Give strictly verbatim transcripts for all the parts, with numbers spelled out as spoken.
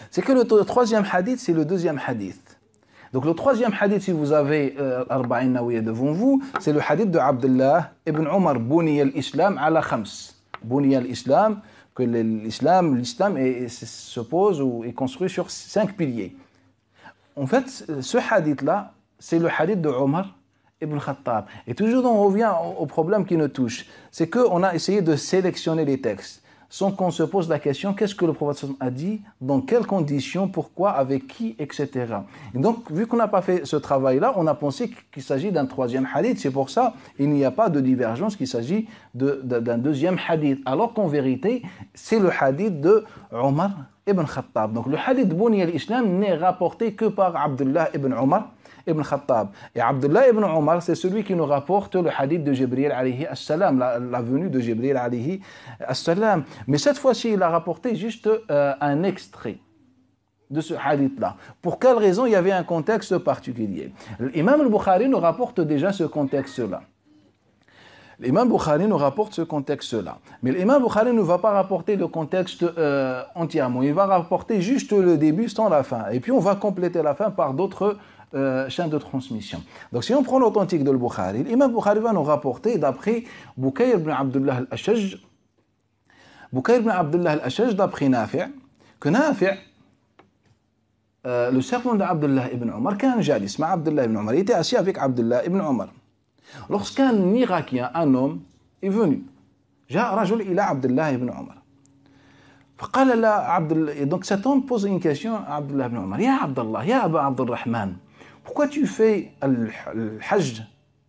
C'est que le troisième hadith, c'est le deuxième hadith. Donc le troisième hadith, si vous avez euh, Arba'in Nawiya devant vous, c'est le hadith de Abdullah ibn Omar, Buniya al-Islam ala khams. Buniya al-Islam, que l'islam, l'islam est, est, se pose ou est construit sur cinq piliers. En fait, ce hadith-là, c'est le hadith de Omar ibn Khattab. Et toujours on revient au problème qui nous touche, c'est qu'on a essayé de sélectionner les textes, sans qu'on se pose la question, qu'est-ce que le prophète a dit, dans quelles conditions, pourquoi, avec qui, et cetera. Et donc, vu qu'on n'a pas fait ce travail-là, on a pensé qu'il s'agit d'un troisième hadith. C'est pour ça qu'il n'y a pas de divergence, qu'il s'agit de, de, d'un deuxième hadith. Alors qu'en vérité, c'est le hadith de Omar ibn Khattab. Donc, le hadith de Buniya al-Islam n'est rapporté que par Abdullah ibn Omar ibn Khattab. Et Abdullah ibn Omar, c'est celui qui nous rapporte le hadith de Jibril alayhi as-salam, la, la venue de Jibril alayhi as-salam. Mais cette fois-ci, il a rapporté juste euh, un extrait de ce hadith-là. Pour quelle raison? Il y avait un contexte particulier. L'imam al-Bukhari nous rapporte déjà ce contexte-là. L'imam Bukhari nous rapporte ce contexte-là. Mais l'imam Bukhari ne va pas rapporter le contexte euh, entièrement. Il va rapporter juste le début sans la fin. Et puis on va compléter la fin par d'autres Euh, chaîne de transmission. Donc si on prend l'authentique de Bukhari, l'imam Bukhari va nous rapporter d'après Bukayr ibn Abdullah al-Ashaj, Bukayr ibn Abdullah al-Ashaj d'après Nafi', que Nafi', euh, le servant d'Abdullah ibn Omar, كان جالس مع Abdullah ibn Omar, il était assis avec Abdullah ibn Omar. Lorsqu'un Irakien, un homme, est venu, جاء رجل إلى Abdullah ibn Omar. فقال لا عبد الله. Donc cet homme pose une question à Abdullah ibn Omar. Ya Abdullah, ya Aba Abdurrahman, pourquoi tu fais le Hajj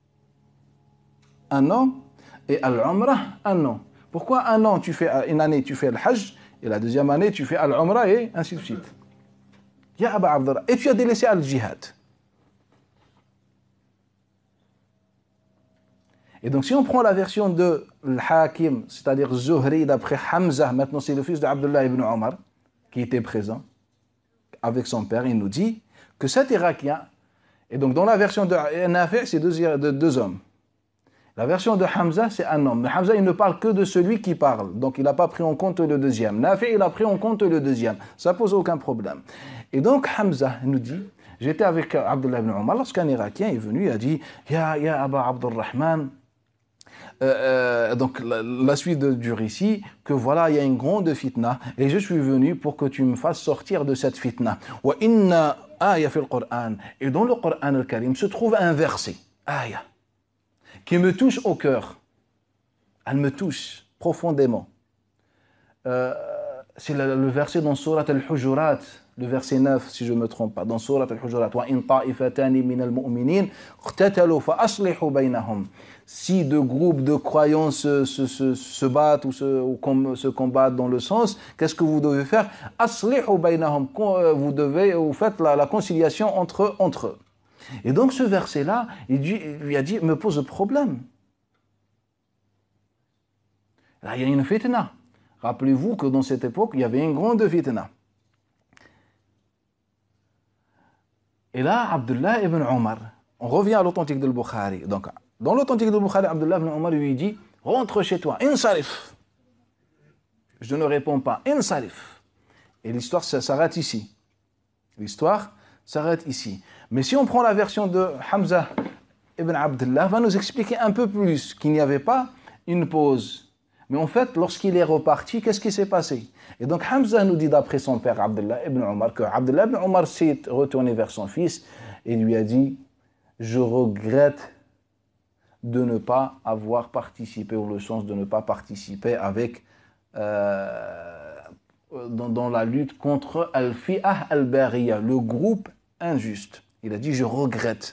un an et al-Umrah un an? Pourquoi un an tu fais, une année tu fais le Hajj et la deuxième année tu fais al-Umrah et ainsi de suite? Ya Aba Abdurrahman, et tu as délaissé al-Jihad. Et donc, si on prend la version de l'Hakim, c'est-à-dire Zuhri d'après Hamza, maintenant c'est le fils d'Abdullah ibn Omar qui était présent avec son père, il nous dit que cet Irakien, et donc dans la version de Nafi', c'est deux, deux, deux hommes. La version de Hamza, c'est un homme. Mais Hamza, il ne parle que de celui qui parle. Donc, il n'a pas pris en compte le deuxième. Nafi', il a pris en compte le deuxième. Ça pose aucun problème. Et donc, Hamza nous dit, j'étais avec Abdullah ibn Omar, lorsqu'un Irakien est venu, il a dit, Ya, ya Aba Abdurrahman, Euh, euh, donc la, la suite de, du récit, que voilà, il y a une grande fitna et je suis venu pour que tu me fasses sortir de cette fitna. Wa inna aya fil Qur'an, et dans le Coran al-Karim se trouve un verset, aya, qui me touche au cœur. Elle me touche profondément. Euh, c'est le, le verset dans Surat al-Hujurat, le verset neuf, si je ne me trompe pas, dans Surat al-Hujurat. Wa in ta'ifatani min al-mu'minin iqtatalu fa aslihu baynahum. Si deux groupes de croyants se, se, se, se battent ou se, ou com, se combattent dans le sens, qu'est-ce que vous devez faire? Aslihu baynahum. Vous devez, vous faites la, la conciliation entre, entre eux. Et donc ce verset-là, il, dit, il lui a dit, me pose problème. Là, il y a une fitna. Rappelez-vous que dans cette époque, il y avait une grande fitna. Et là, Abdullah ibn Omar, on revient à l'authentique de Bukhari. Donc, dans l'authentique de Bukhari, Abdullah ibn Omar lui dit, rentre chez toi, insarif. Je ne réponds pas, insarif. Et l'histoire s'arrête ici. L'histoire s'arrête ici. Mais si on prend la version de Hamza ibn Abdullah, va nous expliquer un peu plus qu'il n'y avait pas une pause. Mais en fait, lorsqu'il est reparti, qu'est-ce qui s'est passé? Et donc Hamza nous dit d'après son père Abdullah ibn Omar que Abdullah ibn Omar s'est retourné vers son fils et lui a dit, je regrette de ne pas avoir participé, ou le sens de ne pas participer avec euh, dans, dans la lutte contre al-fi'ah al-bariya, le groupe injuste. Il a dit, je regrette.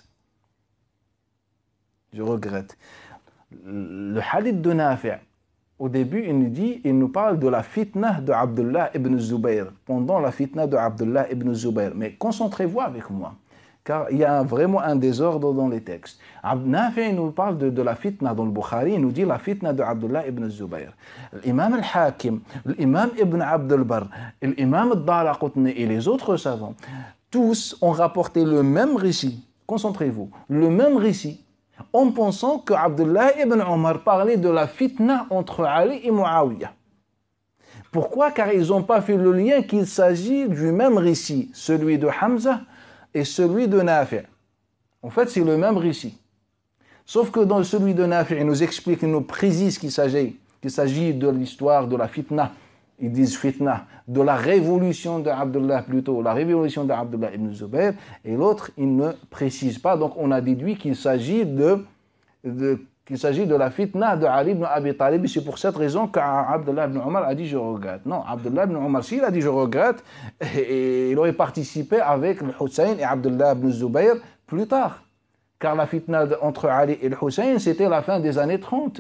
Je regrette. Le hadith de Nafi', au début, il nous dit, il nous parle de la fitna de Abdullah ibn Zubayr, pendant la fitna de Abdullah ibn Zubayr. Mais concentrez-vous avec moi, car il y a vraiment un désordre dans les textes. Nafi' nous parle de, de la fitna dans le Bukhari, il nous dit la fitna de Abdullah ibn Zubayr. L'imam al-Hakim, l'imam ibn Abd al-Barr, l'imam al-Daraqutni et les autres savants, tous ont rapporté le même récit, concentrez-vous, le même récit, en pensant que Abdullah ibn Omar parlait de la fitna entre Ali et Muawiyah. Pourquoi? Car ils n'ont pas fait le lien qu'il s'agit du même récit, celui de Hamza et celui de Nafi'. En fait, c'est le même récit. Sauf que dans celui de Nafi', il nous explique, il nous précise qu'il s'agit, qu'il s'agit de l'histoire de la fitna. Ils disent fitna, de la révolution de Abdullah plutôt, la révolution de Abdullah ibn Zubayr, et l'autre, il ne précise pas. Donc, on a déduit qu'il s'agit de, de, qu'il s'agit de la fitna de Ali ibn Abi Talib, et c'est pour cette raison qu'Abdullah ibn Omar a dit je regrette. Non, Abdullah ibn Omar, s'il a dit je regrette, et, et il aurait participé avec le Hussein et Abdullah ibn Zubayr plus tard. Car la fitna de, entre Ali et le Hussein, c'était la fin des années trente.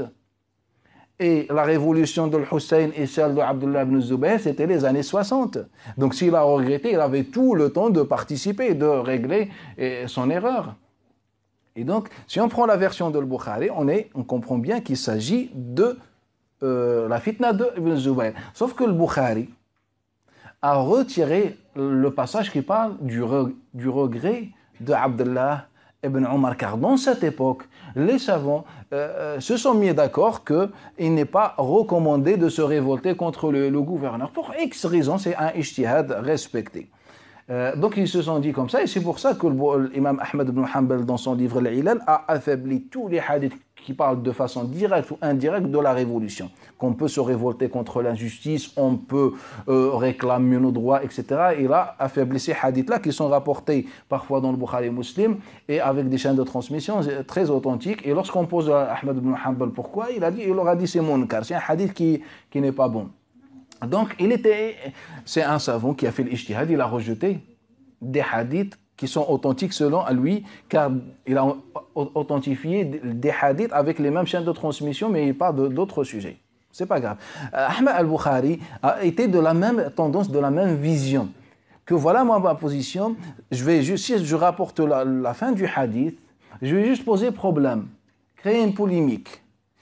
Et la révolution de Hussein et celle de Abdullah ibn Zubayr, c'était les années soixante. Donc s'il a regretté, il avait tout le temps de participer, de régler eh, son erreur. Et donc, si on prend la version de Bukhari, on, est, on comprend bien qu'il s'agit de euh, la fitna de Ibn Zubayr. Sauf que le Bukhari a retiré le passage qui parle du, re, du regret de Abdullah ibn Omar, car dans cette époque, les savants euh, se sont mis d'accord qu'il n'est pas recommandé de se révolter contre le, le gouverneur. Pour X raisons, c'est un ijtihad respecté. Euh, donc ils se sont dit comme ça, et c'est pour ça que l'imam Ahmed ibn Hanbal, dans son livre Al-Ilal, a affaibli tous les hadiths qui parlent de façon directe ou indirecte de la révolution. Qu'on peut se révolter contre l'injustice, on peut euh, réclamer nos droits, et cetera. Il a affaibli ces hadiths-là qui sont rapportés parfois dans le Bukhari Muslim et avec des chaînes de transmission très authentiques. Et lorsqu'on pose à Ahmed ibn Hanbal pourquoi, il a dit, il aura dit c'est munkar, c'est un hadith qui, qui n'est pas bon. Donc, il était, c'est un savant qui a fait l'ijtihad, il a rejeté des hadiths qui sont authentiques selon lui, car il a authentifié des hadiths avec les mêmes chaînes de transmission, mais il parle d'autres sujets. C'est pas grave. Ahmed al-Bukhari a été de la même tendance, de la même vision. Que voilà moi ma position, je vais juste, si je rapporte la, la fin du hadith, je vais juste poser problème, créer une polémique.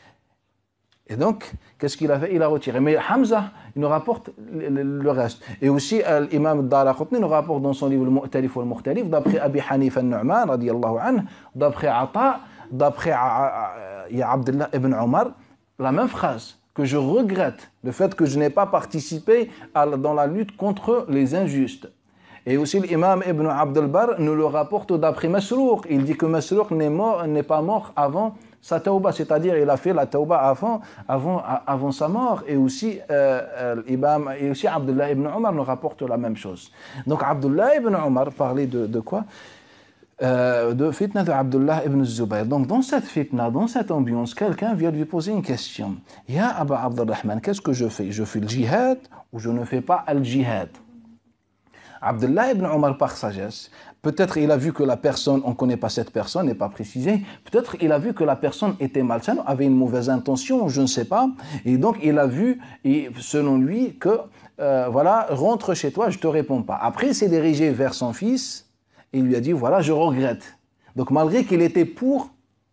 Et donc, qu'est-ce qu'il a fait? Il a retiré. Mais Hamza, il nous rapporte le, le, le reste. Et aussi, l'imam Ad-Daraqutni nous rapporte dans son livre Al-Mu'talif wal-Mukhtalif, d'après Abi Hanif al-Nu'man, radiyallahu anhu, d'après Ata, d'après Abdullah ibn Omar, la même phrase, que je regrette le fait que je n'ai pas participé à, dans la lutte contre les injustes. Et aussi l'imam Ibn Abd al-Barr nous le rapporte d'après Masrouq. Il dit que Masrouq n'est, mort, n'est pas mort avant sa tauba, c'est-à-dire il a fait la tauba avant, avant, avant sa mort. Et aussi, euh, l'imam, et aussi Abdullah ibn Omar nous rapporte la même chose. Donc Abdullah ibn Omar parlait de, de quoi? Euh, de fitna de Abdullah ibn Zubayr. Donc dans cette fitna, dans cette ambiance, quelqu'un vient lui poser une question. Ya Aba Abdurrahman, qu'est-ce que je fais? Je fais le jihad ou je ne fais pas le jihad? Abdullah ibn Omar, par sagesse, peut-être il a vu que la personne, on ne connaît pas cette personne, n'est pas précisé, peut-être il a vu que la personne était malsaine, avait une mauvaise intention, je ne sais pas, et donc il a vu, et selon lui, que euh, voilà, rentre chez toi, je ne te réponds pas. Après, il s'est dirigé vers son fils, et il lui a dit, voilà, je regrette. Donc malgré qu'il était pour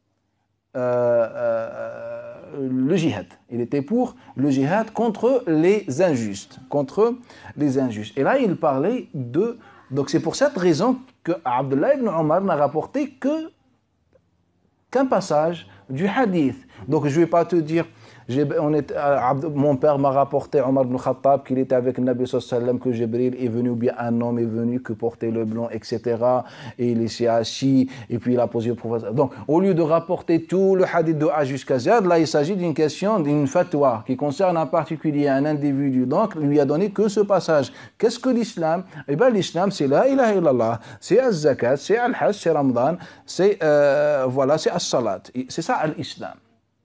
euh, euh, le djihad, il était pour le djihad contre les injustes, contre les injustes. Et là, il parlait de... Donc c'est pour cette raison que Abdullah ibn Omar n'a rapporté que qu'un passage du hadith. Donc je ne vais pas te dire, on est, mon père m'a rapporté, Omar ibn Khattab, qu'il était avec le Nabi sallallahu alayhi wa sallam, que Jibril est venu, ou bien un homme est venu, que portait le blanc, et cetera. Et il s'est assis, et puis il a posé le prophète. Donc au lieu de rapporter tout le hadith de A jusqu'à Z, là il s'agit d'une question, d'une fatwa, qui concerne en particulier un individu. Donc il lui a donné que ce passage. Qu'est-ce que l'islam? Eh bien l'islam c'est la ilaha illallah, c'est az-zakat, c'est al-hajj, c'est Ramadan, c'est euh, voilà, c'est as-salat. C'est ça l'islam.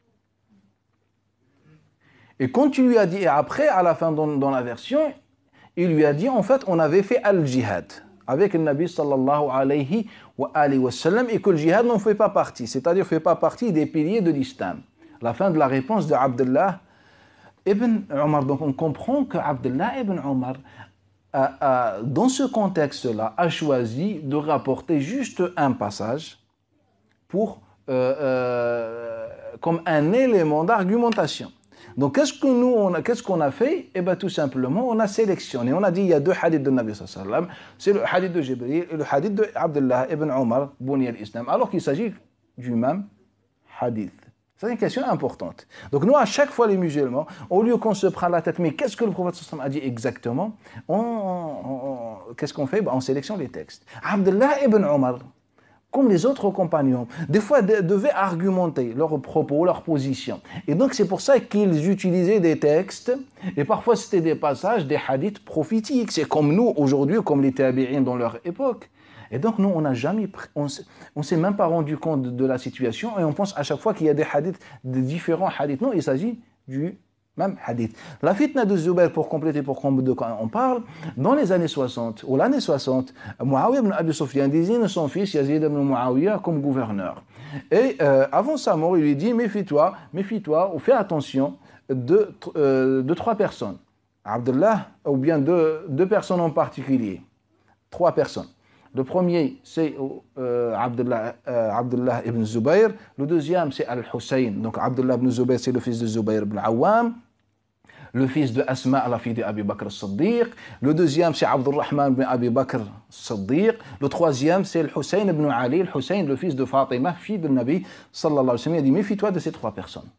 Et quand tu lui as dit, et après, à la fin dans, dans la version, il lui a dit, en fait, on avait fait al-jihad avec le Nabi sallallahu alayhi wa, alayhi wa sallam, et que le jihad n'en fait pas partie, c'est-à-dire ne fait pas partie des piliers de l'islam. La fin de la réponse de Abdullah ibn Omar. Donc on comprend que Abdullah ibn Omar, a, a, dans ce contexte-là, a choisi de rapporter juste un passage pour, euh, euh, comme un élément d'argumentation. Donc, qu'est-ce que nous, on a, qu'est-ce qu'on a fait? Eh bien, tout simplement, on a sélectionné. On a dit, il y a deux hadiths de Nabi sallallahu alayhi wa sallam. C'est le hadith de Jibril et le hadith de Abdullah ibn Omar, Bouni al-Islam. Alors qu'il s'agit du même hadith. C'est une question importante. Donc nous, à chaque fois, les musulmans, au lieu qu'on se prenne la tête, mais qu'est-ce que le prophète sallallahu alayhi wa sallam a dit exactement, on, on, on, qu'est-ce qu'on fait? Ben, on sélectionne les textes. Abdullah ibn Omar, comme les autres compagnons, des fois de, devaient argumenter leurs propos, leur position. Et donc c'est pour ça qu'ils utilisaient des textes, et parfois c'était des passages, des hadiths prophétiques. C'est comme nous aujourd'hui, comme les tabi'in dans leur époque. Et donc nous, on n'a jamais, on ne s'est même pas rendu compte de, de la situation, et on pense à chaque fois qu'il y a des hadiths, de différents hadiths. Non, il s'agit du même hadith. La fitna de Zubayr, pour compléter, pour qu'on on parle, dans les années soixante, ou l'année soixante, Muawiyah ibn Abi Sufyan désigne son fils Yazid ibn Muawiyah comme gouverneur. Et euh, avant sa mort, il lui dit, méfie-toi, méfie-toi, ou fais attention de, euh, de trois personnes. Abdullah, ou bien deux, deux personnes en particulier. Trois personnes. Le premier, c'est euh, Abdullah, euh, Abdullah ibn Zubayr. Le deuxième, c'est Al-Hussein. Donc, Abdullah ibn Zubayr, c'est le fils de Zubayr ibn Awam. Le fils de Asma, la fille d'Abi Bakr al-Siddiq. Le deuxième, c'est Abdurrahman ibn Abi Bakr al-Siddiq. Le troisième, c'est Al-Hussein ibn Ali. Al-Hussein, le fils de Fatima, fille de Nabi sallallahu alayhi wa sallam. Il a dit, méfie-toi de ces trois personnes.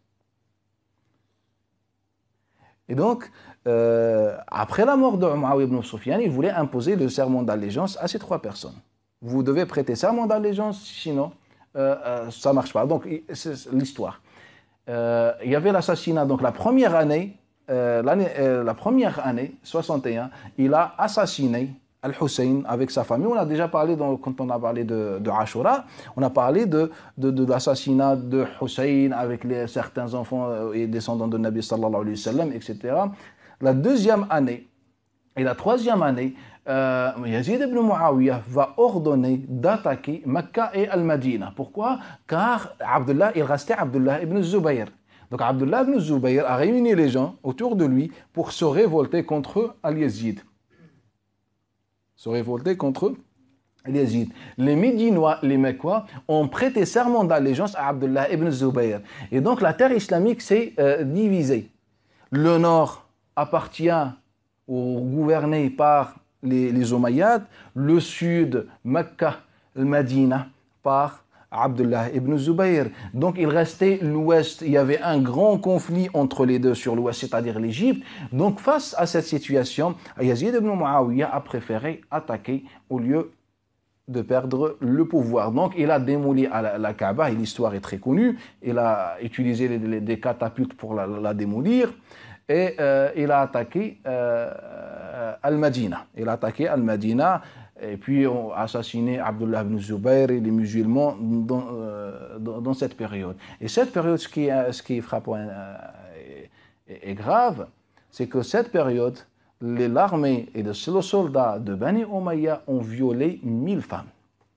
Et donc, euh, après la mort de Muawiyah ibn Sufyan, il voulait imposer le serment d'allégeance à ces trois personnes. Vous devez prêter serment d'allégeance, sinon euh, euh, ça ne marche pas. Donc, c'est l'histoire. Euh, il y avait l'assassinat, donc la première année, euh, l'année euh, la première année, soixante et un, il a assassiné Al-Hussein avec sa famille. On a déjà parlé, dans, quand on a parlé de, de Ashura, on a parlé de, de, de l'assassinat de Hussein avec les, certains enfants et descendants de Nabi sallallahu alayhi wa sallam, et cetera. La deuxième année et la troisième année, euh, Yazid ibn Muawiyah va ordonner d'attaquer Mecca et Al-Madina. Pourquoi? Car Abdullah, il restait Abdullah ibn Zubayr. Donc Abdullah ibn Zubayr a réuni les gens autour de lui pour se révolter contre Al-Yazid. Se révolter contre les Yazid. Les Médinois, les Mecquois, ont prêté serment d'allégeance à Abdullah ibn Zubayr. Et donc la terre islamique s'est euh, divisée. Le nord appartient ou gouverné par les, les Omeyyades, le sud, Mecca, le Madina, par Abdullah ibn Zubayr. Donc il restait l'ouest, il y avait un grand conflit entre les deux sur l'ouest, c'est-à-dire l'Égypte. Donc face à cette situation, Yazid ibn Muawiyah a préféré attaquer au lieu de perdre le pouvoir. Donc il a démoli la, la Kaaba, et l'histoire est très connue, il a utilisé les, les, des catapultes pour la, la démolir, et euh, il a attaqué euh, Al-Madina. Il a attaqué Al-Madina, et puis on a assassiné Abdullah ibn Zubayr et les musulmans dans, euh, dans, dans cette période. Et cette période, ce qui est, ce qui est frappant et, et, et grave, c'est que cette période, l'armée et les soldats de Bani Umayya ont violé mille femmes.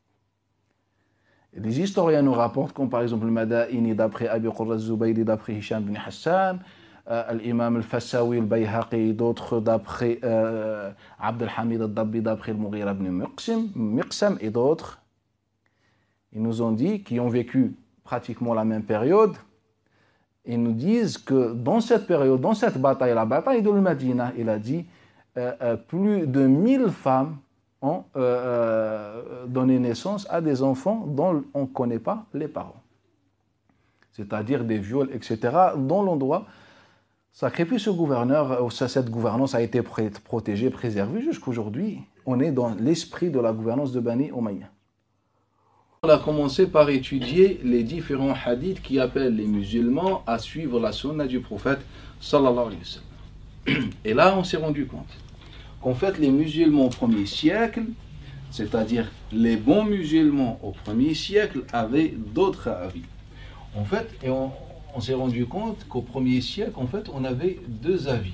Et les historiens nous rapportent, comme par exemple le Madaini d'après Abi Qurra al-Zubayri, d'après Hisham ibn Hassan, euh, l'imam al-Fassawi, al-Bayhaqi, d'autres d'après euh, Abd al-Hamid al-Dabbi, d'après le Mughira ibn Miqsam, et d'autres. Ils nous ont dit, qui ont vécu pratiquement la même période, ils nous disent que dans cette période, dans cette bataille, la bataille de Medina, il a dit euh, euh, plus de mille femmes ont euh, euh, donné naissance à des enfants dont on ne connaît pas les parents. C'est-à-dire des viols, et cetera, dont l'endroit sacré. Puis ce gouverneur, cette gouvernance a été protégée, préservée jusqu'aujourd'hui. On est dans l'esprit de la gouvernance de Bani Umayya. On a commencé par étudier les différents hadiths qui appellent les musulmans à suivre la sunna du prophète sallallahu alayhi wa sallam. Et là, on s'est rendu compte qu'en fait, les musulmans au premier siècle, c'est-à-dire les bons musulmans au premier siècle, avaient d'autres avis. En fait, et on, on s'est rendu compte qu'au premier siècle, en fait, on avait deux avis.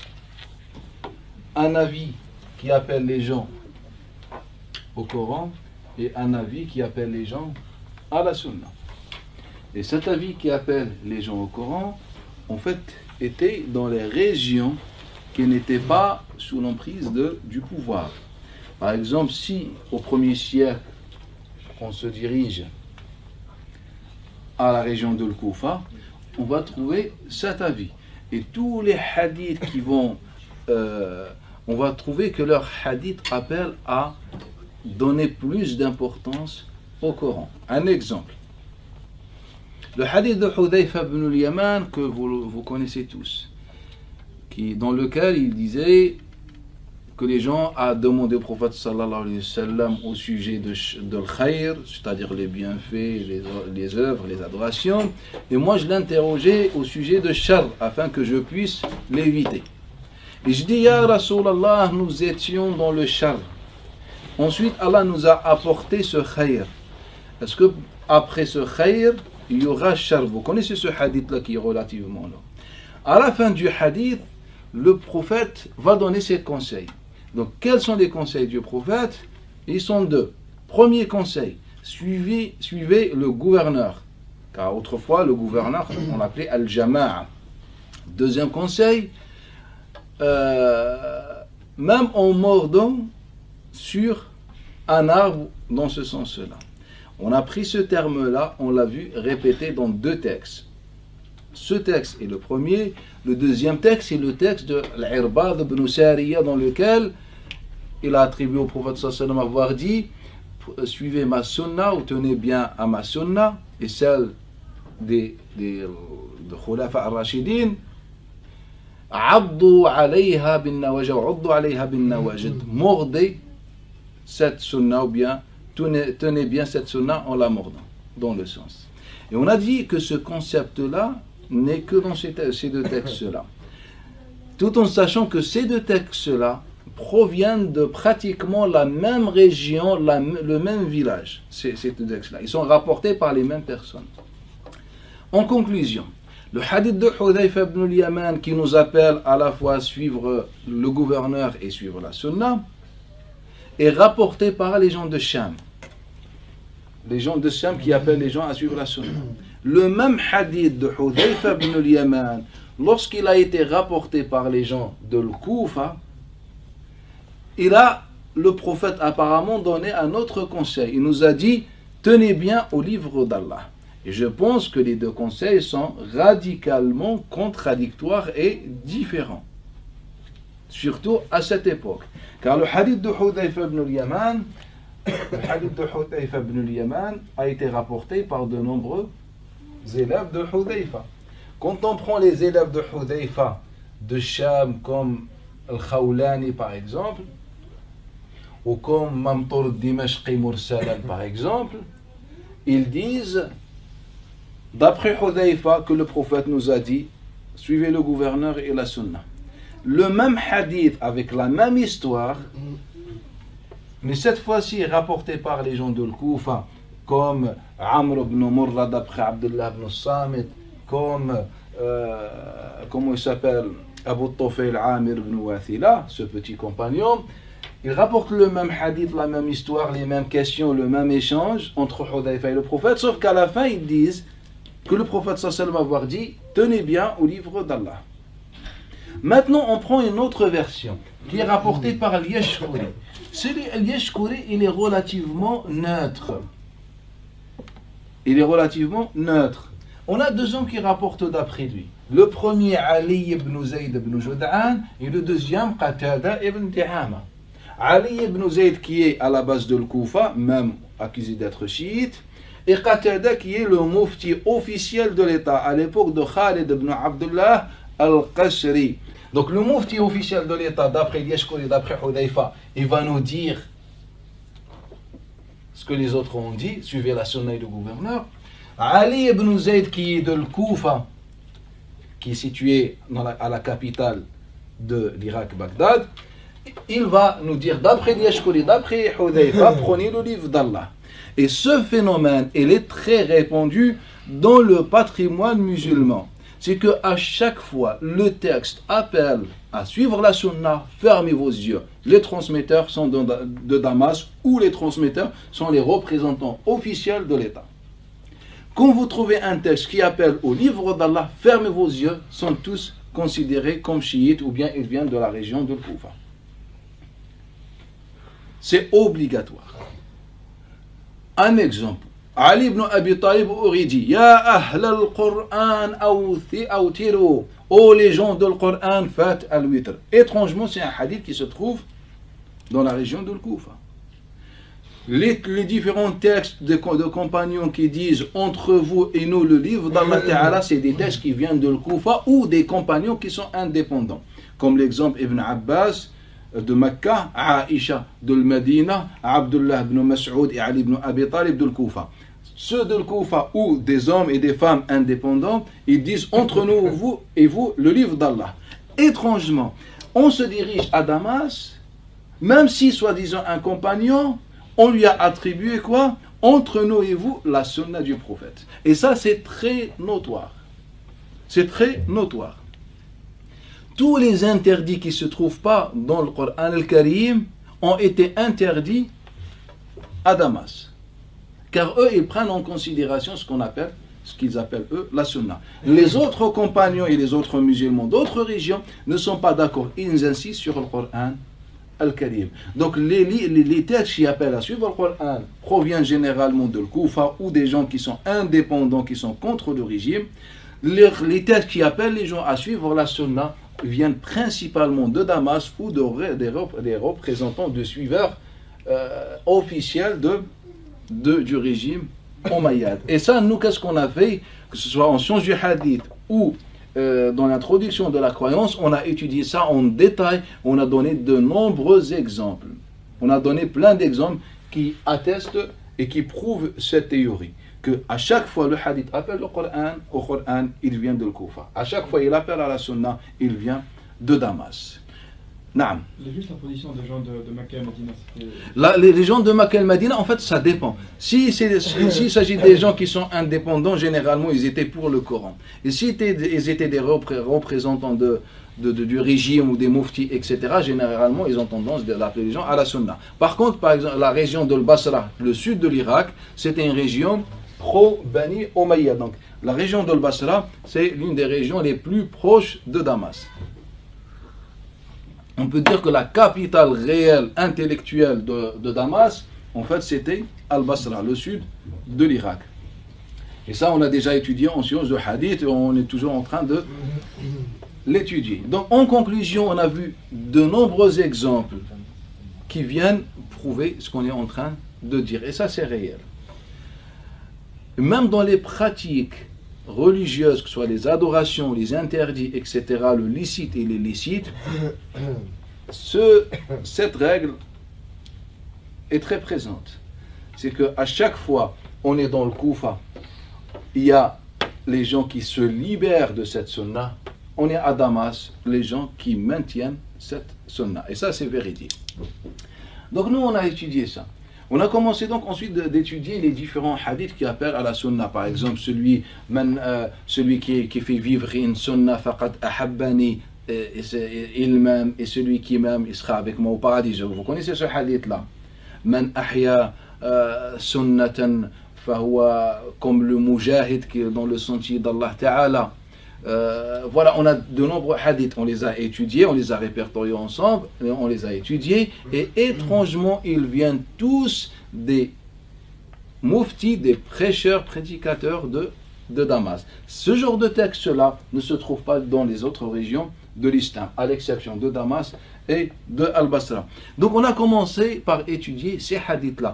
Un avis qui appelle les gens au Coran, et un avis qui appelle les gens à la sunna. Et cet avis qui appelle les gens au Coran, en fait, était dans les régions qui n'étaient pas sous l'emprise du pouvoir. Par exemple, si au premier siècle, on se dirige à la région de l'Koufa, on va trouver cet avis. Et tous les hadiths qui vont... Euh, on va trouver que leurs hadiths appellent à donner plus d'importance au Coran. Un exemple. Le hadith de Hudayfa ibn al-Yaman, que vous, vous connaissez tous, qui, dans lequel il disait que les gens ont demandé au prophète sallallahu alayhi wa sallam au sujet de, de l'khayr, c'est-à-dire les bienfaits, les, les œuvres, les adorations, et moi je l'interrogeais au sujet de shar, afin que je puisse l'éviter. Et je dis, ya Rasulallah, nous étions dans le shar. Ensuite, Allah nous a apporté ce khayr. Est-ce que après ce khayr, il y aura shar? Vous connaissez ce hadith-là qui est relativement long. À la fin du hadith, le prophète va donner ses conseils. Donc, quels sont les conseils du prophète? Ils sont deux. Premier conseil, suivez, suivez le gouverneur. Car autrefois, le gouverneur, on l'appelait Al-Jama'a. Deuxième conseil, euh, même en mordant sur un arbre dans ce sens-là. On a pris ce terme-là, on l'a vu répété dans deux textes. Ce texte est le premier. Le deuxième texte est le texte de l'Irbad ibn Sariya, dans lequel il a attribué au prophète sallallahu alayhi wa sallam avoir dit: suivez ma sunna ou tenez bien à ma sunna et celle des, des de Khulafa ar-Rashidin. Abdu alayha bin nawajid, abdu alayha bin nawajid. Mordez cette sunna, ou bien tenez, tenez bien cette sunna en la mordant, dans le sens. Et on a dit que ce concept-là n'est que dans ces, ces deux textes-là. Tout en sachant que ces deux textes-là proviennent de pratiquement la même région, la, le même village. Ces, ces deux textes-là. Ils sont rapportés par les mêmes personnes. En conclusion, le hadith de Hudayfa ibn al-Yaman qui nous appelle à la fois à suivre le gouverneur et suivre la sunna est rapporté par les gens de Sham. Les gens de Sham qui appellent les gens à suivre la sunna. Le même hadith de Hudayfa ibn al-Yaman, lorsqu'il a été rapporté par les gens de l'Koufa, il a, le prophète apparemment donné un autre conseil. Il nous a dit: tenez bien au livre d'Allah. Et je pense que les deux conseils sont radicalement contradictoires et différents. Surtout à cette époque. Car le hadith de Hudayfa ibn al-Yaman, le hadith de Hudayfa ibn al-Yaman a été rapporté par de nombreux élèves de Hudayfa. Quand on prend les élèves de Hudayfa de Sham, comme Al-Khawlani par exemple, ou comme Mamtur Dimashqi Mursalan par exemple, ils disent, d'après Hudayfa, que le prophète nous a dit: suivez le gouverneur et la sunna. Le même hadith avec la même histoire, mais cette fois-ci rapporté par les gens de l'Koufa, comme Amr ibn Murra d'après Abdullah ibn Samit, comme euh, comment il s'appelle, Abu Tufayl Amir ibn Wathila, ce petit compagnon. Ils rapportent le même hadith, la même histoire, les mêmes questions, le même échange entre Hudayfa et le prophète, sauf qu'à la fin ils disent que le prophète sallallahu alayhi wa sallam avoir dit: tenez bien au livre d'Allah. Maintenant on prend une autre version qui est rapportée par Al-Yashkuri. Celui Al-Yashkuri, il est relativement neutre. Il est relativement neutre. On a deux gens qui rapportent d'après lui. Le premier, Ali ibn Zayd ibn Jud'an, et le deuxième, Qatada ibn Di'ama. Ali ibn Zayd qui est à la base de l'Koufa, même accusé d'être chiite, et Qatada qui est le mufti officiel de l'État à l'époque de Khalid ibn Abdullah al-Qashri. Donc le mufti officiel de l'État, d'après Yashkuri, d'après Hudayfa, il va nous dire ce que les autres ont dit: suivez la sunna et le gouverneur. Ali ibn Zayd qui est de l'Koufa, qui est situé dans la, à la capitale de l'Irak, Bagdad, il va nous dire, d'après Yashkuri, d'après Hudayfa, prenez le livre d'Allah. Et ce phénomène, il est très répandu dans le patrimoine musulman. C'est qu'à chaque fois, le texte appelle à suivre la sunna, fermez vos yeux. Les transmetteurs sont de, de Damas, ou les transmetteurs sont les représentants officiels de l'État. Quand vous trouvez un texte qui appelle au livre d'Allah, fermez vos yeux, sont tous considérés comme chiites, ou bien ils viennent de la région de Koufa. C'est obligatoire. Un exemple. Ali ibn Abi Talib aurait dit: Ya ahl al-Qur'an awtiru. Oh les gens de l'Qur'an, faites al-witr. Étrangement, c'est un hadith qui se trouve dans la région de l'Koufa. Les, les différents textes de, de compagnons qui disent entre vous et nous le livre d'Allah Ta'ala, c'est des textes qui viennent de Al-Koufa ou des compagnons qui sont indépendants. Comme l'exemple Ibn Abbas de Mecca, Aïcha de Medina, Abdullah ibn Mas'ud et Ali ibn Abi Talib de Al-Koufa. Ceux de Al-Koufa ou des hommes et des femmes indépendants, ils disent entre nous vous et vous le livre d'Allah. Étrangement, on se dirige à Damas, même si soi-disant un compagnon, on lui a attribué quoi? Entre nous et vous, la sunna du prophète. Et ça, c'est très notoire. C'est très notoire. Tous les interdits qui ne se trouvent pas dans le Coran al-Karim ont été interdits à Damas. Car eux, ils prennent en considération ce qu'on appelle, ce qu'ils appellent eux, la sunna. Les autres compagnons et les autres musulmans d'autres régions ne sont pas d'accord. Ils insistent sur le Coran Al-Karim. Donc les, les, les textes qui appellent à suivre le Coran proviennent généralement de Al-Koufa ou des gens qui sont indépendants, qui sont contre le régime. Les, les textes qui appellent les gens à suivre la sunna viennent principalement de Damas ou de, des, des représentants, de suiveurs euh, officiels de, de, du régime Omeyyade. Et ça, nous, qu'est-ce qu'on a fait? Que ce soit en sciences du hadith ou Euh, dans l'introduction de la croyance, on a étudié ça en détail, on a donné de nombreux exemples. On a donné plein d'exemples qui attestent et qui prouvent cette théorie. Que à chaque fois le hadith appelle le Coran, au Coran, il vient de Koufa. À chaque fois il appelle à la sunna, il vient de Damas. Naam. Juste la position des gens de, de Mecca et Medina. Là, les, les gens de Mecca et Medina, en fait, ça dépend. Si s'il si, s'agit des gens qui sont indépendants, généralement, ils étaient pour le Coran. Et si ils étaient des représentants de, de, de, du régime ou des muftis, et cetera, généralement, ils ont tendance à appeler les gens à la sunna. Par contre, par exemple, la région de Basra, le sud de l'Irak, c'était une région pro-Bani Umayya. Donc, la région de Basra, c'est l'une des régions les plus proches de Damas. On peut dire que la capitale réelle, intellectuelle de, de Damas, en fait, c'était Al-Basra, le sud de l'Irak. Et ça, on a déjà étudié en sciences de hadith et on est toujours en train de l'étudier. Donc, en conclusion, on a vu de nombreux exemples qui viennent prouver ce qu'on est en train de dire. Et ça, c'est réel. Même dans les pratiques religieuses, que ce soit les adorations, les interdits, et cetera, le licite et l'illicite, ce, cette règle est très présente. C'est qu'à chaque fois, on est dans le Koufa, il y a les gens qui se libèrent de cette sunna, on est à Damas, les gens qui maintiennent cette sunna. Et ça, c'est véridique. Donc nous, on a étudié ça. On a commencé donc ensuite d'étudier les différents hadiths qui appellent à la sunna. Par exemple, celui, man, euh, celui qui, qui fait vivre une sunna faqad ahabbani il-même, et celui qui m'aime, il sera avec moi au paradis. Vous connaissez ce hadith-là? Man ahya sunnatan fahuwa comme le mujahid qui est dans le sentier d'Allah Ta'ala. Euh, voilà, on a de nombreux hadiths, on les a étudiés, on les a répertoriés ensemble, on les a étudiés, et étrangement, ils viennent tous des muftis, des prêcheurs, prédicateurs de, de Damas. Ce genre de texte-là ne se trouve pas dans les autres régions de l'islam, à l'exception de Damas et de Al-Basra. Donc on a commencé par étudier ces hadiths-là.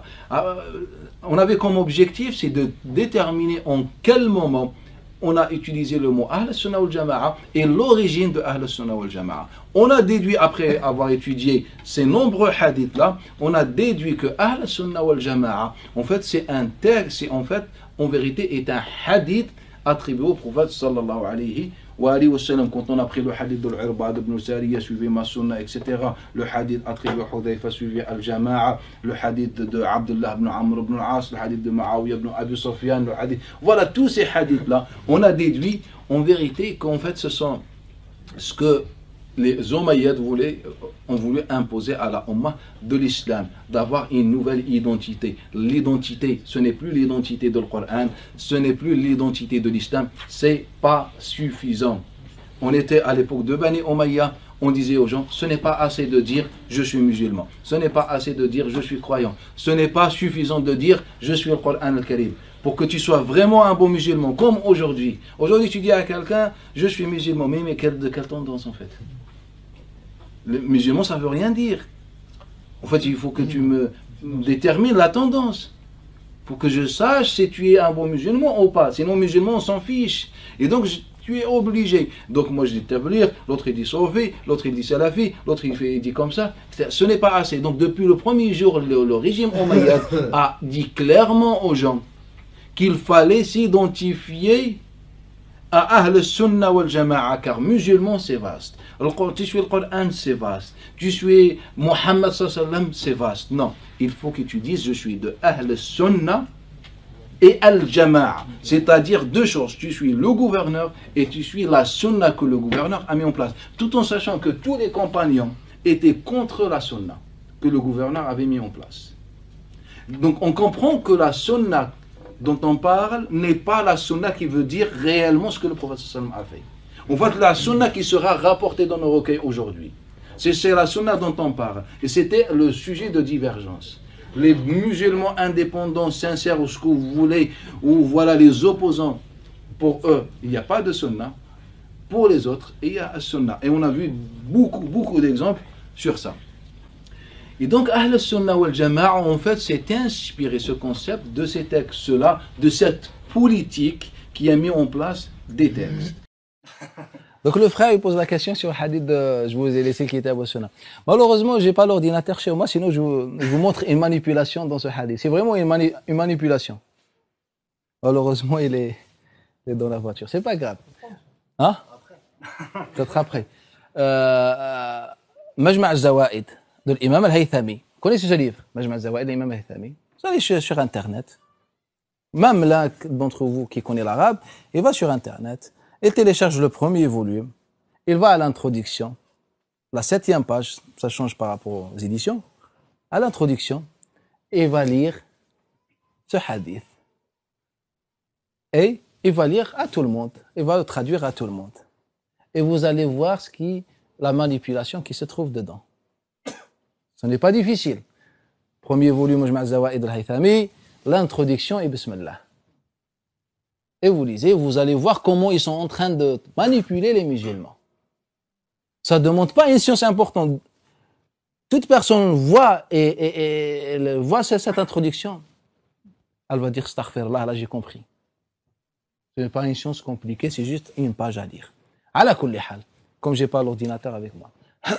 On avait comme objectif, c'est de déterminer en quel moment on a utilisé le mot Ahl Sunnah wal Jama'a et l'origine de Ahl Sunnah wal Jama'a. On a déduit, après avoir étudié ces nombreux hadiths-là, on a déduit que Ahl Sunnah wal Jama'a, en fait, c'est un texte, c'est en fait, en vérité, est un hadith attribué au prophète sallallahu alayhi wa alayhi wa sallam. Quand on a pris le hadith de l'Irbad ibn Sariya, suivi ma sunna, et cetera, le hadith attribué à Hudayfa, suivi al-Jama'a, le hadith de Abdullah ibn Amr ibn al-As, le hadith de Ma'awiya ibn Abi Sufyan, le hadith. Voilà, tous ces hadiths-là, on a déduit en vérité qu'en fait ce sont ce que les Omeyyades voulaient, ont voulu imposer à la Ummah de l'islam, d'avoir une nouvelle identité. L'identité, ce n'est plus l'identité de l'Coran, ce n'est plus l'identité de l'islam, c'est pas suffisant. On était à l'époque de Bani Umayya, on disait aux gens, ce n'est pas assez de dire je suis musulman, ce n'est pas assez de dire je suis croyant, ce n'est pas suffisant de dire je suis le Coran al-Karim. Pour que tu sois vraiment un bon musulman, comme aujourd'hui. Aujourd'hui, tu dis à quelqu'un, je suis musulman, mais, mais quelle, de quelle tendance en fait? Le musulman, ça ne veut rien dire. En fait, il faut que tu me détermine la tendance. Pour que je sache si tu es un bon musulman ou pas. Sinon, musulman, on s'en fiche. Et donc, je, tu es obligé. Donc, moi, je dis tablir, l'autre, il dit sauver, l'autre, il dit salafi, l'autre, il, fait, il dit comme ça. Ce n'est pas assez. Donc, depuis le premier jour, le, le régime omeyyade a dit clairement aux gens qu'il fallait s'identifier à Ahl Sunnah wal Jama'a, car musulman, c'est vaste. Tu suis le Coran, c'est vaste. Tu suis Mohammed sallallahu alayhi wa sallam, c'est vaste. Non, il faut que tu dises je suis de Ahl Sunnah et Al-Jama'a. C'est-à-dire deux choses. Tu suis le gouverneur et tu suis la Sunnah que le gouverneur a mis en place. Tout en sachant que tous les compagnons étaient contre la Sunnah que le gouverneur avait mis en place. Donc on comprend que la Sunnah dont on parle n'est pas la Sunnah qui veut dire réellement ce que le prophète sallallahu alayhi wa sallam a fait. On voit que la sunna qui sera rapportée dans nos recueils aujourd'hui, c'est, c'est la sunna dont on parle. Et c'était le sujet de divergence. Les musulmans indépendants, sincères, ou ce que vous voulez, ou voilà les opposants, pour eux, il n'y a pas de sunna. Pour les autres, il y a un sunna. Et on a vu beaucoup, beaucoup d'exemples sur ça. Et donc, Ahl Sunnah wal Jama'a, en fait, s'est inspiré ce concept de ces textes-là, de cette politique qui a mis en place des textes. Donc le frère il pose la question sur le hadith de je vous ai laissé le kitab wa sunna. Malheureusement, j'ai pas l'ordinateur chez moi, sinon je vous, je vous montre une manipulation dans ce hadith. C'est vraiment une, mani, une manipulation. Malheureusement, il est, il est dans la voiture. C'est pas grave. Hein? Peut-être après. Euh, Majma' al-Zawaid de l'imam al-Haythami. Vous connaissez ce livre? Majma' al-Zawaid de l'imam al-Haythami. Vous allez sur, sur Internet. Même l'un d'entre vous qui connaît l'arabe, il va sur Internet. Il télécharge le premier volume, il va à l'introduction, la septième page, ça change par rapport aux éditions, à l'introduction, et il va lire ce hadith. Et il va lire à tout le monde, il va le traduire à tout le monde. Et vous allez voir ce qui, la manipulation qui se trouve dedans. Ce n'est pas difficile. Premier volume, Majma' al-Zawaid al-Haythami, l'introduction et Bismillah. Et vous lisez, vous allez voir comment ils sont en train de manipuler les musulmans. Ça ne demande pas une science importante. Toute personne voit et, et, et elle voit cette introduction, elle va dire astaghfirullah, là j'ai compris. Ce n'est pas une science compliquée, c'est juste une page à lire. Ala kulli hal, comme j'ai pas l'ordinateur avec moi.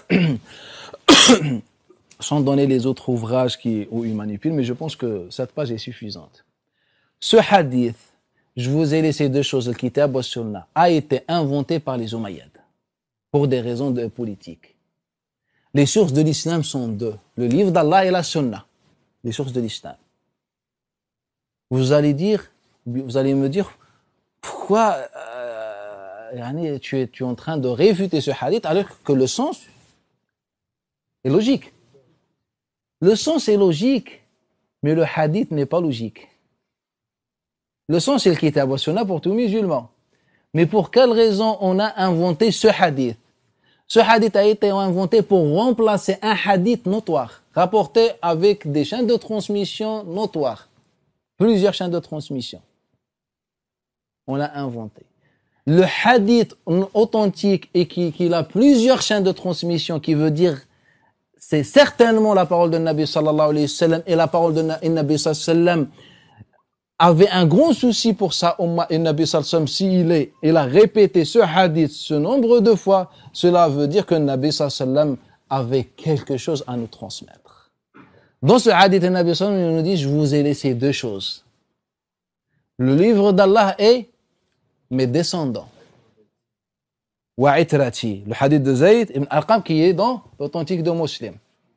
Sans donner les autres ouvrages qui, où ils manipulent, mais je pense que cette page est suffisante. Ce hadith, je vous ai laissé deux choses. Le kitab wa sunnah a été inventé par les Omeyyades pour des raisons de politique. Les sources de l'islam sont deux. Le livre d'Allah et la sunnah. Les sources de l'islam. Vous allez dire, vous allez me dire, pourquoi euh, tu, es, tu es en train de réfuter ce hadith alors que le sens est logique. Le sens est logique, mais le hadith n'est pas logique. Le sens, c'est le kitab wa sunnah pour tout musulman. Mais pour quelle raison on a inventé ce hadith? Ce hadith a été inventé pour remplacer un hadith notoire, rapporté avec des chaînes de transmission notoires. Plusieurs chaînes de transmission. On l'a inventé. Le hadith authentique et qui, qui a plusieurs chaînes de transmission, qui veut dire c'est certainement la parole de Nabi sallallahu alayhi wa sallam et la parole de Nabi sallallahu alayhi wa sallam avait un grand souci pour ça, et Nabi sallallahu alayhi wa sallam, s'il est, il a répété ce hadith ce nombre de fois, cela veut dire que Nabi sallallahu alayhi wa sallam avait quelque chose à nous transmettre. Dans ce hadith, Nabi sallallahu alayhi wa sallam, il nous dit, je vous ai laissé deux choses. Le livre d'Allah et mes descendants. Wa itrati, le hadith de Zayd ibn Arqam qui est dans l'authentique de Muslim.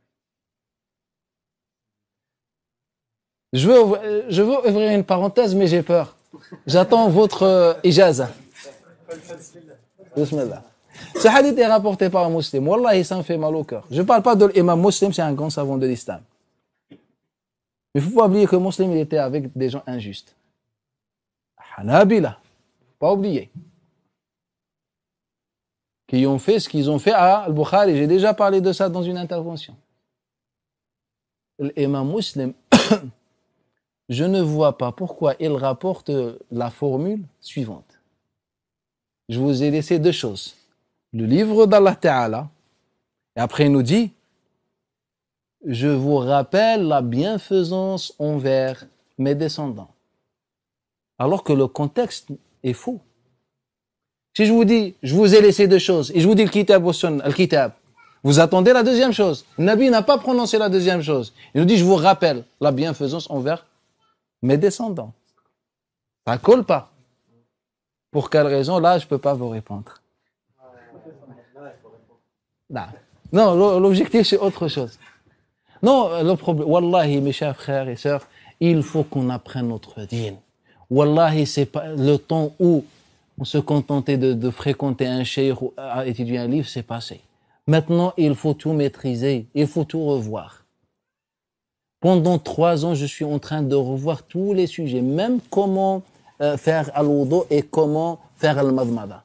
Je veux, je veux ouvrir une parenthèse, mais j'ai peur. J'attends votre euh, ijaza. Bismillah. Ce hadith est rapporté par un musulman. Wallahi, ça me fait mal au cœur. Je ne parle pas de l'imam Muslim, c'est un grand savant de l'islam. Mais il ne faut pas oublier que Muslim, il était avec des gens injustes. Hanabila, pas oublier. Qui ont fait ce qu'ils ont fait à Al-Bukhari. J'ai déjà parlé de ça dans une intervention. L'imam Muslim, je ne vois pas pourquoi il rapporte la formule suivante. Je vous ai laissé deux choses. Le livre d'Allah Ta'ala, et après il nous dit, je vous rappelle la bienfaisance envers mes descendants. Alors que le contexte est faux. Si je vous dis, je vous ai laissé deux choses, et je vous dis le kitab au sunnah, le kitab, vous attendez la deuxième chose. Le Nabi n'a pas prononcé la deuxième chose. Il nous dit, je vous rappelle la bienfaisance envers mes descendants. Ça colle pas. Pour quelle raison? Là, je peux pas vous répondre. Non, non, l'objectif, c'est autre chose. Non, le problème, wallahi, mes chers frères et sœurs, il faut qu'on apprenne notre dîn. Wallahi, c'est pas le temps où on se contentait de, de fréquenter un cheikh ou à étudier un livre, c'est passé. Maintenant, il faut tout maîtriser, il faut tout revoir. Pendant trois ans, je suis en train de revoir tous les sujets, même comment euh, faire al-wudu et comment faire al-madmada.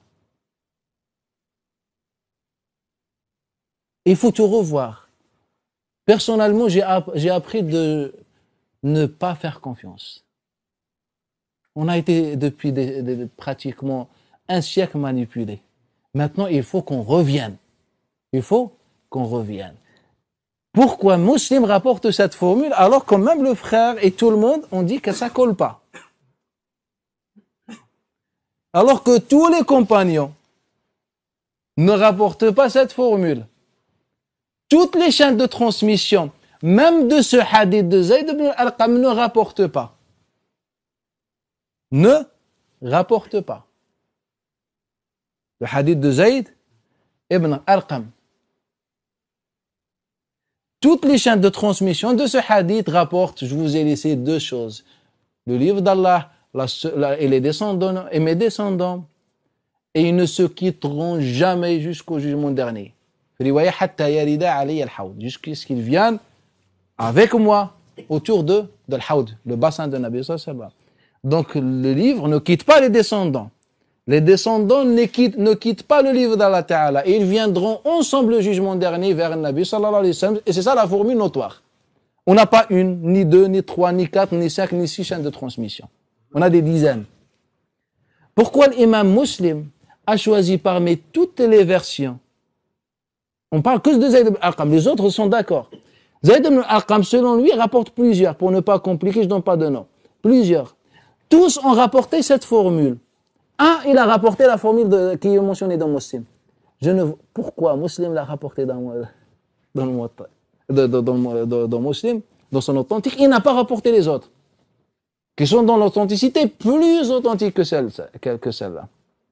Il faut tout revoir. Personnellement, j'ai, app- j'ai appris de ne pas faire confiance. On a été depuis des, des, pratiquement un siècle manipulés. Maintenant, il faut qu'on revienne. Il faut qu'on revienne. Pourquoi Muslim rapporte cette formule alors que même le frère et tout le monde ont dit que ça colle pas? Alors que tous les compagnons ne rapportent pas cette formule. Toutes les chaînes de transmission, même de ce hadith de Zayd ibn al-Arqam, ne rapportent pas. Ne rapportent pas. Le hadith de Zayd ibn al-Arqam. Toutes les chaînes de transmission de ce hadith rapportent, je vous ai laissé deux choses. Le livre d'Allah la, la, et les descendants et mes descendants, et ils ne se quitteront jamais jusqu'au jugement dernier. Jusqu'à ce qu'ils viennent avec moi autour de, de l'Haoud, le bassin de Nabi sallallahu alayhi wa sallam. Donc le livre ne quitte pas les descendants. Les descendants ne quittent, ne quittent pas le livre d'Allah Ta'ala. Et ils viendront ensemble le jugement dernier vers le Nabi sallallahu alayhi wa sallam. Et c'est ça la formule notoire. On n'a pas une, ni deux, ni trois, ni quatre, ni cinq, ni six chaînes de transmission. On a des dizaines. Pourquoi l'imam Muslim a choisi parmi toutes les versions? On parle que de Zayd ibn al-Arqam. Les autres sont d'accord. Zayd ibn al-Arqam, selon lui, rapporte plusieurs. Pour ne pas compliquer, je ne donne pas de nom. Plusieurs. Tous ont rapporté cette formule. Un, il a rapporté la formule de, qui est mentionnée dans Muslim. Je ne, pourquoi Muslim l'a rapporté dans, dans, dans, dans, dans, dans, dans Muslim, dans son authentique, il n'a pas rapporté les autres, qui sont dans l'authenticité plus authentique que celle, que celle-là.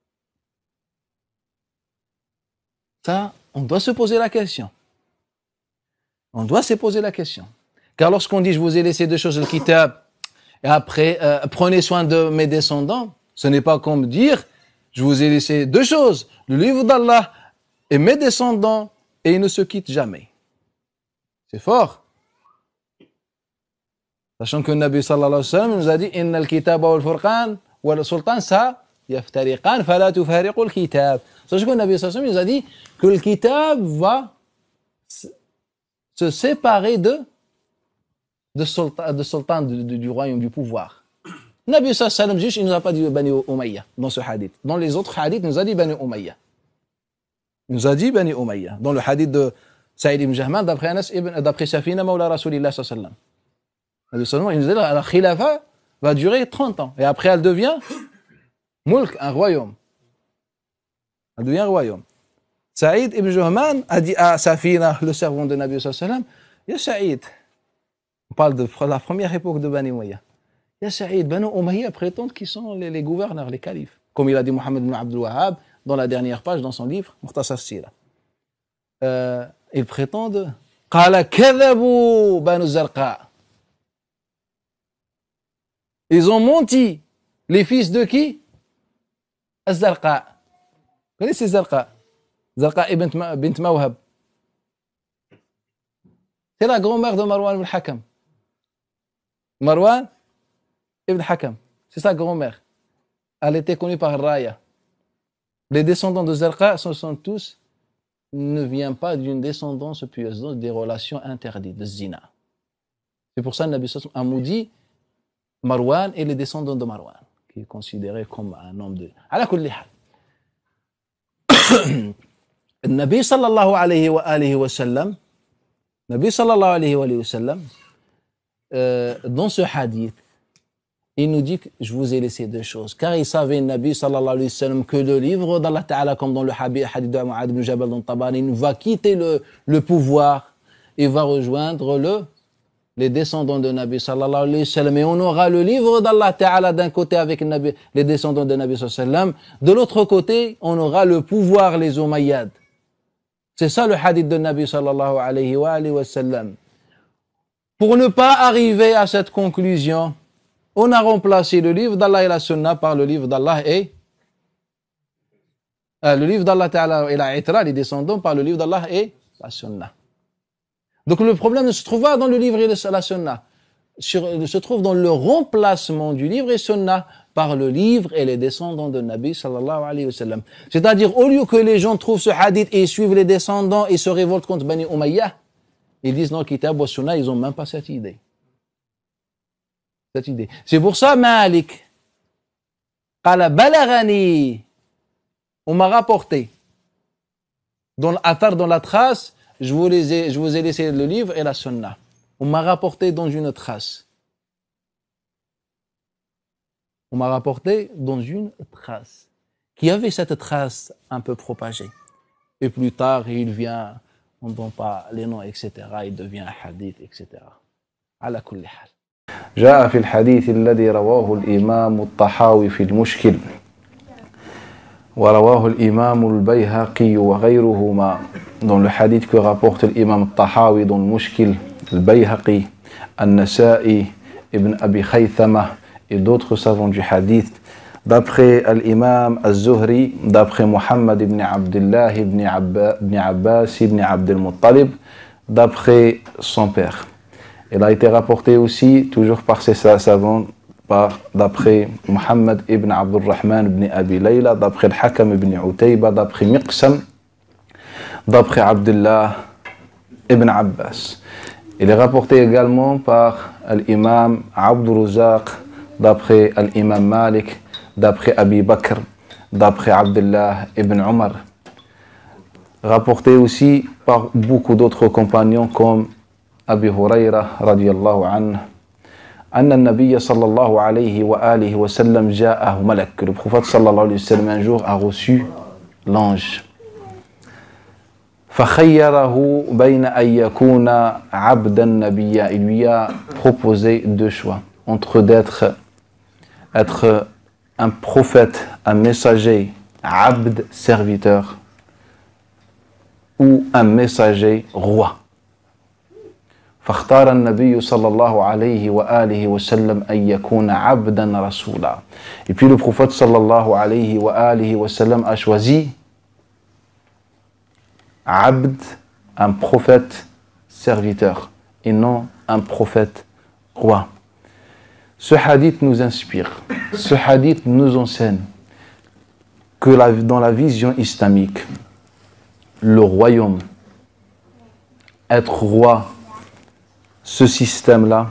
Ça, on doit se poser la question. On doit se poser la question. Car lorsqu'on dit, je vous ai laissé deux choses, le kitab, et après, euh, prenez soin de mes descendants, ce n'est pas comme dire, je vous ai laissé deux choses, le livre d'Allah et mes descendants, et ils ne se quittent jamais. C'est fort. Sachant que le Nabi sallallahu alayhi wa sallam nous a dit, inna al-kitaba wal-furqan wal-sultan sa yaftariqan fala tufariqu al-kitab. Sachant que le Nabi sallallahu alayhi wa sallam nous a dit que le kitab va se séparer de de sultan, de sultan du, du, du royaume, du pouvoir. Le Nabi sallallahu alayhi wa sallam, juste, il ne nous a pas dit Bani Umayya dans ce hadith. Dans les autres hadiths, il nous a dit Bani Umayya. Il nous a dit Bani Umayya. Dans le hadith de Saïd ibn Jahman, d'après Anas ibn, d'après Safina, Mawla Rasulillah sallallahu alayhi wa sallam. Il nous a dit la khilafa va durer trente ans. Et après, elle devient mulk, un royaume. Elle devient un royaume. Saïd ibn Jahman a dit à Safina, le servant de Nabi sallallahu alayhi wa sallam, Ya Saïd, on parle de la première époque de Bani Umayya. Ya Saïd, Bani Umayya prétendent qu'ils sont les, les gouverneurs, les califes. Comme il a dit Mohammed ibn Abdul Wahhab dans la dernière page dans son livre, Mukhtasar Sira. Euh, ils prétendent Qala kadhabu Banu Zarqa. Ils ont menti. Les fils de qui? Az-Zarqa. Vous connaissez Zarqa? Zarqa ibn bint Mawhab. C'est la grand-mère de Marwan ibn Hakam. Marwan ibn Hakam. C'est sa grand-mère. Elle était connue par Raya. Les descendants de Zarqa ce sont tous, ne viennent pas d'une descendance pieuse, donc des relations interdites, de zina. C'est pour ça que le Nabi sallallahu alayhi wa sallam a maudit Marwan et les descendants de Marwan, qui est considéré comme un homme de... Ala kulli hal. Le Nabi sallallahu alayhi wa, alayhi wa sallam Nabi sallallahu alayhi wa sallam, euh, dans ce hadith, il nous dit que je vous ai laissé deux choses. Car il savait, Nabi sallallahu alayhi wa sallam, que le livre d'Allah Ta'ala, comme dans le hadith de Mu'adh ibn Jabal dans Tabari, va quitter le, le pouvoir et va rejoindre le, les descendants de Nabi sallallahu alayhi wa sallam. Et on aura le livre d'Allah Ta'ala d'un côté avec Nabi, les descendants de Nabi sallallahu alayhi wa sallam. De l'autre côté, on aura le pouvoir, les Umayyads. C'est ça le hadith de Nabi sallallahu alayhi wa sallam. Pour ne pas arriver à cette conclusion, on a remplacé le livre d'Allah et la Sunna par le livre d'Allah et euh, le livre d'Allah Ta'ala et la Itra, les descendants, par le livre d'Allah et la Sunna. Donc le problème ne se trouve pas dans le livre et la Sunna, sur, se trouve dans le remplacement du livre et Sunna par le livre et les descendants de Nabi sallallahu alayhi wa sallam. C'est-à-dire, au lieu que les gens trouvent ce hadith et suivent les descendants et se révoltent contre Bani Umayyah, ils disent dans le Kitab wa Sunna, ils n'ont même pas cette idée. Cette idée. C'est pour ça, Malik, qala balaghani, on m'a rapporté, dans l'athar, dans la trace, je vous, les ai, je vous ai laissé le livre et la Sunna. On m'a rapporté dans une trace. On m'a rapporté dans une trace. Qui avait cette trace un peu propagée. Et plus tard, il vient, on ne donne pas les noms, et cetera. Il devient un hadith, et cetera. Ala kulli hal. جاء في الحديث الذي رواه الإمام الطحاوي في المشكل ورواه الإمام البيهقي وغيرهما dans le hadith que rapporte l'imam al-Tahawi dans le Mushkil, al-Bayhaqi, al-Nasa'i, Ibn Abi Khaythama et d'autres savants du hadith, d'après l'imam al-Zuhri, d'après Muhammad ibn Abdullah ibn, Abba, ibn Abbas ibn Abdul Muttalib, d'après son père. Il a été rapporté aussi, toujours par ces savants, par, d'après Muhammad ibn Abdul Rahman ibn Abi Layla, d'après al-Hakam ibn Utayba, d'après Miqsam, d'après Abdullah ibn Abbas. Il est rapporté également par l'imam Abdul Razaq, d'après l'imam Malik, d'après Abi Bakr, d'après Abdullah ibn Umar. Rapporté aussi par beaucoup d'autres compagnons comme Abi Hurayra radiyallahu anhu, أن النبي صلى الله عليه وآله وسلم جاءه ملك. Le prophète sallallahu alayhi wa sallam un jour a reçu l'ange. فخيره بين أن يكون عبدا نبيا. Il lui a proposé deux choix entre d'être être un prophète, un messager, abd, serviteur, ou un messager, roi. فاختار النبي صلى الله عليه وآله وسلم أن يكون عبدا رسولا. Et puis le prophète صلى الله عليه وآله وسلم a choisi abd, un prophète serviteur, et non un prophète roi. Ce hadith nous inspire, ce hadith nous enseigne que la, dans la vision islamique, le royaume, être roi, ce système-là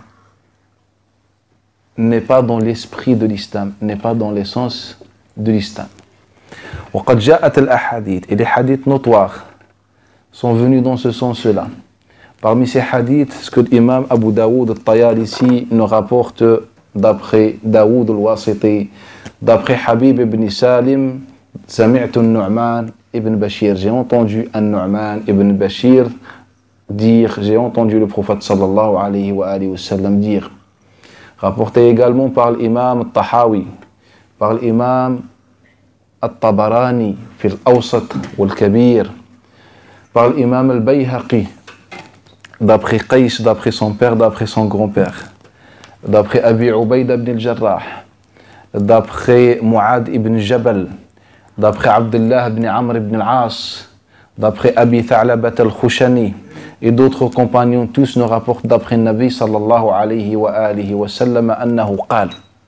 n'est pas dans l'esprit de l'islam, n'est pas dans l'essence de l'islam. وقد جاءت الأحاديث, et les hadiths notoires sont venus dans ce sens-là. Parmi ces hadiths, ce que l'imam Abu Daoud al-Tayalisi nous rapporte d'après Daoud al-Wasiti, d'après Habib ibn Salim, سمعت النعمان ibn Bashir, j'ai entendu An-Nu'man ibn Bashir dire, j'ai entendu le prophète sallallahu alayhi wa alayhi wa sallam dire, rapporté également par l'imam al-Tahawi, par l'imam al-Tabarani, fi al-Awsat wal-Kabir, par l'imam al-Bayhaqi, d'après Qais, d'après son père, d'après son grand-père, d'après Abi Ubayda ibn al-Jarrah, d'après Mu'adh ibn Jabal, d'après Abdullah ibn Amr ibn al-As, d'après Abi Tha'labat al-Khushani, et d'autres compagnons, tous nous rapportent d'après le Nabi sallallahu alayhi wa alihi wa sallam annahu qal,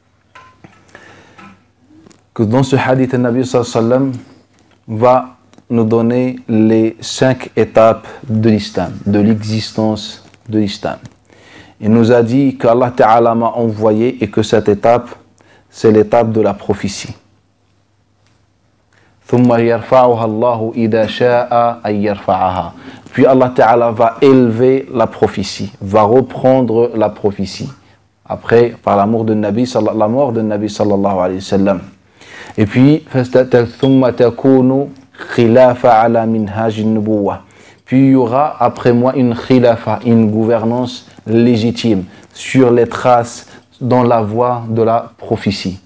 que dans ce hadith, le Nabi sallallahu alayhi wa sallam va nous donner les cinq étapes de l'islam, de l'existence de l'islam. Il nous a dit qu'Allah Ta'ala m'a envoyé et que cette étape, c'est l'étape de la prophétie. ثم يرفعها الله إذا شاء أن يرفعها. Puis Allah Ta'ala va élever la prophétie, va reprendre la prophétie. Après, par l'amour de Nabi, la mort de Nabi sallallahu alayhi wa sallam. Et puis, ثم تكون خلافة على منهاج النبوة. Puis il y aura après moi une khilafa, une gouvernance légitime sur les traces dans la voie de la prophétie.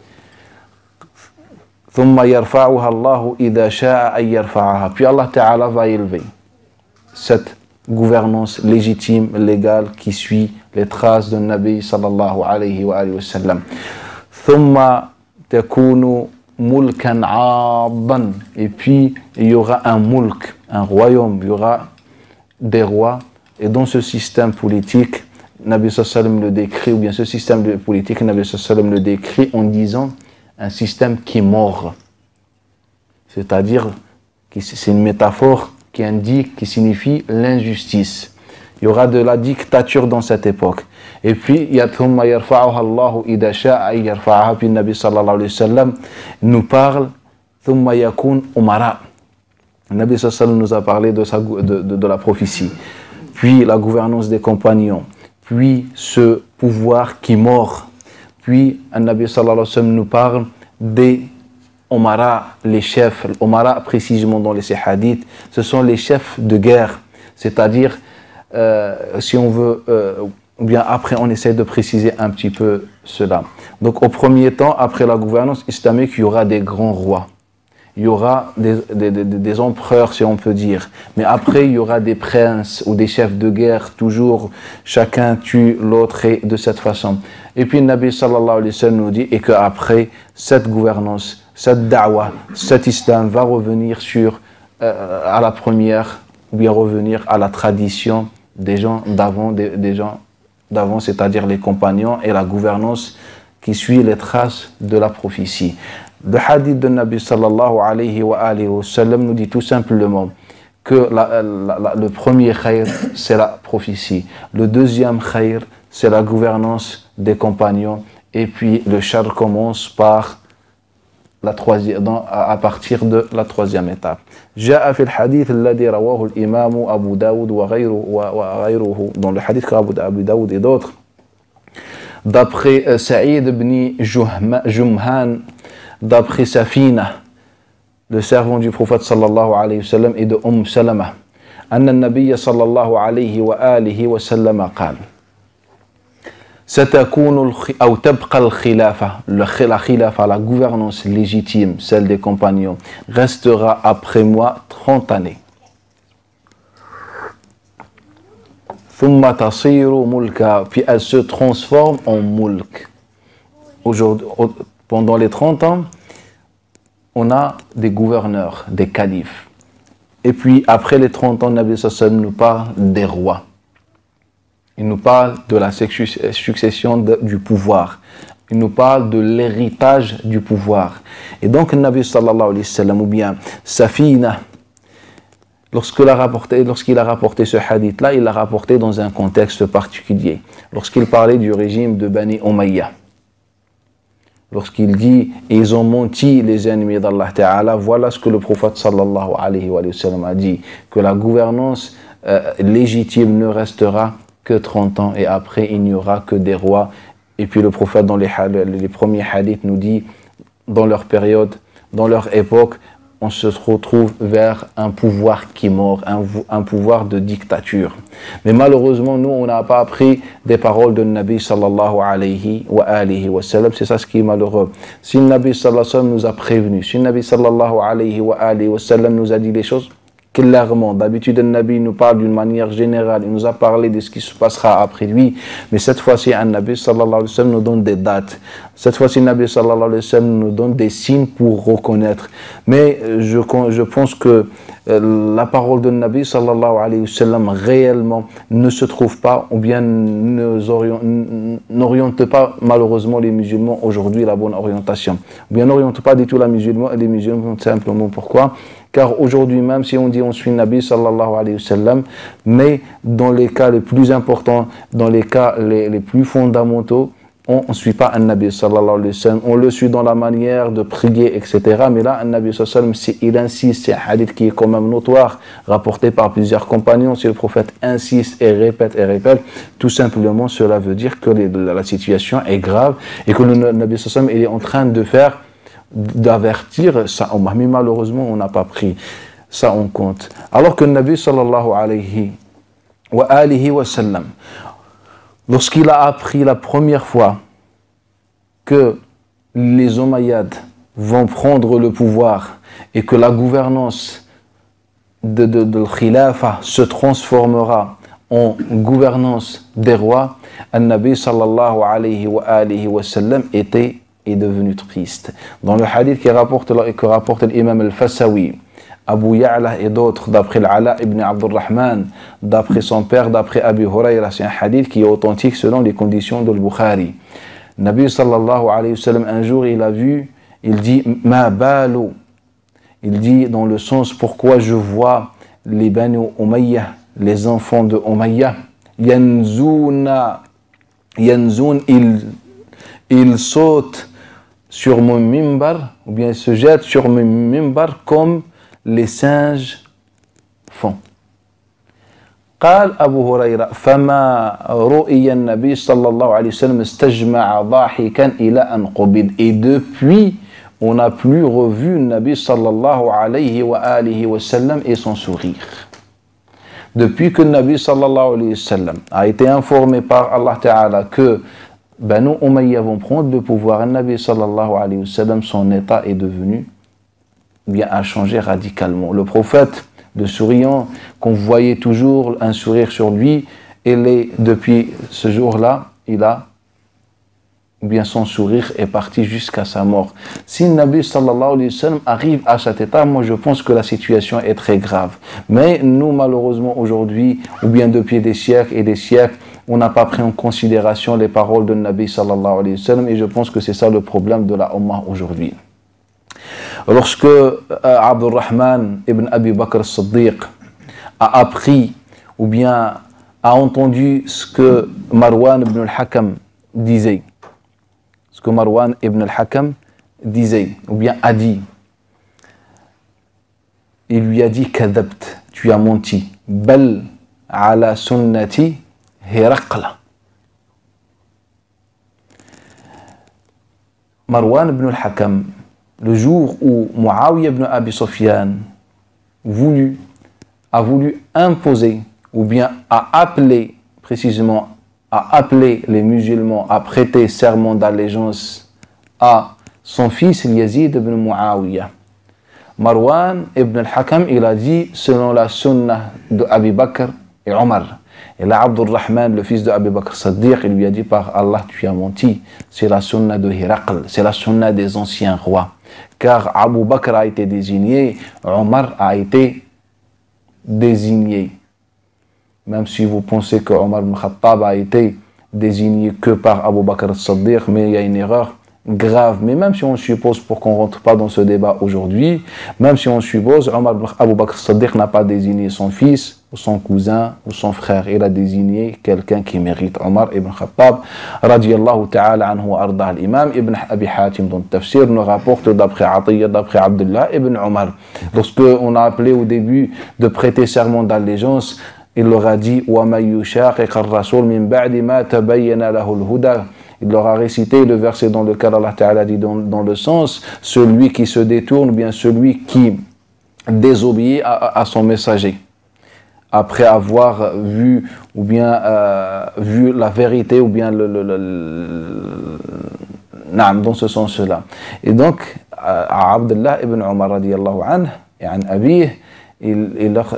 ثم يرفعها الله إذا شاء أن يرفعها. Puis Allah Ta'ala va élever cette gouvernance légitime, légale, qui suit les traces de Nabi sallallahu alayhi wa alayhi wa sallam. ثم تكون ملكا عاضا. Et puis il y aura un mulk, un royaume, il y aura des rois. Et dans ce système politique, Nabi sallallahu alayhi wa sallam le décrit, ou bien ce système politique, Nabi sallallahu alayhi wa sallam le décrit en disant un système qui mord. C'est-à-dire que c'est une métaphore qui indique, qui signifie l'injustice. Il y aura de la dictature dans cette époque. Et puis, il y a ثم يرفعها الله إذا شاء أن يرفعها. Puis Nabi sallallahu alayhi wa sallam nous parle ثم يكون أمراء. Nabi sallallahu alayhi wa sallam nous a parlé de, sa, de, de, de la prophétie. Puis la gouvernance des compagnons. Puis ce pouvoir qui mord. Puis Nabi sallallahu alayhi wa sallam nous parle des Omara, les chefs. Omara, précisément dans les hadiths, ce sont les chefs de guerre. C'est-à-dire, euh, si on veut, euh, ou bien après on essaie de préciser un petit peu cela. Donc au premier temps, après la gouvernance islamique, il y aura des grands rois. Il y aura des, des, des, des empereurs, si on peut dire. Mais après, il y aura des princes ou des chefs de guerre. Toujours, chacun tue l'autre et de cette façon. Et puis, Nabi sallallahu alayhi wa sallam nous dit, et qu'après, cette gouvernance, cette da'wah, cet islam va revenir sur, euh, à la première, ou bien revenir à la tradition des gens d'avant, des, des gens d'avant, c'est-à-dire les compagnons et la gouvernance qui suit les traces de la prophétie. Le hadith de Nabi sallallahu alayhi wa alayhi wa sallam nous dit tout simplement que la, la, la, le premier khayr, c'est la prophétie. Le deuxième khayr, c'est la gouvernance des compagnons. Et puis le char commence par la troisième, dans, à, à partir de la troisième étape. جاء في الحديث الذي رواه الإمام أبو داود وغيره, وغيره dans le hadith d'Abu Daoud et d'autres, d'après euh, Saïd ibn Jumhan, d'après Safina, le servant du prophète sallallahu alayhi wa sallam, et de Umm Salama, أن النبي صلى الله عليه وآله وسلم قال ستكون أو تبقى الخلافة, la khilafa, la gouvernance légitime, celle des compagnons, restera après moi trente années. ثم تصير ملكا, puis elle se transforme en mulk. Aujourd'hui, pendant les trente ans, on a des gouverneurs, des califes. Et puis après les trente ans, Nabi sallallahu alayhi wa sallam nous parle des rois. Il nous parle de la succession de, du pouvoir. Il nous parle de l'héritage du pouvoir. Et donc Nabi sallallahu alayhi wa sallam, ou bien Safina, lorsqu'il a rapporté, lorsqu'il a rapporté ce hadith-là, il l'a rapporté dans un contexte particulier. Lorsqu'il parlait du régime de Bani Umayya. Lorsqu'il dit « Ils ont menti les ennemis d'Allah Ta'ala », voilà ce que le prophète sallallahu alayhi wa sallam a dit, que la gouvernance euh, légitime ne restera que trente ans et après il n'y aura que des rois. Et puis le prophète dans les, les premiers hadiths nous dit, dans leur période, dans leur époque, on se retrouve vers un pouvoir qui mord, un, un pouvoir de dictature. Mais malheureusement, nous, on n'a pas appris des paroles de Nabi sallallahu alayhi wa alihi wa sallam. C'est ça ce qui est malheureux. Si le Nabi sallallahu alayhi wa sallam nous a prévenus, si le Nabi sallallahu alayhi wa alihi wa sallam nous a dit les choses clairement, d'habitude le Nabi nous parle d'une manière générale, il nous a parlé de ce qui se passera après lui, mais cette fois-ci, un Nabi sallallahu alayhi wa sallam nous donne des dates. Cette fois-ci, le Nabi sallallahu alayhi wa sallam nous donne des signes pour reconnaître. Mais je, je pense que euh, la parole de Nabi sallallahu alayhi wa sallam réellement ne se trouve pas, ou bien n'oriente pas malheureusement les musulmans aujourd'hui la bonne orientation. Ou bien n'oriente pas du tout la musulman, les musulmans simplement. Pourquoi ? Car aujourd'hui même, si on dit on suit Nabi sallallahu alayhi wa sallam, mais dans les cas les plus importants, dans les cas les, les plus fondamentaux, on ne suit un Nabi sallallahu alayhi wa sallam, on le suit dans la manière de prier, et cetera. Mais là, un Nabi sallallahu alayhi wa sallam, il insiste, c'est un hadith qui est quand même notoire, rapporté par plusieurs compagnons. Si le prophète insiste et répète et répète, tout simplement, cela veut dire que les, la situation est grave et que le Nabi sallallahu alayhi wa sallam, il est en train de faire, d'avertir ça. Mais malheureusement, on n'a pas pris ça en compte. Alors que le Nabi sallallahu alayhi wa alihi wa sallam, lorsqu'il a appris la première fois que les Omeyyades vont prendre le pouvoir et que la gouvernance de, de, de Khilafa se transformera en gouvernance des rois, An-Nabi sallallahu alayhi wa alihi wa sallam était est devenu triste. Dans le hadith qui rapporte, que rapporte l'imam al-Fasawi, Abu Ya'la et d'autres, d'après l'Ala ibn Abdurrahman, d'après son père, d'après Abi Hurayra, c'est un hadith qui est authentique selon les conditions de l'Bukhari. Nabi sallallahu alayhi wa sallam, un jour, il a vu, il dit « Ma balu » il dit dans le sens « Pourquoi je vois les Banu Umayyah, les enfants de Umayyah, yanzouna, yanzoun, ils, ils sautent sur mon mimbar, ou bien se jettent sur mon mimbar comme les singes font. » قال أبو هريرة فما رؤي النبي صلى الله عليه وسلم استجمع ضاحكا إلى أن قبض. Et depuis, on n'a plus revu le Nabi sallallahu alayhi wa alihi wa sallam et son sourire. Depuis que le Nabi sallallahu alayhi wa sallam a été informé par Allah Ta'ala que Banu Umayya vont prendre le pouvoir, le Nabi sallallahu alayhi wa sallam, son état est devenu, bien, a changé radicalement. Le prophète, le souriant, qu'on voyait toujours un sourire sur lui, et les, depuis ce jour-là, il a, bien, son sourire est parti jusqu'à sa mort. Si le Nabi sallallahu alayhi wa sallam arrive à cet état, moi je pense que la situation est très grave. Mais nous, malheureusement, aujourd'hui, ou bien depuis des siècles et des siècles, on n'a pas pris en considération les paroles de Nabi sallallahu alayhi wa sallam, et je pense que c'est ça le problème de la Ummah aujourd'hui. Lorsque euh, Abdurrahman ibn Abi Bakr as-Siddiq a appris ou bien a entendu ce que Marwan ibn al-Hakam disait, ce que Marwan ibn al-Hakam disait, ou bien a dit, il lui a dit « Kadhabt, tu as menti, bal ala sunnati Hiraqla ». Marwan ibn al-Hakam, le jour où Muawiyah ibn Abi Sufyan voulu, a voulu imposer, ou bien a appelé, précisément, a appelé les musulmans à prêter serment d'allégeance à son fils Yazid ibn Muawiyah. Marwan ibn al-Hakam, il a dit, selon la sunna de Abi Bakr et Omar. Et là, Abdurrahman, le fils de Abi Bakr Siddiq, il lui a dit, par Allah, tu as menti. C'est la sunna de Hiraql, c'est la sunna des anciens rois. Car Abu Bakr a été désigné, Omar a été désigné. Même si vous pensez que Omar ibn Khattab a été désigné que par Abu Bakr Siddiq, mais il y a une erreur grave. Mais même si on suppose, pour qu'on ne rentre pas dans ce débat aujourd'hui, même si on suppose, Omar ibn Abu Bakr Siddiq n'a pas désigné son fils, ou son cousin, ou son frère. Il a désigné quelqu'un qui mérite. Omar ibn Khattab, radiyallahu ta'ala anhu wa ardah. L'imam ibn Abi Hatim, dans le tafsir, nous rapporte d'après Atiyya, d'après Abdullah ibn Omar. Lorsque on a appelé au début de prêter serment d'allégeance, il leur a dit وَمَنْ يُشَاقِقَ الرَّسُولِ مِنْ بَعْدِ مَا تَبَيَّنَ لَهُ الْهُدَى. Il leur a récité le verset dans lequel Allah Ta'ala dit dans, dans le sens, celui qui se détourne, ou bien celui qui désobéit à, à son messager, après avoir vu, ou bien euh, vu la vérité, ou bien le, le, le, le, le dans ce sens-là. Et donc, à Abdullah ibn Umar radiyallahu anhu, et an Abih, il, il leur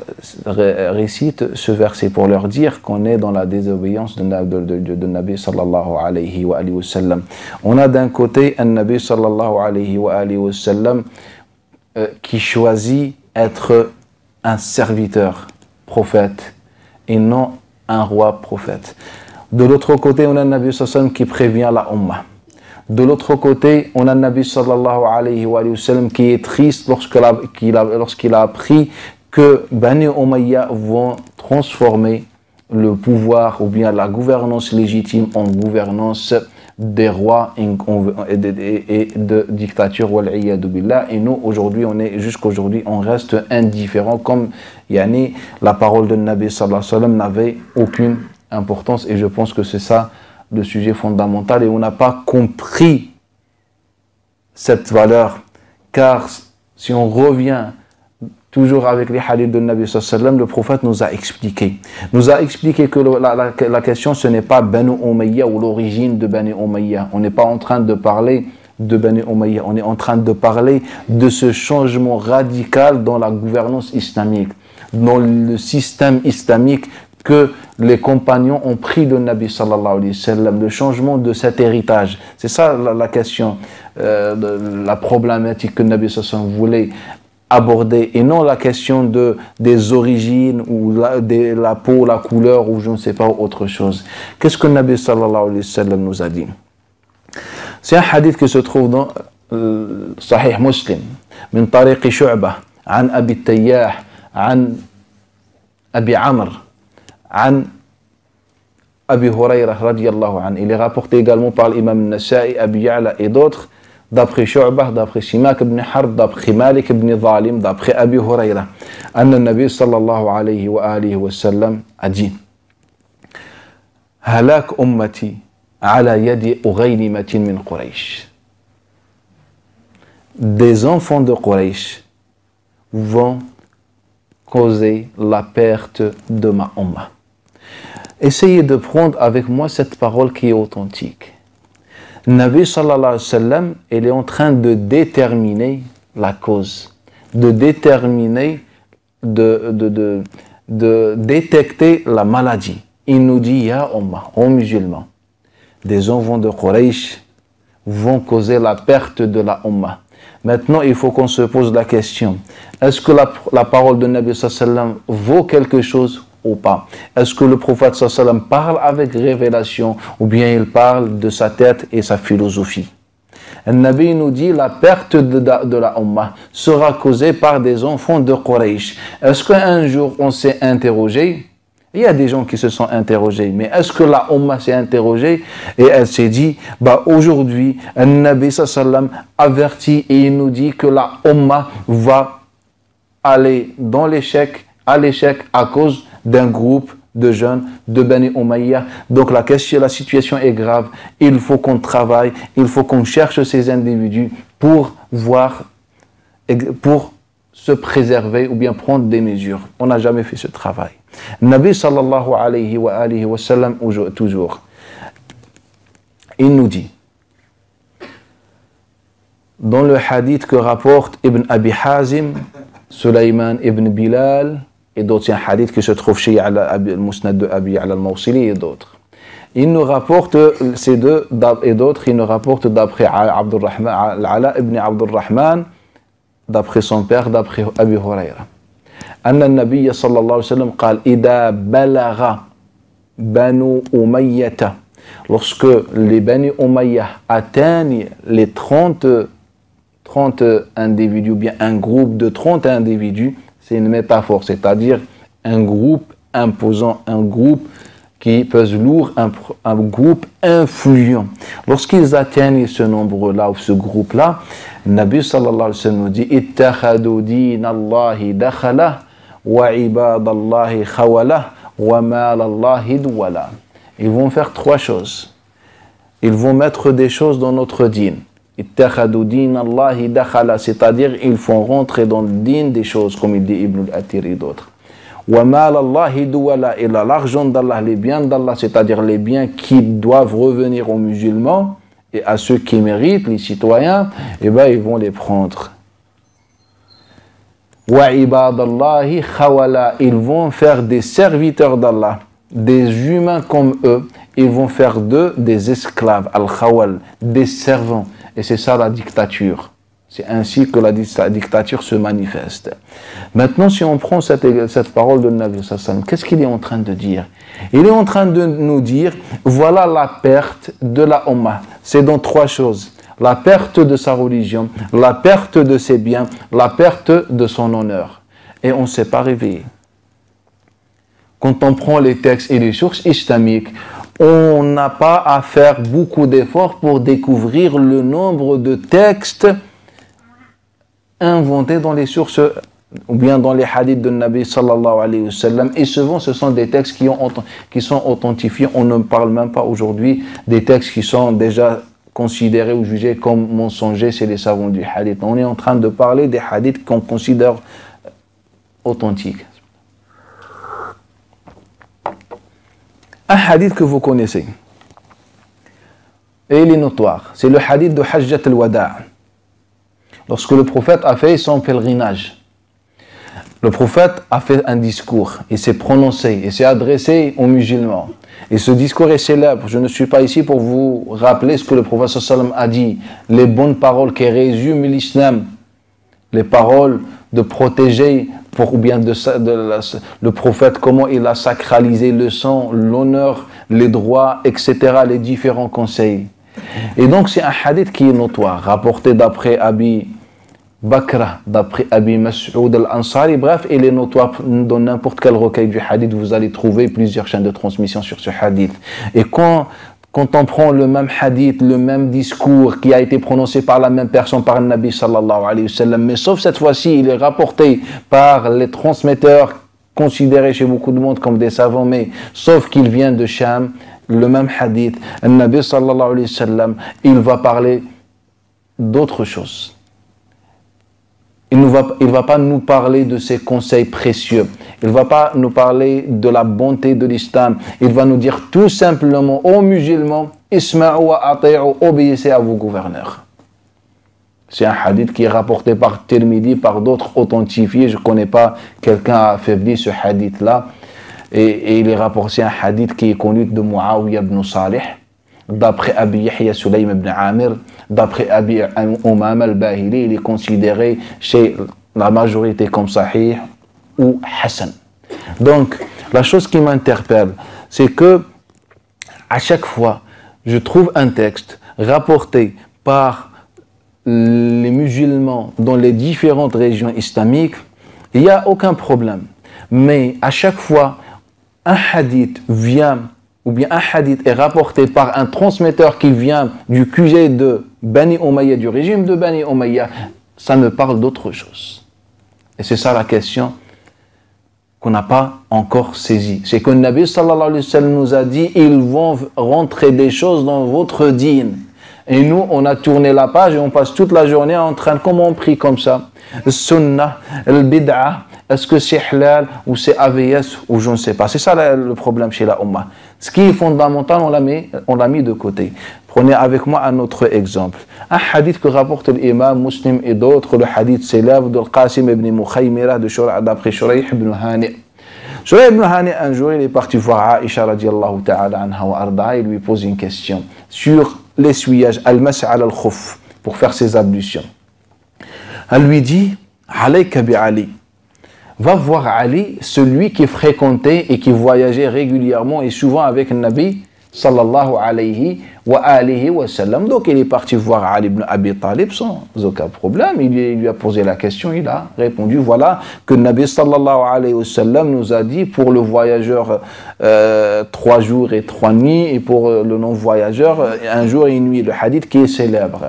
récite ce verset pour leur dire qu'on est dans la désobéissance de, de, de, de, de Nabi sallallahu alayhi wa, wa sallam. On a d'un côté un Nabi sallallahu alayhi wa, wa sallam euh, qui choisit être un serviteur prophète et non un roi prophète. De l'autre côté, on a un Nabi sallallahu alayhi wa sallam qui prévient la Ummah. De l'autre côté, on a un Nabi sallallahu alayhi wa sallam qui est triste lorsqu'il a, qu'il a, lorsqu'il a appris que Bani Umayya vont transformer le pouvoir ou bien la gouvernance légitime en gouvernance des rois et de, et de dictature. Et nous, aujourd'hui, on est, jusqu'aujourd'hui, on reste indifférent, comme yani, la parole de Nabi sallallahu alayhi wa sallam n'avait aucune importance. Et je pense que c'est ça le sujet fondamental. Et on n'a pas compris cette valeur. Car si on revient toujours avec les hadiths de Nabi sallallahu alayhi wa sallam, le prophète nous a expliqué. Nous a expliqué que la, la, la question, ce n'est pas Banu Umayya ou l'origine de Banu Umayya. On n'est pas en train de parler de Banu Umayya. On est en train de parler de ce changement radical dans la gouvernance islamique, dans le système islamique que les compagnons ont pris de Nabi sallallahu alayhi wa sallam, le changement de cet héritage. C'est ça la, la question, euh, de, la problématique que Nabi sallallahu alayhi wa sallam voulait aborder, et non la question de, des origines ou la, de la peau, la couleur ou je ne sais pas autre chose. Qu'est-ce que Nabi sallallahu alayhi wa sallam nous a dit? C'est un hadith qui se trouve dans euh, Sahih Muslim, min tariq Shu'bah, an Abi Tayyah, an Abi Amr, an Abi Hurayra radiyallahu anhu. Il est rapporté également par l'imam Nasa'i, Abi Ya'la et d'autres, d'après Shu'bah, d'après Simak ibn Harb, d'après Malik ibn Zalim, d'après Abi Hurayra, anna Nabi sallallahu alayhi wa alihi wa sallam a dit: Halak ummati ala yadi ughaynimatin min Quraysh. Des enfants de Quraysh vont causer la perte de ma ummah. Essayez de prendre avec moi cette parole qui est authentique. Nabi sallallahu alayhi wa sallam, il est en train de déterminer la cause, de déterminer, de, de, de, de détecter la maladie. Il nous dit, ya Ummah, aux musulmans, des enfants de Quraysh vont causer la perte de la Ummah. Maintenant, il faut qu'on se pose la question, est-ce que la, la parole de Nabi sallallahu alayhi wa sallam vaut quelque chose ou pas? Est-ce que le prophète sallallahu alayhi wa sallam parle avec révélation ou bien il parle de sa tête et sa philosophie? Le Nabi nous dit la perte de, de, de la Ummah sera causée par des enfants de Quraysh. Est-ce qu'un jour on s'est interrogé? Il y a des gens qui se sont interrogés, mais est-ce que la Ummah s'est interrogée et elle s'est dit, bah aujourd'hui, le Nabi sallallahu alayhi wa sallam avertit et il nous dit que la Ummah va aller dans l'échec, à l'échec à cause d'un groupe de jeunes de Bani Umayya. Donc la question, la situation est grave. Il faut qu'on travaille, il faut qu'on cherche ces individus pour voir, pour se préserver ou bien prendre des mesures. On n'a jamais fait ce travail. Nabi sallallahu alayhi wa alihi wa sallam, toujours, il nous dit, dans le hadith que rapporte Ibn Abi Hazim, Sulayman ibn Bilal, et d'autres, c'est un hadith qui se trouve chez le Musnad de Abi Ya'la al-Mawsili et d'autres. Il nous rapporte, ces deux et d'autres, il nous rapporte d'après Al-Ala ibn Abdurrahman, d'après son père, d'après Abi Hurayra. Anna an-Nabiy sallallahu alayhi wa sallam قال إذا بلغ بنو أمية, lorsque les Bani Umayya atteignent les trente, trente individus, bien un groupe de trente individus, c'est une métaphore, c'est-à-dire un groupe imposant, un groupe qui pèse lourd, un, un groupe influent. Lorsqu'ils atteignent ce nombre-là ou ce groupe-là, Nabi sallallahu alayhi wa sallam nous dit ittakhadou dinallahi dakhala wa ibadallahi khawala wa malallahi douala. Ils vont faire trois choses. Ils vont mettre des choses dans notre dîn. Ittakhadou dinallahi dakhala, c'est-à-dire ils font rentrer dans le dîn des choses, comme il dit Ibn al-Athir et d'autres. Wa malallahi douala, et l'argent d'Allah, les biens d'Allah, c'est-à-dire les biens qui doivent revenir aux musulmans et à ceux qui méritent, les citoyens, et ben ils vont les prendre. Wa ibadallahi khawala, ils vont faire des serviteurs d'Allah, des humains comme eux, ils vont faire d'eux des esclaves, al-khawal, des servants. Et c'est ça la dictature. C'est ainsi que la dictature se manifeste. Maintenant, si on prend cette, cette parole de Nabi sallallahu alayhi wa sallam, qu'est-ce qu'il est en train de dire? Il est en train de nous dire, voilà la perte de la Ummah. C'est dans trois choses. La perte de sa religion, la perte de ses biens, la perte de son honneur. Et on ne s'est pas réveillé. Quand on prend les textes et les sources islamiques, on n'a pas à faire beaucoup d'efforts pour découvrir le nombre de textes inventés dans les sources ou bien dans les hadiths de Nabi sallallahu alayhi wa sallam. Et souvent, ce sont des textes qui, ont, qui sont authentifiés. On ne parle même pas aujourd'hui des textes qui sont déjà considérés ou jugés comme mensongers chez les savants du hadith. On est en train de parler des hadiths qu'on considère authentiques. Un hadith que vous connaissez, et il est notoire, c'est le hadith de Hajjat al-Wada'. Lorsque le prophète a fait son pèlerinage, le prophète a fait un discours, il s'est prononcé, il s'est adressé aux musulmans. Et ce discours est célèbre. Je ne suis pas ici pour vous rappeler ce que le prophète sallam a dit, les bonnes paroles qui résument l'islam, les paroles de protéger, pour, ou bien de, de la, le prophète, comment il a sacralisé le sang, l'honneur, les droits, et cetera, les différents conseils. Et donc c'est un hadith qui est notoire, rapporté d'après Abi Bakra, d'après Abi Mas'ud al-Ansari. Bref, il est notoire dans n'importe quel recueil du hadith, vous allez trouver plusieurs chaînes de transmission sur ce hadith. Et quand, quand on prend le même hadith, le même discours qui a été prononcé par la même personne, par le Nabi sallallahu alayhi wa sallam, mais sauf cette fois-ci, il est rapporté par les transmetteurs considérés chez beaucoup de monde comme des savants, mais sauf qu'il vient de Sham, le même hadith, le Nabi sallallahu alayhi wa sallam, il va parler d'autre chose. Il ne va, il va pas nous parler de ses conseils précieux. Il ne va pas nous parler de la bonté de l'islam. Il va nous dire tout simplement aux musulmans, Isma'u wa ati'u, obéissez à vos gouverneurs. C'est un hadith qui est rapporté par Tirmidhi, par d'autres authentifiés. Je ne connais pas quelqu'un a affaibli ce hadith-là. Et, et il est rapporté un hadith qui est connu de Muawiyah ibn Salih, d'après Abi Yahya Sulaym ibn Amir, d'après Abi Umama al-Bahili, il est considéré chez la majorité comme sahih ou hassan. Donc, la chose qui m'interpelle, c'est que à chaque fois, je trouve un texte rapporté par les musulmans dans les différentes régions islamiques, il n'y a aucun problème. Mais à chaque fois, un hadith vient ou bien un hadith est rapporté par un transmetteur qui vient du Q G de Bani Umayya, du régime de Bani Umayya, ça me parle d'autre chose. Et c'est ça la question qu'on n'a pas encore saisie. C'est que le Nabi sallallahu alayhi wa sallam nous a dit, ils vont rentrer des choses dans votre dîn. Et nous, on a tourné la page et on passe toute la journée en train de, comment on prie comme ça, le sunnah, le bid'ah, est-ce que c'est halal ou c'est A V S ou je ne sais pas. C'est ça le problème chez la Ummah. Ce qui est fondamental, on l'a mis, on l'a mis de côté. Prenez avec moi un autre exemple. Un hadith que rapporte l'imam Muslim et d'autres, le hadith célèbre de Qasim ibn Mukhaymira d'après Shuraih ibn Hani. Shuraih ibn Hani, un jour, il est parti voir Aisha radiallahu ta'ala anha wa arda, il lui pose une question sur l'essuyage, al-mas' ala al-khuf, pour faire ses ablutions. Elle lui dit, alayka bi Ali. Va voir Ali, celui qui fréquentait et qui voyageait régulièrement et souvent avec le Nabi sallallahu alayhi wa alihi wa sallam. Donc il est parti voir Ali ibn Abi Talib sans aucun problème. Il lui, il lui a posé la question, il a répondu, voilà que le Nabi sallallahu alayhi wa sallam nous a dit pour le voyageur euh, trois jours et trois nuits et pour le non-voyageur un jour et une nuit. Le hadith qui est célèbre.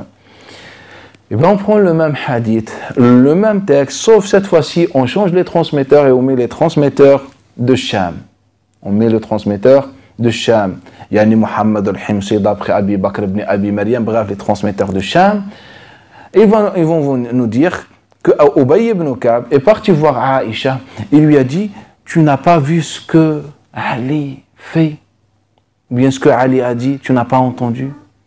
Et bien on prend le même hadith, le même texte, sauf cette fois-ci, on change les transmetteurs et on met les transmetteurs de Sham. On met le transmetteur de Sham. Yani Muhammad al-Himsi d'après Abi Bakr ibn Abi Maryam, bref, les transmetteurs de Sham. Et ils vont, ils vont nous dire que Ubay ibn Ka'b est parti voir Aïcha. Il lui a dit, tu n'as pas vu ce que Ali fait, ou bien ce que Ali a dit, tu n'as pas entendu.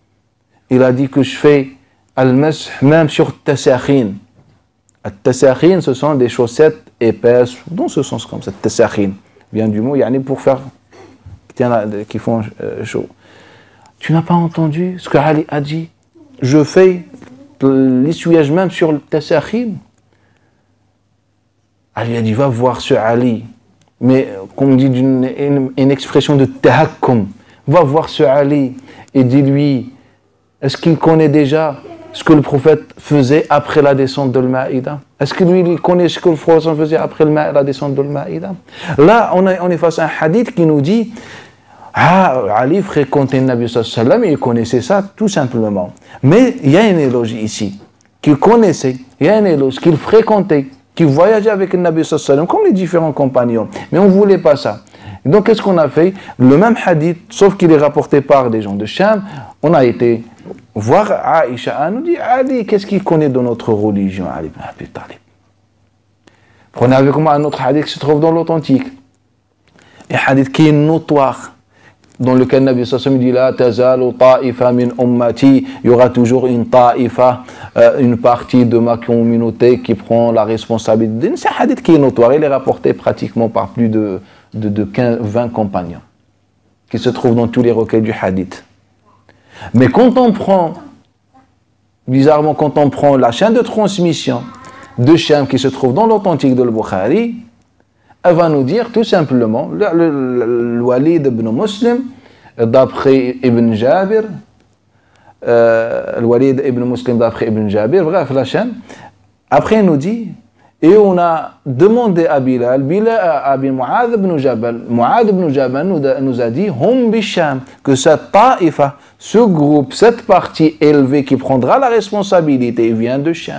Il a dit que je fais al-mas' même sur tasakhin. Tasakhin, ce sont des chaussettes épaisses, dans ce sens comme ça. Tasakhin vient du mot, yani pour faire, qui font chaud. Tu n'as pas entendu ce que Ali a dit? Je fais l'essuyage même sur le tasakhin. Ali a dit, va voir ce Ali. Mais, comme on dit, une, une, une expression de tahakkum. Va voir ce Ali et dis-lui, est-ce qu'il connaît déjà ce que le prophète faisait après la descente de l'Maïda? Est-ce que lui, il connaît ce que le prophète faisait après la descente de l'Maïda? Là, on, on est face à un hadith qui nous dit Ah, Ali fréquentait le Nabi sallallahu alayhi wa sallam et il connaissait ça tout simplement. Mais il y a une éloge ici, qu'il connaissait, il y a une éloge qu'il fréquentait, qu'il voyageait avec le Nabi sallallahu alayhi wa sallam, comme les différents compagnons. Mais on ne voulait pas ça. Et donc qu'est-ce qu'on a fait? Le même hadith, sauf qu'il est rapporté par des gens de Cham, on a été voir Aïcha, elle nous dit, Ali, qu'est-ce qu'il connaît de notre religion, Ali ibn Abi Talib? Prenez avec moi un autre hadith qui se trouve dans l'authentique. Un hadith qui est notoire, dans lequel le Nabi sallallahu alayhi wa sallam dit, La tazalu ta'ifa min ummati, il y aura toujours une ta'ifa, euh, une partie de ma communauté qui prend la responsabilité. C'est un hadith qui est notoire, il est rapporté pratiquement par plus de, de, de quinze, vingt compagnons, qui se trouvent dans tous les recueils du hadith. Mais quand on prend, bizarrement, quand on prend la chaîne de transmission de Cham qui se trouve dans l'authentique de Bukhari, elle va nous dire tout simplement, le, le, le, le Walid ibn Muslim, d'après Ibn Jabir, euh, le Walid ibn Muslim d'après Ibn Jabir, bref, la chaîne, après il nous dit, et on a demandé à Bilal, Bilal à Mu'adh ibn Jabal, Mu'adh ibn Jabal nous, nous a dit, Hum bisham, que cette ta'ifa, ce groupe, cette partie élevée qui prendra la responsabilité vient de Cham.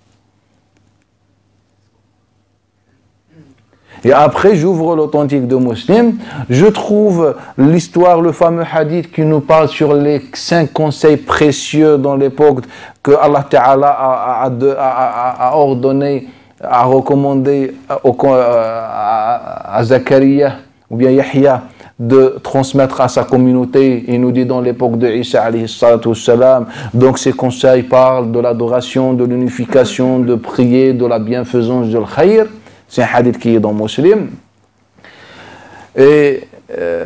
Et après, j'ouvre l'authentique de Muslim, je trouve l'histoire, le fameux hadith qui nous parle sur les cinq conseils précieux dans l'époque que Allah Ta'ala a, a, a, a ordonné, a recommandé à, à, à Zakaria ou bien Yahya de transmettre à sa communauté. Il nous dit dans l'époque de Isa alayhi salatu wassalam, donc ces conseils parlent de l'adoration, de l'unification, de prier, de la bienfaisance, de l'khayr. C'est un hadith qui est dans Muslim. Et euh,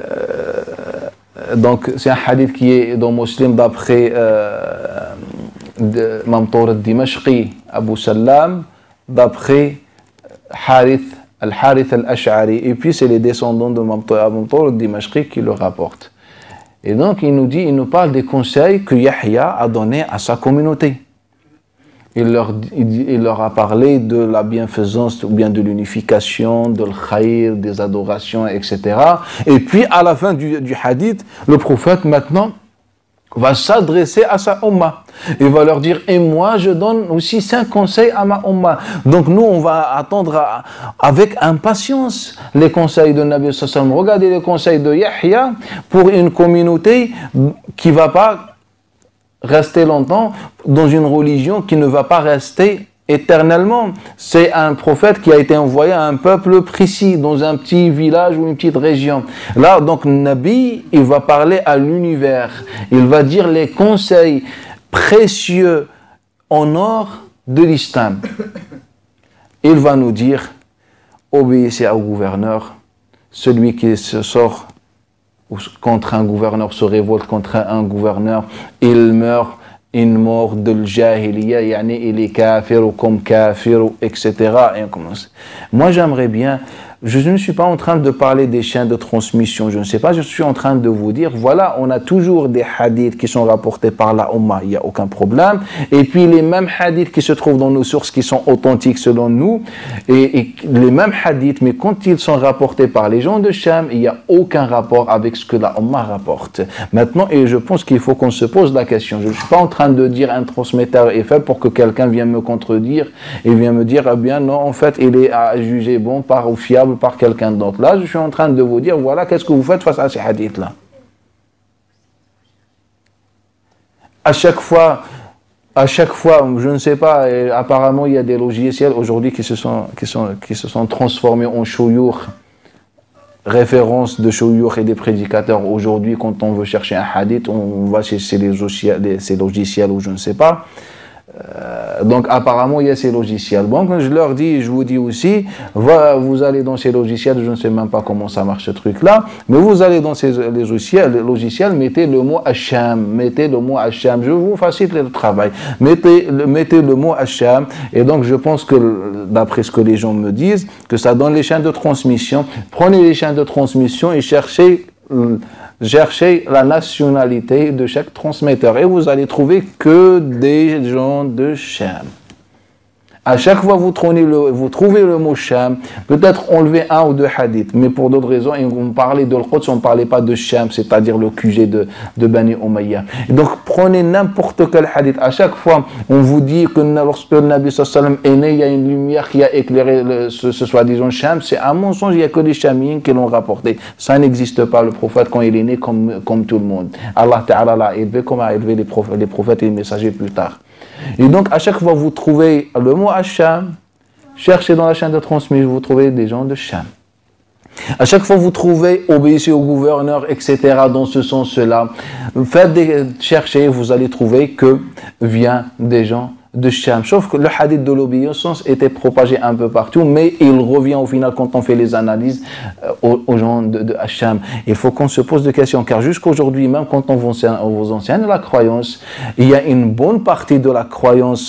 donc, c'est un hadith qui est dans Muslim d'après euh, Mamtour al-Dimashqi, Abu Sallam, d'après Harith, Al-Harith al-Ash'ari. Et puis, c'est les descendants de Mamtour al-Dimashqi qui le rapportent. Et donc, il nous dit, il nous parle des conseils que Yahya a donnés à sa communauté. Il leur, il, il leur a parlé de la bienfaisance ou bien de l'unification, de l'khayr, des adorations, et cetera. Et puis, à la fin du, du hadith, le prophète maintenant va s'adresser à sa umma. Il va leur dire, et moi je donne aussi cinq conseils à ma umma. Donc nous, on va attendre à, avec impatience les conseils de Nabi sallallahu alayhi wa sallam. Regardez les conseils de Yahya pour une communauté qui ne va pas rester longtemps dans une religion qui ne va pas rester éternellement. C'est un prophète qui a été envoyé à un peuple précis, dans un petit village ou une petite région. Là, donc, Nabi, il va parler à l'univers. Il va dire les conseils précieux en or de l'islam. Il va nous dire, obéissez au gouverneur, celui qui se sort contre un gouverneur, se révolte contre un gouverneur, il meurt une mort de l'jahiliya, yani il est kafir ou comme kafir, et cetera. Et on commence. Moi, j'aimerais bien, je ne suis pas en train de parler des chaînes de transmission, je ne sais pas, je suis en train de vous dire, voilà, on a toujours des hadiths qui sont rapportés par la Ummah, il n'y a aucun problème, et puis les mêmes hadiths qui se trouvent dans nos sources qui sont authentiques selon nous, et, et les mêmes hadiths, mais quand ils sont rapportés par les gens de Cham, il n'y a aucun rapport avec ce que la Ummah rapporte. Maintenant, et je pense qu'il faut qu'on se pose la question, je ne suis pas en train de dire un transmetteur est faible pour que quelqu'un vienne me contredire et vienne me dire, eh bien non, en fait, il est à juger bon par ou fiable par quelqu'un d'autre. Là, je suis en train de vous dire, voilà, qu'est-ce que vous faites face à ces hadiths-là. À chaque fois, à chaque fois, je ne sais pas, et apparemment, il y a des logiciels aujourd'hui qui se sont, qui sont, qui se sont transformés en shuyukh, référence de shuyukh et des prédicateurs. Aujourd'hui, quand on veut chercher un hadith, on va chez ces logiciels, ces logiciels ou je ne sais pas. Euh, donc apparemment il y a ces logiciels. Bon, quand je leur dis, je vous dis aussi, va, vous allez dans ces logiciels, je ne sais même pas comment ça marche ce truc-là, mais vous allez dans ces les logiciels, les logiciels, mettez le mot Hacham, mettez le mot Hacham, je vous facilite le travail, mettez, mettez le mot Hacham, et donc je pense que, d'après ce que les gens me disent, que ça donne les chaînes de transmission. Prenez les chaînes de transmission et cherchez Cherchez la nationalité de chaque transmetteur et vous allez trouver que des gens de Cham. À chaque fois vous trouvez le, vous trouvez le mot Sham, peut-être enlever un ou deux hadiths, mais pour d'autres raisons, et on parlait de l'Quds, on ne parlait pas de Sham, c'est-à-dire le Q G de, de Bani Umayya. Et donc prenez n'importe quel hadith. À chaque fois, on vous dit que lorsque le Nabi sallallahu alayhi wa sallam est né, il y a une lumière qui a éclairé le, ce, ce soi-disant Sham. C'est à mon sens, il n'y a que les Chamiens qui l'ont rapporté. Ça n'existe pas, le prophète, quand il est né, comme, comme tout le monde. Allah Ta'ala l'a élevé comme a élevé les prophètes, les prophètes et les messagers plus tard. Et donc, à chaque fois que vous trouvez le mot Hacham, cherchez dans la chaîne de transmission, vous trouvez des gens de Cham. À chaque fois que vous trouvez obéissez au gouverneur, et cetera, dans ce sens-là, faites des, cherchez, vous allez trouver que vient des gens de Cham. Sauf que le hadith de l'obéissance était propagé un peu partout, mais il revient au final quand on fait les analyses euh, aux, aux gens de, de Cham. Il faut qu'on se pose des questions, car jusqu'aujourd'hui, même quand on vous enseigne, on vous enseigne la croyance, il y a une bonne partie de la croyance,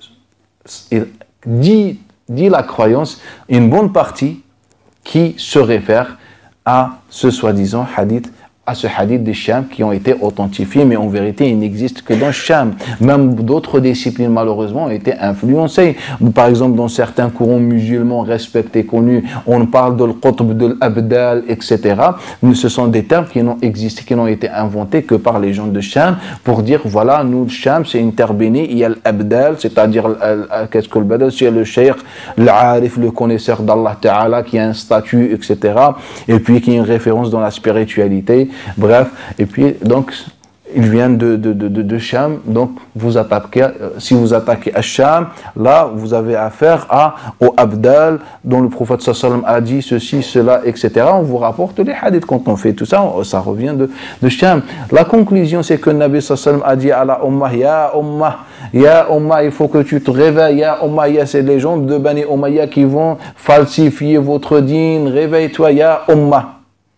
euh, dit, dit la croyance, une bonne partie qui se réfère à ce soi-disant hadith, à ce hadith des Cham qui ont été authentifiés, mais en vérité, il n'existe que dans Cham. Même d'autres disciplines, malheureusement, ont été influencées. Par exemple, dans certains courants musulmans respectés, connus, on parle de l'Qutb, de l'Abdal, et cetera. Mais ce sont des termes qui n'ont existé, qui n'ont été inventés que par les gens de Cham pour dire, voilà, nous, le Cham, c'est une terre bénie, il y a l'Abdal, c'est-à-dire, qu'est-ce que le Badal, c'est le Cheikh, l'Arif, le connaisseur d'Allah Ta'ala, qui a un statut, et cetera. Et puis, qui est une référence dans la spiritualité. Bref, et puis donc ils viennent de, de, de, de, de Cham, donc vous attaquez, euh, si vous attaquez à Cham, là vous avez affaire à, au Abdal, dont le prophète sallallahu alayhi wa sallam a dit ceci, cela, et cetera. On vous rapporte les hadiths quand on fait tout ça, ça revient de, de Cham. La conclusion, c'est que le Nabi sallallahu alayhi wa sallam a dit à la Ummah, Ya Ummah, Ya Ummah, il faut que tu te réveilles, Ya Ummah, Ya, c'est les gens de Bani Umayya qui vont falsifier votre dîne, réveille-toi, Ya Ummah.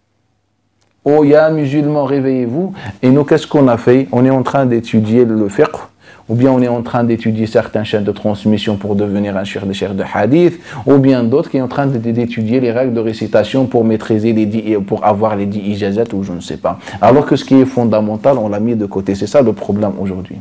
Oh, ya musulmans, réveillez-vous. Et nous, qu'est-ce qu'on a fait? On est en train d'étudier le fiqh, ou bien on est en train d'étudier certaines chaînes de transmission pour devenir un cheikh de cheikh de hadith, ou bien d'autres qui sont en train d'étudier les règles de récitation pour maîtriser les dix, pour avoir les dix ijazat, ou je ne sais pas. Alors que ce qui est fondamental, on l'a mis de côté. C'est ça le problème aujourd'hui.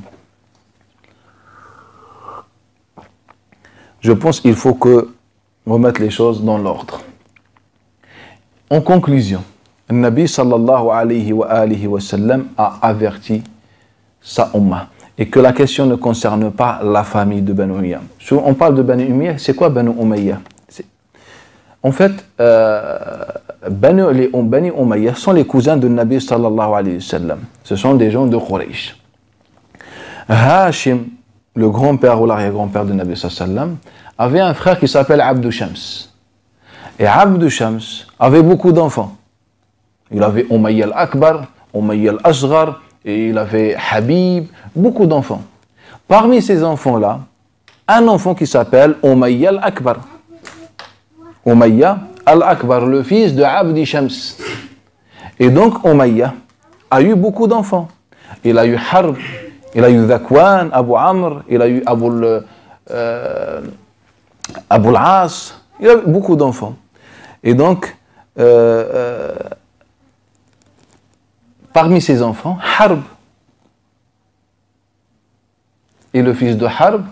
Je pense qu'il faut que remettre les choses dans l'ordre. En conclusion, le Nabi sallallahu alayhi wa alihi wa sallam a averti sa ummah et que la question ne concerne pas la famille de Banu Umayya. On parle de Banu Umayya, c'est quoi Banu Umayya? En fait, euh, Banu, les Banu Umayya sont les cousins de Nabi sallallahu alayhi wa sallam. Ce sont des gens de Quraysh. Hashim, le grand-père ou l'arrière-grand-père de Nabi sallallahu alayhi wa sallam, avait un frère qui s'appelle Abdu Shams. Et Abdu Shams avait beaucoup d'enfants. Il avait Umayya al-Akbar, Umayya al-Asghar, et il avait Habib, beaucoup d'enfants. Parmi ces enfants-là, un enfant qui s'appelle Umayya al-Akbar. Umayya al-Akbar, le fils de Abdi Shams. Et donc Umayya a eu beaucoup d'enfants. Il a eu Harb, il a eu Dhakwan, Abu Amr, il a eu Abu, euh, Abu al-As, il a eu beaucoup d'enfants. Et donc, euh, euh, parmi ses enfants, Harb est le fils de Harb,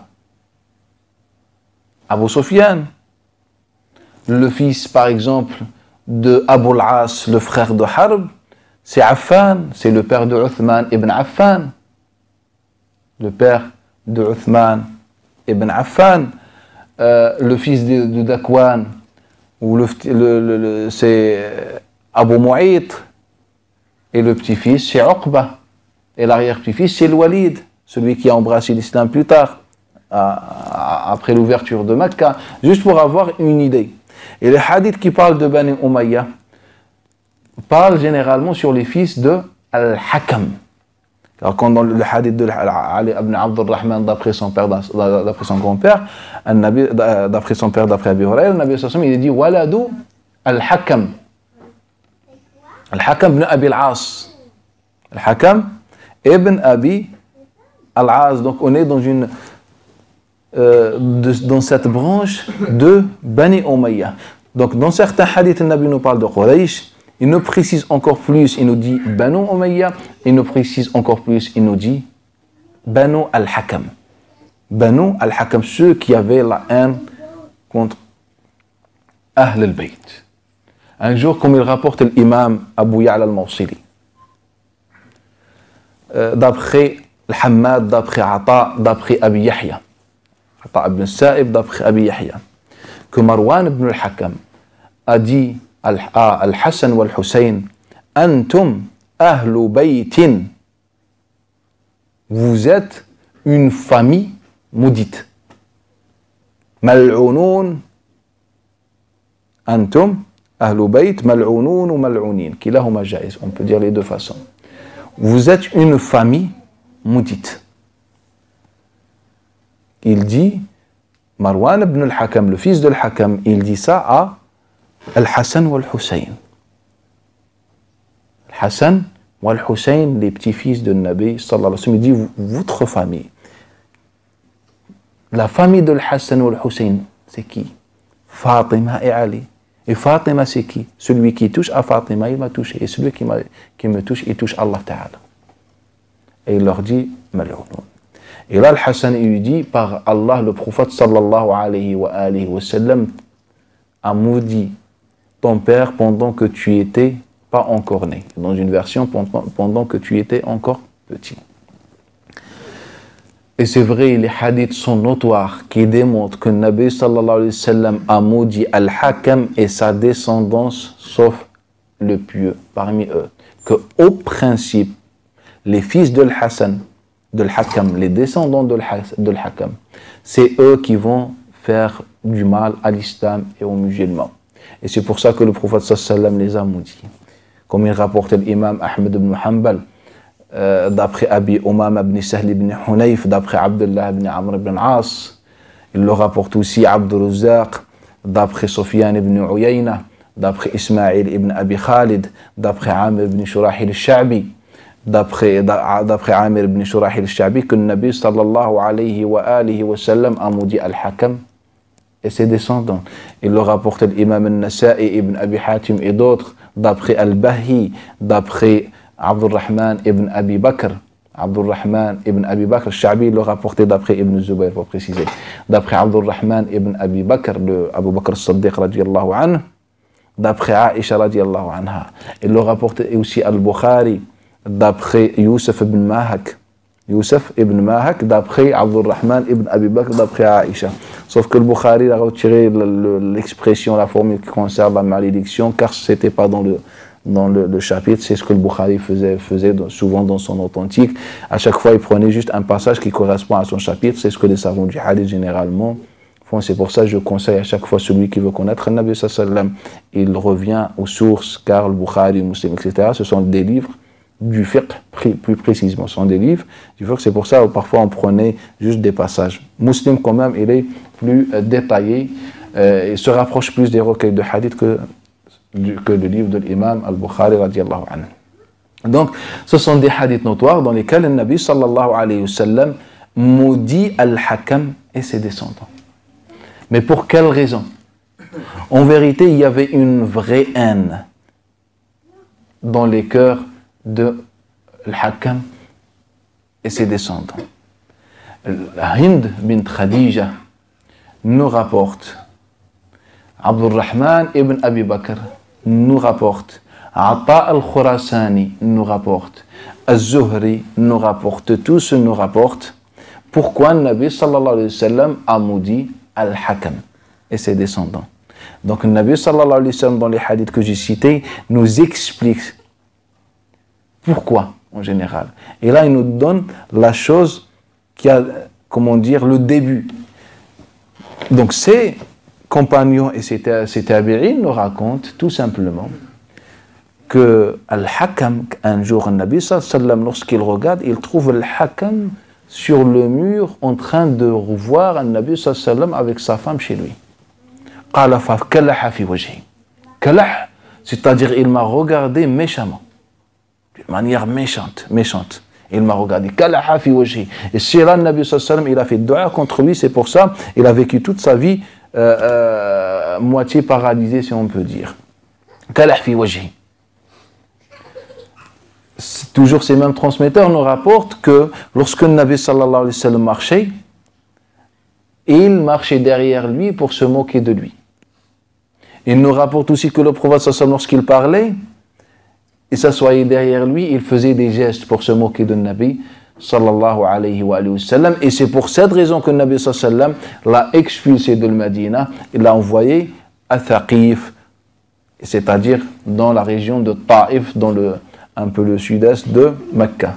Abu Sufyan. Le fils, par exemple, de Abu al-As, le frère de Harb, c'est Affan, c'est le père de Uthman ibn Affan. Le père de Uthman ibn Affan. Euh, le fils de, de Dhakwan, ou le, le, le, le, c'est Abu Mu'ayt. Et le petit-fils, c'est Uqba. Et l'arrière-petit-fils, c'est le Walid, celui qui a embrassé l'islam plus tard, à, à, après l'ouverture de Mecca, juste pour avoir une idée. Et les hadiths qui parlent de Bani Umayya parlent généralement sur les fils de Al-Hakam. Alors quand dans le hadith de Ali ibn Abd al-Rahman, d'après son père, d'après son grand-père, d'après son père, d'après Abi Hurayra, le Nabi sallallahu alayhi wa sallam, il dit Waladu Al-Hakam. Al-Hakam ibn Abi al-As. Al-Hakam ibn Abi al-As. Donc on est dans une euh, de, dans cette branche de Bani Umayya. Donc dans certains hadiths, le Nabi nous parle de Quraysh. Il nous précise encore plus, il nous dit Banu Umayya. Il nous précise encore plus, il nous dit Banu al-Hakam. Banu al-Hakam, ceux qui avaient la haine contre Ahl al-Bayt. Un jour, comme il rapporte l'imam Abu Ya'la al-Mawsili, euh, d'après Al-Hammad, d'après Ata, d'après Abi Yahya, Ata ibn Sa'ib, d'après Abi Yahya, que Marwan ibn al-Hakam a dit à Al-Hassan ou Al-Hussein, Antum ahlu baytin, vous êtes une famille maudite. Mal'ounoun, Antum ahlu bayt, mal'ounoun ou mal'ounin, kilahuma jaïz, on peut dire les deux façons. Vous êtes une famille maudite. Il dit, Marwan ibn al-Hakam, le fils de al-Hakam, il dit ça à Al-Hassan ou Al-Hussein. Al-Hassan ou Al-Hussein, les petits-fils de Nabi sallallahu alayhi wa sallam, il dit, votre famille. La famille de Al-Hassan ou Al-Hussein, c'est qui? Fatima et Ali. Et Fatima, c'est qui? Celui qui touche à Fatima, il m'a touché. Et celui qui, qui me touche, il touche Allah Ta'ala. Et il leur dit, Mal'ounoun. Et là, Al-Hassan, il lui dit, par Allah, le prophète sallallahu alayhi wa, alayhi wa sallam a maudit ton père pendant que tu étais pas encore né. Dans une version, pendant, pendant que tu étais encore petit. Et c'est vrai, les hadiths sont notoires qui démontrent que le Nabi sallallahu alayhi wa sallam a maudit Al-Hakam et sa descendance, sauf le pieux parmi eux. Que au principe, les fils de Al-Hassan, de Al-Hakam, les descendants de Al-Hakam, c'est eux qui vont faire du mal à l'islam et aux musulmans. Et c'est pour ça que le prophète sallallahu alayhi wa sallam les a maudits. Comme il rapporte l'imam Ahmed ibn Hanbal, euh, d'après Abi Umama ibn Sahl ibn Hunayf, d'après Abdullah ibn Amr ibn As, il le rapporte aussi Abdul Razzaq, d'après Sufyan ibn Uyayna, d'après Ismaïl ibn Abi Khalid, d'après Amir ibn Shurahil al-Sha'bi, d'après d'après Amir ibn Shurahil al-Sha'bi, que le Nabi sallallahu alayhi wa alihi wa sallam a maudit Al-Hakam et ses descendants. Il le rapporte l'imam al-Nasa'i ibn Abi Hatim et d'autres, d'après Al-Bahi, d'après Abdurrahman ibn Abi Bakr, Abdurrahman ibn Abi Bakr, al-Sha'bi le rapporté d'après Ibn Zubayr, pour préciser. D'après Abdurrahman ibn Abi Bakr, le Abu Bakr al-Siddiq radiyallahu anhu, d'après Aisha radiyallahu anha. Il le rapporté aussi Al-Bukhari, d'après Youssef ibn Mahak, Youssef ibn Mahak, d'après Abdurrahman ibn Abi Bakr, d'après Aisha. Sauf que le Bukhari a retiré l'expression, la formule qui concerne la malédiction, car ce n'était pas dans le, dans le, le chapitre, c'est ce que le Bukhari faisait, faisait souvent dans son authentique. À chaque fois, il prenait juste un passage qui correspond à son chapitre, c'est ce que les savants du hadith généralement font. C'est pour ça que je conseille à chaque fois celui qui veut connaître le Nabi sallallahu alayhi wa sallam, il revient aux sources, car le Bukhari, Muslim, et cetera, ce sont des livres du fiqh, plus précisément, ce sont des livres du fiqh. C'est pour ça que parfois on prenait juste des passages. Muslim, quand même, il est plus euh, détaillé, euh, il se rapproche plus des recueils de hadith que, du, que le livre de l'imam al-Bukhari radiyallahu anhu. Donc, ce sont des hadiths notoires dans lesquels le Nabi sallallahu alayhi wa sallam maudit Al-Hakam et ses descendants. Mais pour quelle raison? En vérité, il y avait une vraie haine dans les cœurs de Al-Hakam et ses descendants. Hind bint Khadija nous rapporte, Abdurrahman ibn Abi Bakr nous rapporte, Ata al-Khurasani nous rapporte, Az-Zuhri nous rapporte, tous nous rapportent pourquoi le Nabi sallallahu alayhi wa sallam a maudit Al-Hakam et ses descendants. Donc le Nabi sallallahu alayhi wa sallam, dans les hadiths que j'ai cités, nous explique pourquoi en général. Et là, il nous donne la chose qui a, comment dire, le début. Donc ces compagnons et ces tabi'in nous racontent tout simplement que Al-Hakam, un jour, le Nabi sallallahu alayhi wa sallam, lorsqu'il regarde, il trouve Al-Hakam sur le mur en train de revoir un Nabi sallallahu alayhi wa sallam avec sa femme chez lui. Qala fa kalaha fi wajhi. Kalah, c'est-à-dire il m'a regardé méchamment, d'une manière méchante, méchante. Il m'a regardé. Kalaha fi wajhi. Et c'est là le Nabi sallallahu alayhi wa sallam, il a fait dua contre lui, c'est pour ça il a vécu toute sa vie euh, euh, moitié paralysé, si on peut dire. Kalah fi wajhi. Toujours ces mêmes transmetteurs nous rapportent que lorsque le Nabi sallallahu alayhi wa sallam marchait, et il marchait derrière lui pour se moquer de lui. Il nous rapporte aussi que le prophète sallallahu alayhi wa sallam, lorsqu'il parlait, il s'assoyait derrière lui, il faisait des gestes pour se moquer de Nabi sallallahu alayhi wa sallam. Et c'est pour cette raison que Nabi sallallahu alayhi wa sallam l'a expulsé de Medina, il l'a envoyé à Thaqif, c'est-à-dire dans la région de Taïf, dans le, un peu le sud-est de Mecca.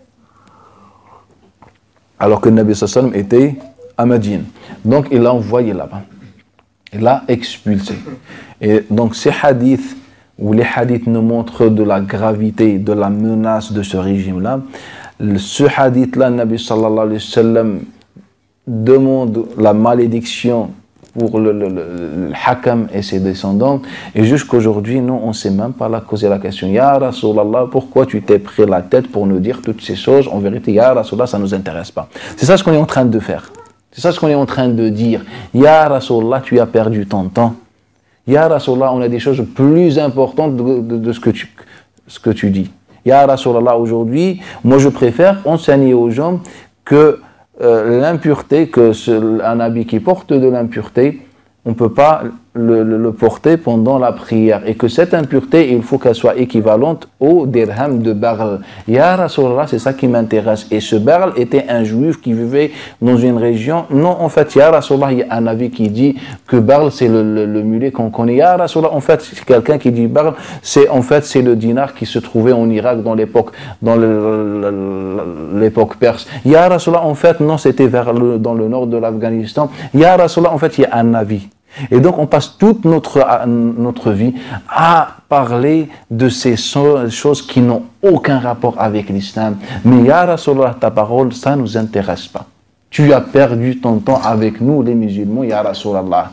Alors que Nabi sallallahu alayhi wa sallam était à Médine. Donc il l'a envoyé là-bas. Il l'a expulsé. Et donc ces hadiths, où les hadiths nous montrent de la gravité, de la menace de ce régime-là, ce hadith-là, Nabi sallallahu alayhi wa sallam demande la malédiction pour le, le, le, le Hakam et ses descendants, et jusqu'aujourd'hui, nous, on ne sait même pas la causer la question. Ya Rasulallah, pourquoi tu t'es pris la tête pour nous dire toutes ces choses? En vérité, Ya Rasulallah, ça ne nous intéresse pas. C'est ça ce qu'on est en train de faire. C'est ça ce qu'on est en train de dire. Ya Rasulallah, tu as perdu ton temps. Ya Rasulallah, on a des choses plus importantes de, de, de ce, que tu, ce que tu dis. Ya Rasulallah, aujourd'hui, moi je préfère enseigner aux gens que euh, l'impureté, que ce, un habit qui porte de l'impureté, on ne peut pas le, le, le porter pendant la prière. Et que cette impureté, il faut qu'elle soit équivalente au dirham de Baghl. Ya Rasulallah, c'est ça qui m'intéresse. Et ce Baghl était un juif qui vivait dans une région. Non, en fait, Ya Rasulallah, il y a un avis qui dit que Baghl, c'est le, le, le mulet qu'on connaît. Ya Rasulallah, en fait, c'est quelqu'un qui dit Baghl, c'est en fait, c'est le dinar qui se trouvait en Irak dans l'époque, dans le, le, l'époque perse. Ya Rasulallah, en fait, non, c'était vers le, dans le nord de l'Afghanistan. Ya Rasulallah, en fait, il y a un avis. Et donc on passe toute notre, notre vie à parler de ces choses qui n'ont aucun rapport avec l'islam. Mais Ya Rasulallah, ta parole, ça ne nous intéresse pas. Tu as perdu ton temps avec nous les musulmans, Ya Rasulallah.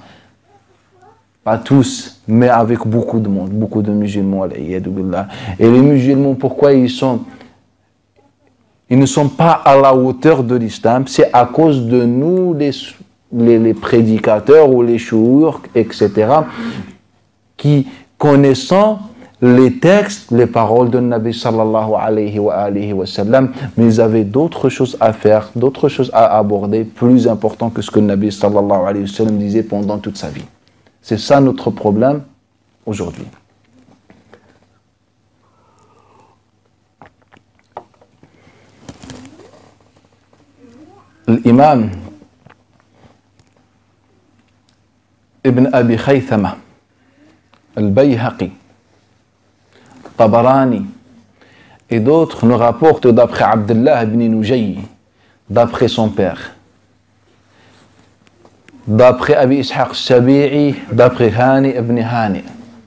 Pas tous, mais avec beaucoup de monde, beaucoup de musulmans. Et les musulmans, pourquoi ils sont... Ils ne sont pas à la hauteur de l'islam? C'est à cause de nous, les Les, les prédicateurs ou les chouours, et cetera, qui, connaissant les textes, les paroles de Nabi sallallahu alayhi wa, alayhi wa sallam, mais ils avaient d'autres choses à faire, d'autres choses à aborder, plus importantes que ce que Nabi sallallahu alayhi wa sallam disait pendant toute sa vie. C'est ça notre problème aujourd'hui. L'imam Ibn Abi Khaythama, Al-Bayhaqi, Tabarani et d'autres nous rapportent d'après Abdullah ibn Nujay, d'après son père, d'après Abi Ishaq Sabi'i, d'après Hani ibn Hani.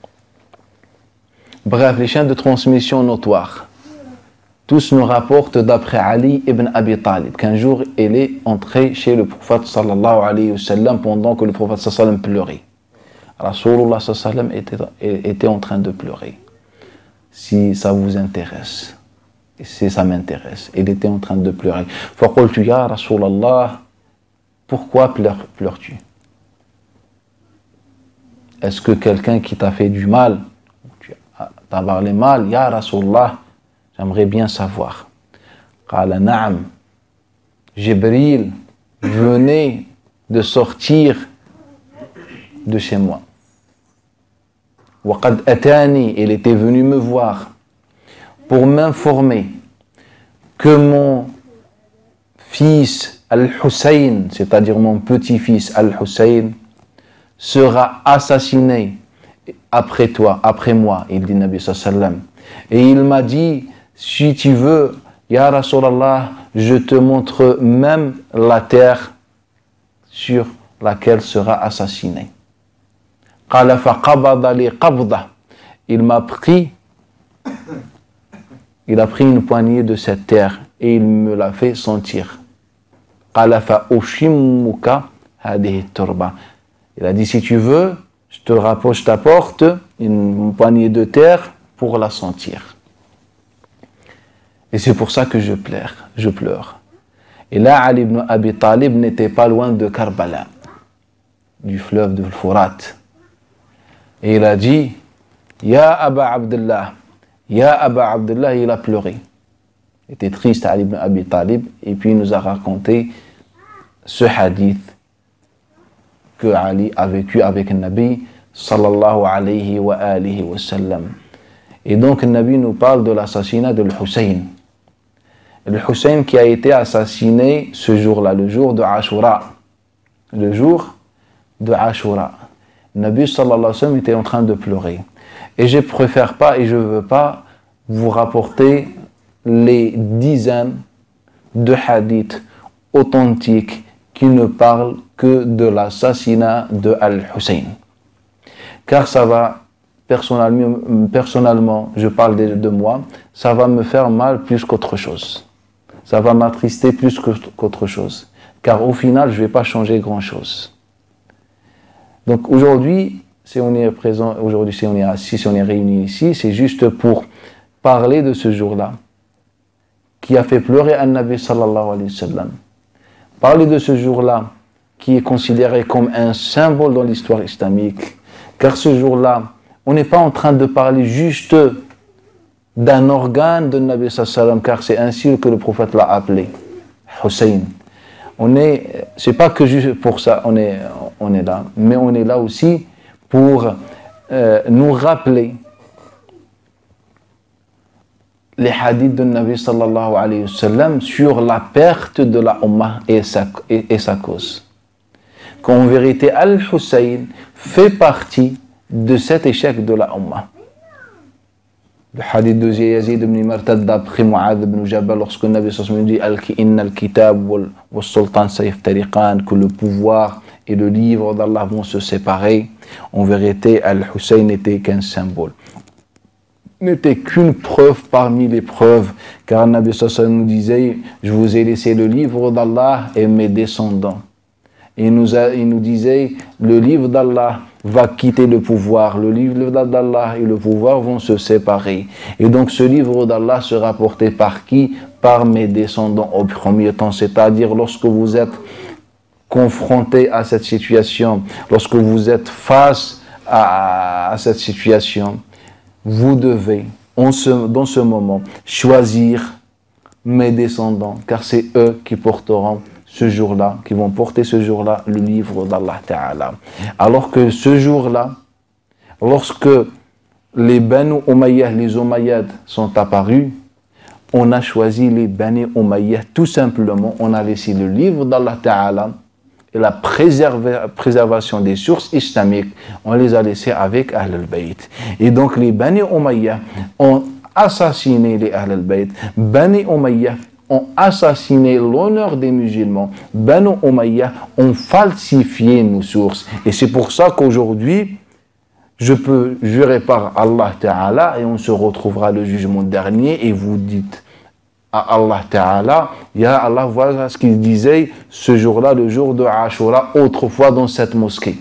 Bref, les chaînes de transmission notoires. Tous nous rapportent d'après Ali ibn Abi Talib qu'un jour il est entré chez le prophète sallallahu alayhi wa sallam pendant que le prophète sallallahu alayhi wa sallam pleurait. Rasulullah sallallahu alayhi wa sallam était, était en train de pleurer. Si ça vous intéresse, si ça m'intéresse, il était en train de pleurer. Faqultu ya Rasulallah, pourquoi pleure, pleures-tu? Est-ce que quelqu'un qui t'a fait du mal, tu as parlé mal, ya Rasulallah? J'aimerais bien savoir. Qala na'am. Jibril venait de sortir de chez moi. Wa qad atani, il était venu me voir pour m'informer que mon fils Al-Hussein, c'est-à-dire mon petit-fils Al-Hussein, sera assassiné après toi, après moi, il dit Nabi sallallahu alayhi wa sallam. Et il m'a dit, si tu veux, Ya Rasulallah, je te montre même la terre sur laquelle sera assassiné. Qala faqabada li qabda. Il m'a pris, il a pris une poignée de cette terre et il me l'a fait sentir. Qala fa ushimuka hadihi turba. Il a dit, si tu veux, je te rapproche, je t'apporte une poignée de terre pour la sentir. Et c'est pour ça que je pleure, je pleure. Et là, Ali ibn Abi Talib n'était pas loin de Karbala, du fleuve de Fourat. Et il a dit, Ya Aba Abdullah, Ya Aba Abdullah, il a pleuré. Il était triste, Ali ibn Abi Talib, et puis il nous a raconté ce hadith que Ali a vécu avec le Nabi sallallahu alayhi wa alihi wa sallam. Et donc le Nabi nous parle de l'assassinat de Hussein. Le Hussein qui a été assassiné ce jour-là, le jour de Ashura. Le jour de Ashura. Le Nabi sallallahu alayhi wa sallam était en train de pleurer. Et je préfère pas et je veux pas vous rapporter les dizaines de hadiths authentiques qui ne parlent que de l'assassinat de Al-Hussein. Car ça va, personnellement, personnellement je parle de, de moi, ça va me faire mal plus qu'autre chose. Ça va m'attrister plus qu'autre chose. Car au final, je ne vais pas changer grand-chose. Donc aujourd'hui, si on est présent, aujourd'hui, si on est assis, si on est réunis ici, c'est juste pour parler de ce jour-là, qui a fait pleurer An-Nabi sallallahu alayhi wa sallam. Parler de ce jour-là, qui est considéré comme un symbole dans l'histoire islamique, car ce jour-là, on n'est pas en train de parler juste d'un organe de Nabi sallallahu alayhi wa sallam, car c'est ainsi que le prophète l'a appelé, Hussein. On est, c'est pas que juste pour ça, on est, on est là, mais on est là aussi pour euh, nous rappeler les hadiths de Nabi sallallahu alayhi wa sallam sur la perte de la Ummah et sa, et, et sa cause. Qu'en vérité, Al-Hussein fait partie de cet échec de la Ummah. Le hadith de Yazid ibn Martad d'après Mu'adh ibn Jabal, lorsque le Nabi sallallahu alayhi wa sallam dit Inna al-kitab wal sultan sayaftariqan, que le pouvoir et le livre d'Allah vont se séparer, en vérité, Al-Hussein n'était qu'un symbole. N'était qu'une preuve parmi les preuves, car le Nabi sallallahu alayhi wa sallam nous disait je vous ai laissé le livre d'Allah et mes descendants. Et il nous, a, il nous disait le livre d'Allah va quitter le pouvoir, le livre d'Allah et le pouvoir vont se séparer. Et donc ce livre d'Allah sera porté par qui? Par mes descendants au premier temps, c'est-à-dire lorsque vous êtes confronté à cette situation, lorsque vous êtes face à, à cette situation, vous devez, en ce, dans ce moment, choisir mes descendants, car c'est eux qui porteront ce jour-là, qui vont porter ce jour-là le livre d'Allah Ta'ala. Alors que ce jour-là, lorsque les Banu Umayyah, les Umayyads sont apparus, on a choisi les Banu Umayyah, tout simplement, on a laissé le livre d'Allah Ta'ala et la préservation des sources islamiques, on les a laissés avec Ahl al-Bayt. Et donc les Bani Umayyah ont assassiné les Ahl al-Bayt. Bani Umayyah ont assassiné l'honneur des musulmans. Bani Umayyah ont falsifié nos sources. Et c'est pour ça qu'aujourd'hui, je peux jurer par Allah Ta'ala et on se retrouvera le jugement dernier et vous dites à Allah Ta'ala, Ya Allah, voilà ce qu'il disait ce jour-là, le jour de Ashura, autrefois dans cette mosquée.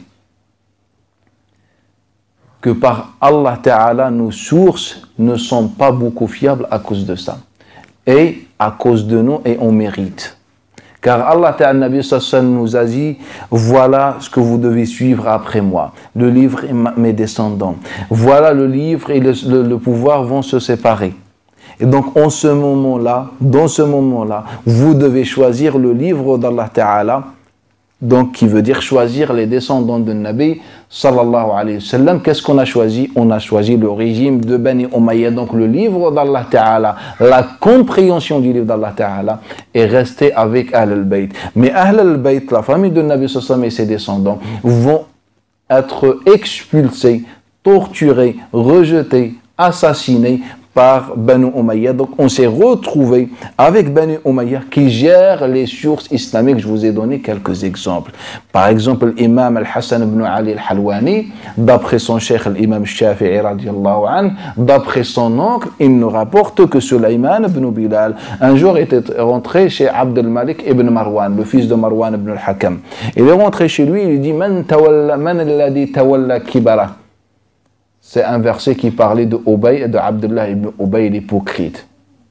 Que par Allah Ta'ala, nos sources ne sont pas beaucoup fiables à cause de ça. Et à cause de nous, et on mérite. Car Allah Ta'ala, Nabi sallallahu alayhi wa sallam nous a dit, voilà ce que vous devez suivre après moi. Le livre et mes descendants. Voilà le livre et le, le, le pouvoir vont se séparer. Et donc, en ce moment-là, dans ce moment-là, vous devez choisir le livre d'Allah Ta'ala, donc qui veut dire choisir les descendants de Nabi sallallahu alayhi wa sallam. Qu'est-ce qu'on a choisi? On a choisi le régime de Bani Umayyah, donc le livre d'Allah Ta'ala, la compréhension du livre d'Allah Ta'ala est restée avec Ahl al-Bayt. Mais Ahl al-Bayt, la famille de Nabi sallallahu alayhi wa sallam et ses descendants, vont être expulsés, torturés, rejetés, assassinés par Banu Umayyah. Donc on s'est retrouvé avec Banu Umayyah qui gère les sources islamiques. Je vous ai donné quelques exemples. Par exemple, l'imam Al-Hassan ibn Ali Al-Halwani, d'après son cheikh l'imam Shafi'i radiallahu anhu, d'après son oncle, il nous rapporte que Sulayman ibn Bilal un jour était rentré chez Abd al-Malik ibn Marwan, le fils de Marwan ibn al-Hakam. Il est rentré chez lui, il lui dit Man tawalla, man alladhi tawalla kibara. C'est un verset qui parlait de Ubay et de Abdullah ibn Ubay l'hypocrite.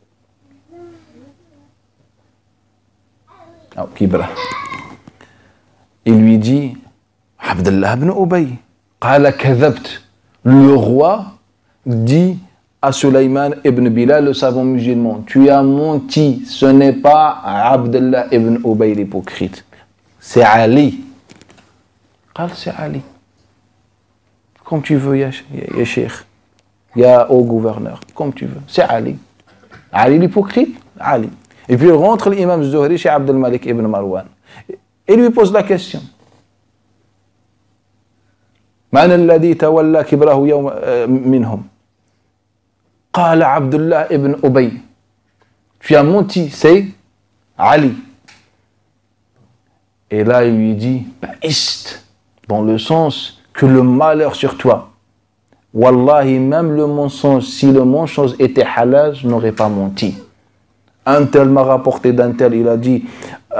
Oh, Kibra. Il lui dit, Abdullah ibn Ubay, qala kadhabt. Le roi dit à Sulayman ibn Bilal, le savant musulman, tu as menti, ce n'est pas Abdullah ibn Ubay l'hypocrite, c'est Ali. قال c'est Ali. Comme tu veux, ya, ya, ya Cheikh, ya au gouverneur, comme tu veux, c'est Ali. Ali l'hypocrite, Ali. Et puis rentre l'imam Zuhri chez Abdel Malik ibn Marwan et lui pose la question. من الذي تولى كبره يوم منهم قال عبد الله ابن أبي. Tu as menti, c'est Ali. Et là, il lui dit, Ba'ist, dans le sens que le malheur sur toi. Wallahi, même le mensonge, si le mensonge était halal, je n'aurais pas menti. Un tel m'a rapporté d'un tel, il a dit,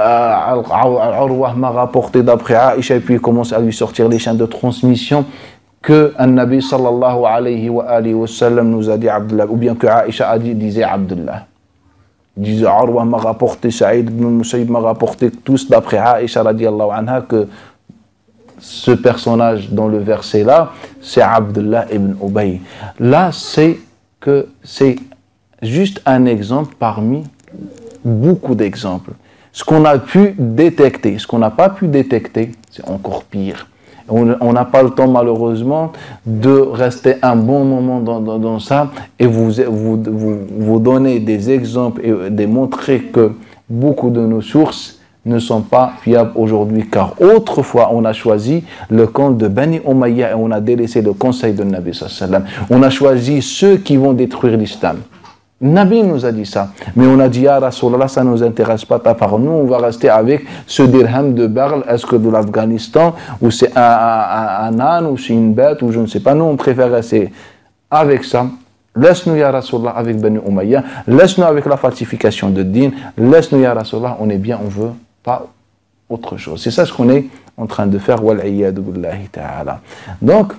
Al-Urwa m'a rapporté d'après Aïcha, et puis il commence à lui sortir les chaînes de transmission que un Nabi sallallahu alayhi wa alihi wa sallam nous a dit Abdullah, ou bien que Aïcha a dit, disait Abdullah. Il disait, Urwa m'a rapporté, Saïd ibn Musayyib m'a rapporté, tous d'après Aïcha radiallahu anha, que ce personnage dans le verset là, c'est Abdullah ibn Ubay. Là, c'est que c'est juste un exemple parmi beaucoup d'exemples. Ce qu'on a pu détecter, ce qu'on n'a pas pu détecter, c'est encore pire. On n'a pas le temps malheureusement de rester un bon moment dans, dans, dans ça et vous, vous, vous, vous donner des exemples et démontrer que beaucoup de nos sources ne sont pas fiables aujourd'hui, car autrefois on a choisi le camp de Bani Umayya et on a délaissé le conseil de Nabi sallallahu alayhi wa sallam. On a choisi ceux qui vont détruire l'islam. Nabi nous a dit ça, mais on a dit ya Rasulallah, ça ne nous intéresse pas ta parole, nous on va rester avec ce dirham de Barl, est-ce que de l'Afghanistan, ou c'est un, un, un âne, ou c'est une bête, ou je ne sais pas, nous on préfère rester avec ça. Laisse-nous ya Rasulallah avec Bani Umayya, laisse-nous avec la falsification de din, laisse-nous ya Rasulallah, on est bien, on veut pas autre chose. C'est ça ce qu'on est en train de faire, wal'iyadu billahi ta'ala. Donc,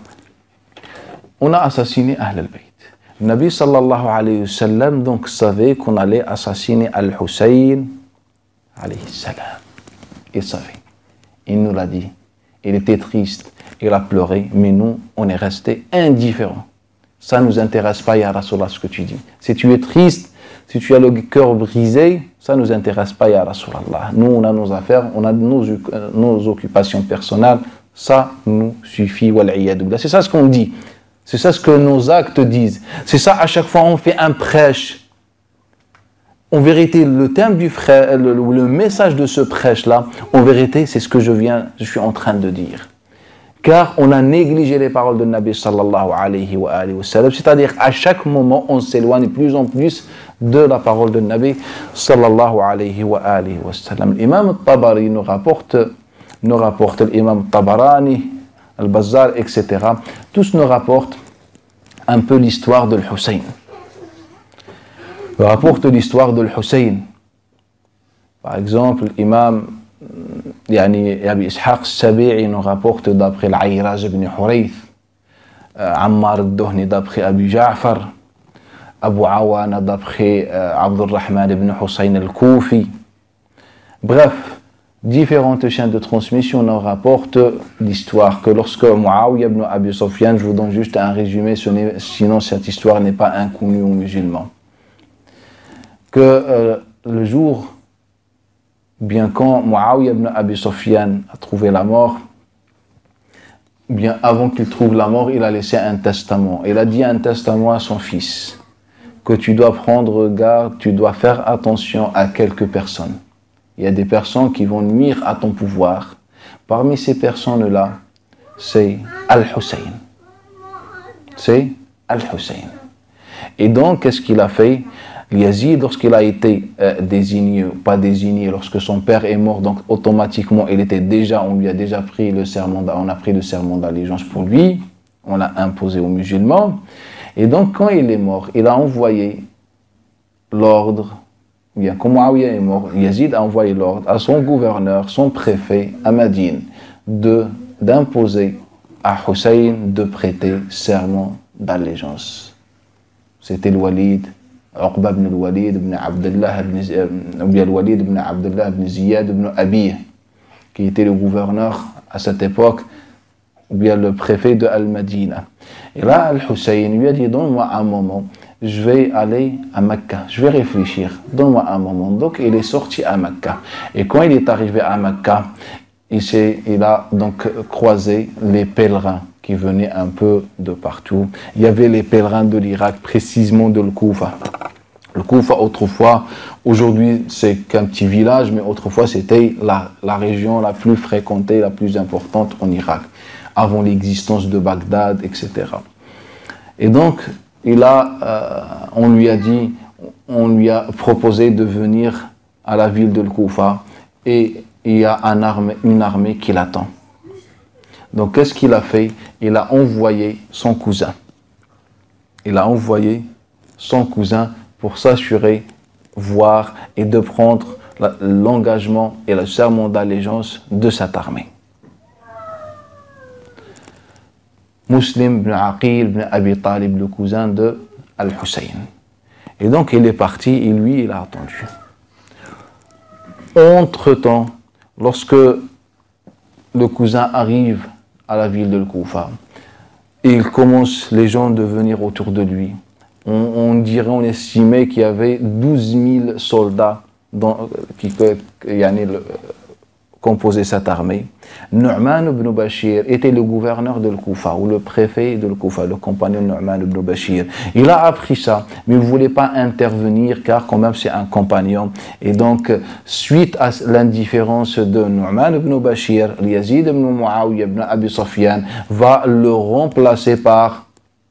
on a assassiné Ahl al-Bayt. Nabi sallallahu alayhi wa sallam donc savait qu'on allait assassiner Al-Hussein alayhi salam. Il savait. Il nous l'a dit. Il était triste. Il a pleuré. Mais nous, on est resté indifférents. Ça ne nous intéresse pas, ya Rasulallah, ce que tu dis. Si tu es triste, si tu as le cœur brisé, ça ne nous intéresse pas, ya Rasulallah. Nous, on a nos affaires, on a nos, nos occupations personnelles. Ça nous suffit. C'est ça ce qu'on dit. C'est ça ce que nos actes disent. C'est ça, à chaque fois, on fait un prêche. En vérité, le thème du frère, le, le message de ce prêche-là, en vérité, c'est ce que je viens, je suis en train de dire. Car on a négligé les paroles de Nabi sallallahu alayhi wa alayhi wa sallam. C'est-à-dire, à chaque moment, on s'éloigne de plus en plus de la parole de Nabi sallallahu alayhi wa alayhi wa sallam. L'imam al-Tabari nous rapporte, nous rapporte l'imam al-Tabarani, Al-Bazzar, et cetera. Tous nous rapportent un peu l'histoire de l'Hussein. Ils rapportent l'histoire de l'Hussein. Par exemple, l'imam yani, Abi Ishaq al-Sabi'i nous rapporte d'après l'Ayraz ibn Hurayth, euh, Ammar al-Duhni d'après Abu Ja'far, Abu Awana d'après euh, Abdurrahman ibn Hussein al-Koufi. Bref, différentes chaînes de transmission nous rapportent l'histoire que lorsque Muawiyah ibn Abi Sufyan, je vous donne juste un résumé, sinon cette histoire n'est pas inconnue aux musulmans, que euh, le jour, bien quand Muawiyah ibn Abi Sufyan a trouvé la mort, bien avant qu'il trouve la mort, il a laissé un testament. Il a dit un testament à son fils, que tu dois prendre garde, tu dois faire attention à quelques personnes. Il y a des personnes qui vont nuire à ton pouvoir. Parmi ces personnes-là, c'est Al-Hussein. C'est Al-Hussein. Et donc, qu'est-ce qu'il a fait? Yazid, lorsqu'il a été euh, désigné, pas désigné, lorsque son père est mort, donc automatiquement, il était déjà, on lui a déjà pris le serment, on a pris le serment d'allégeance pour lui, on l'a imposé aux musulmans. Et donc, quand il est mort, il a envoyé l'ordre. Bien, quand Muawiyah est mort, Yazid a envoyé l'ordre à son gouverneur, son préfet à Médine, de, d'imposer à Hussein de prêter serment d'allégeance. C'était le Walid, Uqba ibn al-Walid ibn Abdullah ibn, al-Walid ibn Abdullah ibn Ziyad ibn Abi, qui était le gouverneur à cette époque, ou bien le préfet de Al-Madina. Et là, Al-Hussein lui a dit, donne-moi un moment, je vais aller à Mecca, je vais réfléchir, donne-moi un moment. Donc il est sorti à Mecca. Et quand il est arrivé à Mecca, il, il a donc croisé les pèlerins qui venaient un peu de partout. Il y avait les pèlerins de l'Irak, précisément de l'Koufa. Le Koufa, autrefois, aujourd'hui c'est qu'un petit village, mais autrefois c'était la, la région la plus fréquentée, la plus importante en Irak, avant l'existence de Bagdad, et cetera. Et donc, il a, euh, on lui a dit, on lui a proposé de venir à la ville de Koufa, et il y a un armée, une armée qui l'attend. Donc, qu'est-ce qu'il a fait? Il a envoyé son cousin. Il a envoyé son cousin pour s'assurer, voir et de prendre l'engagement et le serment d'allégeance de cette armée. Muslim ibn Aqil ibn Abi Talib, le cousin de Al-Hussein. Et donc il est parti et lui, il a attendu. Entre-temps, lorsque le cousin arrive à la ville de Koufa, il commence les gens de venir autour de lui. On, on dirait, on estimait qu'il y avait douze mille soldats dans, qui, qui, qui composaient cette armée. Nu'man ibn Bashir était le gouverneur de Koufa, ou le préfet de Koufa, le compagnon Nu'man ibn Bashir. Il a appris ça, mais il ne voulait pas intervenir car quand même c'est un compagnon. Et donc, suite à l'indifférence de Nu'man ibn Bashir, Yazid ibn Muawiyah ibn Abi Sufyan va le remplacer par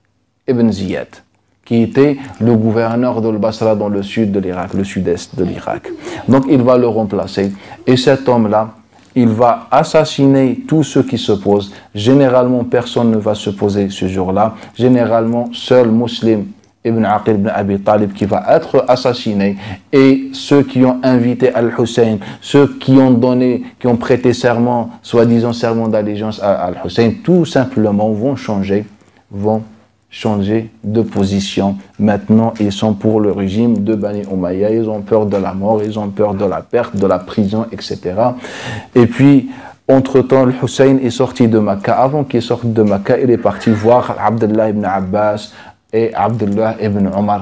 Ibn Ziyad, qui était le gouverneur de Basra dans le sud de l'Irak, le sud-est de l'Irak. Donc il va le remplacer. Et cet homme-là, il va assassiner tous ceux qui se posent. Généralement, personne ne va se poser ce jour-là. Généralement, seul Muslim ibn Aqil ibn Abi Talib qui va être assassiné. Et ceux qui ont invité Al-Hussein, ceux qui ont donné, qui ont prêté serment, soi-disant serment d'allégeance à Al-Hussein, tout simplement vont changer, vont changer de position. Maintenant, ils sont pour le régime de Bani Umayya, ils ont peur de la mort, ils ont peur de la perte, de la prison, et cetera. Et puis, entre-temps, le Hussein est sorti de Makkah. Avant qu'il sorte de Makkah, il est parti voir Abdullah ibn Abbas et Abdullah ibn Omar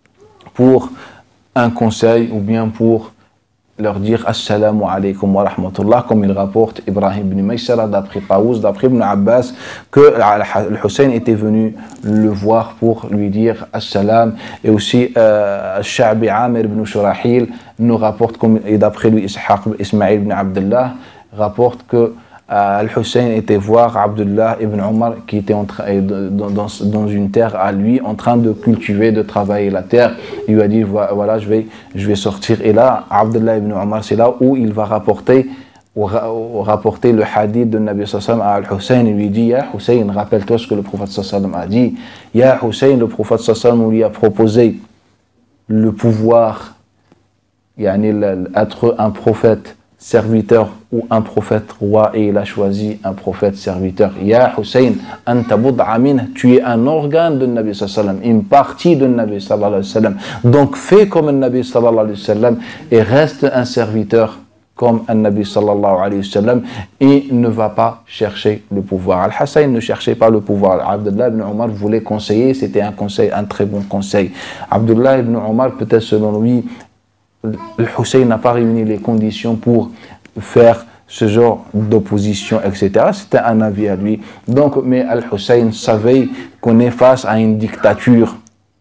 pour un conseil ou bien pour leur dire Assalamu alaikum wa rahmatullah, comme il rapporte Ibrahim ibn Maysara d'après Taouz, d'après Ibn Abbas, que le Hussein était venu le voir pour lui dire Assalam. Et aussi euh, Sha'bi Amir ibn Shurahil nous rapporte, comme, et d'après lui Ishaq Ismail ibn Abdullah rapporte que euh, Al-Hussein était voir Abdullah ibn Omar qui était en train, dans, dans, dans une terre à lui en train de cultiver, de travailler la terre. Il lui a dit voilà, je vais, je vais sortir. Et là, Abdullah ibn Omar, c'est là où il va rapporter, ou ra, ou rapporter le hadith de Nabi sallallahu alayhi wa sallam à Al-Hussein. Il lui dit Ya Hussein, rappelle-toi ce que le prophète sallallahu alayhi wa sallam a dit. Ya Hussein, le prophète sallallahu alayhi wa sallam lui a proposé le pouvoir, yani être un prophète serviteur ou un prophète roi, et il a choisi un prophète serviteur. Ya Hussein, anta bud'a min, tu es un organe de Nabi sallallahu alayhi wa sallam, une partie de Nabi sallallahu alayhi wa sallam. Donc fais comme un Nabi sallallahu alayhi wa sallam et reste un serviteur comme un Nabi sallallahu alayhi wa sallam et ne va pas chercher le pouvoir. Al-Hussein ne cherchait pas le pouvoir. Abdullah ibn Omar voulait conseiller, c'était un conseil, un très bon conseil. Abdullah ibn Omar, peut-être selon lui, le Hussein n'a pas réuni les conditions pour faire ce genre d'opposition, et cetera. C'était un avis à lui. Donc, mais Al-Hussein savait qu'on est face à une dictature.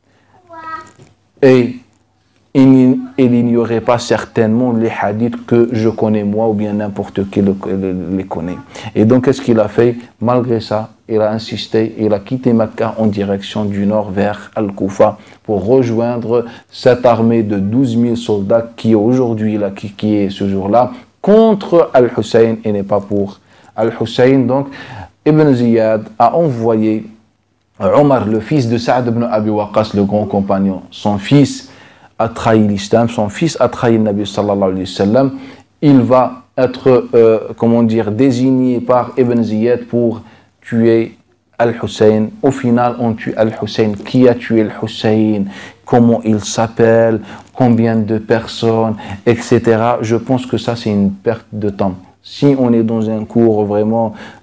Et il, il n'ignorait pas certainement les hadiths que je connais moi ou bien n'importe qui le, le, les connaît. Et donc, qu'est-ce qu'il a fait? Malgré ça, il a insisté, il a quitté Makkah en direction du nord vers Al-Koufa pour rejoindre cette armée de douze mille soldats qui est aujourd'hui là, qui, qui est ce jour-là, contre Al-Hussein et n'est pas pour Al-Hussein. Donc, Ibn Ziyad a envoyé Omar, le fils de Saad ibn Abi Waqqas, le grand compagnon. Son fils a trahi l'islam, son fils a trahi le Nabi sallallahu alayhi wa sallam. Il va être, euh, comment dire, désigné par Ibn Ziyad pour tuer Al-Hussein. Au final, on tue Al-Hussein. Qui a tué Al-Hussein? Comment il s'appelle? Combien de personnes? Etc. Je pense que ça, c'est une perte de temps. Si on est dans un cours vraiment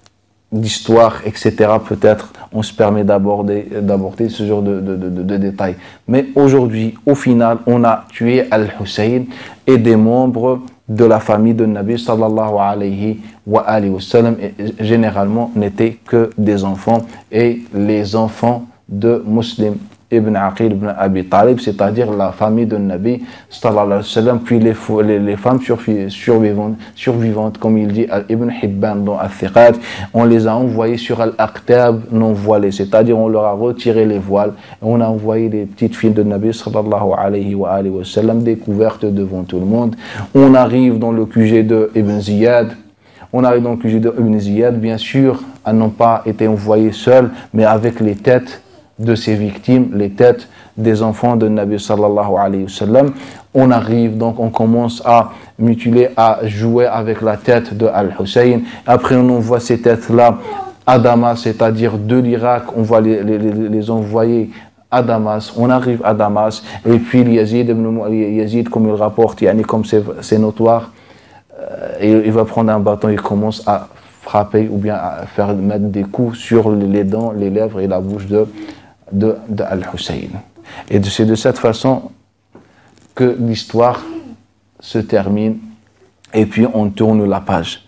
d'histoire, et cetera, peut-être on se permet d'aborder, d'aborder ce genre de, de, de, de détails. Mais aujourd'hui, au final, on a tué Al-Hussein et des membres de la famille de Nabi sallallahu alayhi wa alayhi wa sallam, et généralement n'étaient que des enfants, et les enfants de Muslim ibn Aqil ibn Abi Talib, c'est-à-dire la famille de Nabi sallallahu alayhi wa sallam, puis les, les, les femmes survivantes, survivantes, comme il dit Ibn Hibban dans Al-Thiqat, on les a envoyées sur Al-Aqtab non voilées, c'est-à-dire on leur a retiré les voiles, et on a envoyé les petites filles de Nabi sallallahu alayhi wa alayhi wa sallam découvertes devant tout le monde. On arrive dans le Q G de Ibn Ziyad, on arrive dans le Q G de Ibn Ziyad, bien sûr, elles n'ont pas été envoyées seules, mais avec les têtes de ces victimes, les têtes des enfants de Nabi sallallahu alayhi wa sallam. On arrive donc, on commence à mutiler, à jouer avec la tête de Al-Hussein. Après, on envoie ces têtes-là à Damas, c'est-à-dire de l'Irak, on va les, les, les envoyer à Damas. On arrive à Damas, et puis Yazid, Yazid comme il rapporte, comme c'est notoire, euh, il va prendre un bâton, il commence à frapper ou bien à faire mettre des coups sur les dents, les lèvres et la bouche de de, de Al-Hussein. Et c'est de cette façon que l'histoire se termine, et puis on tourne la page.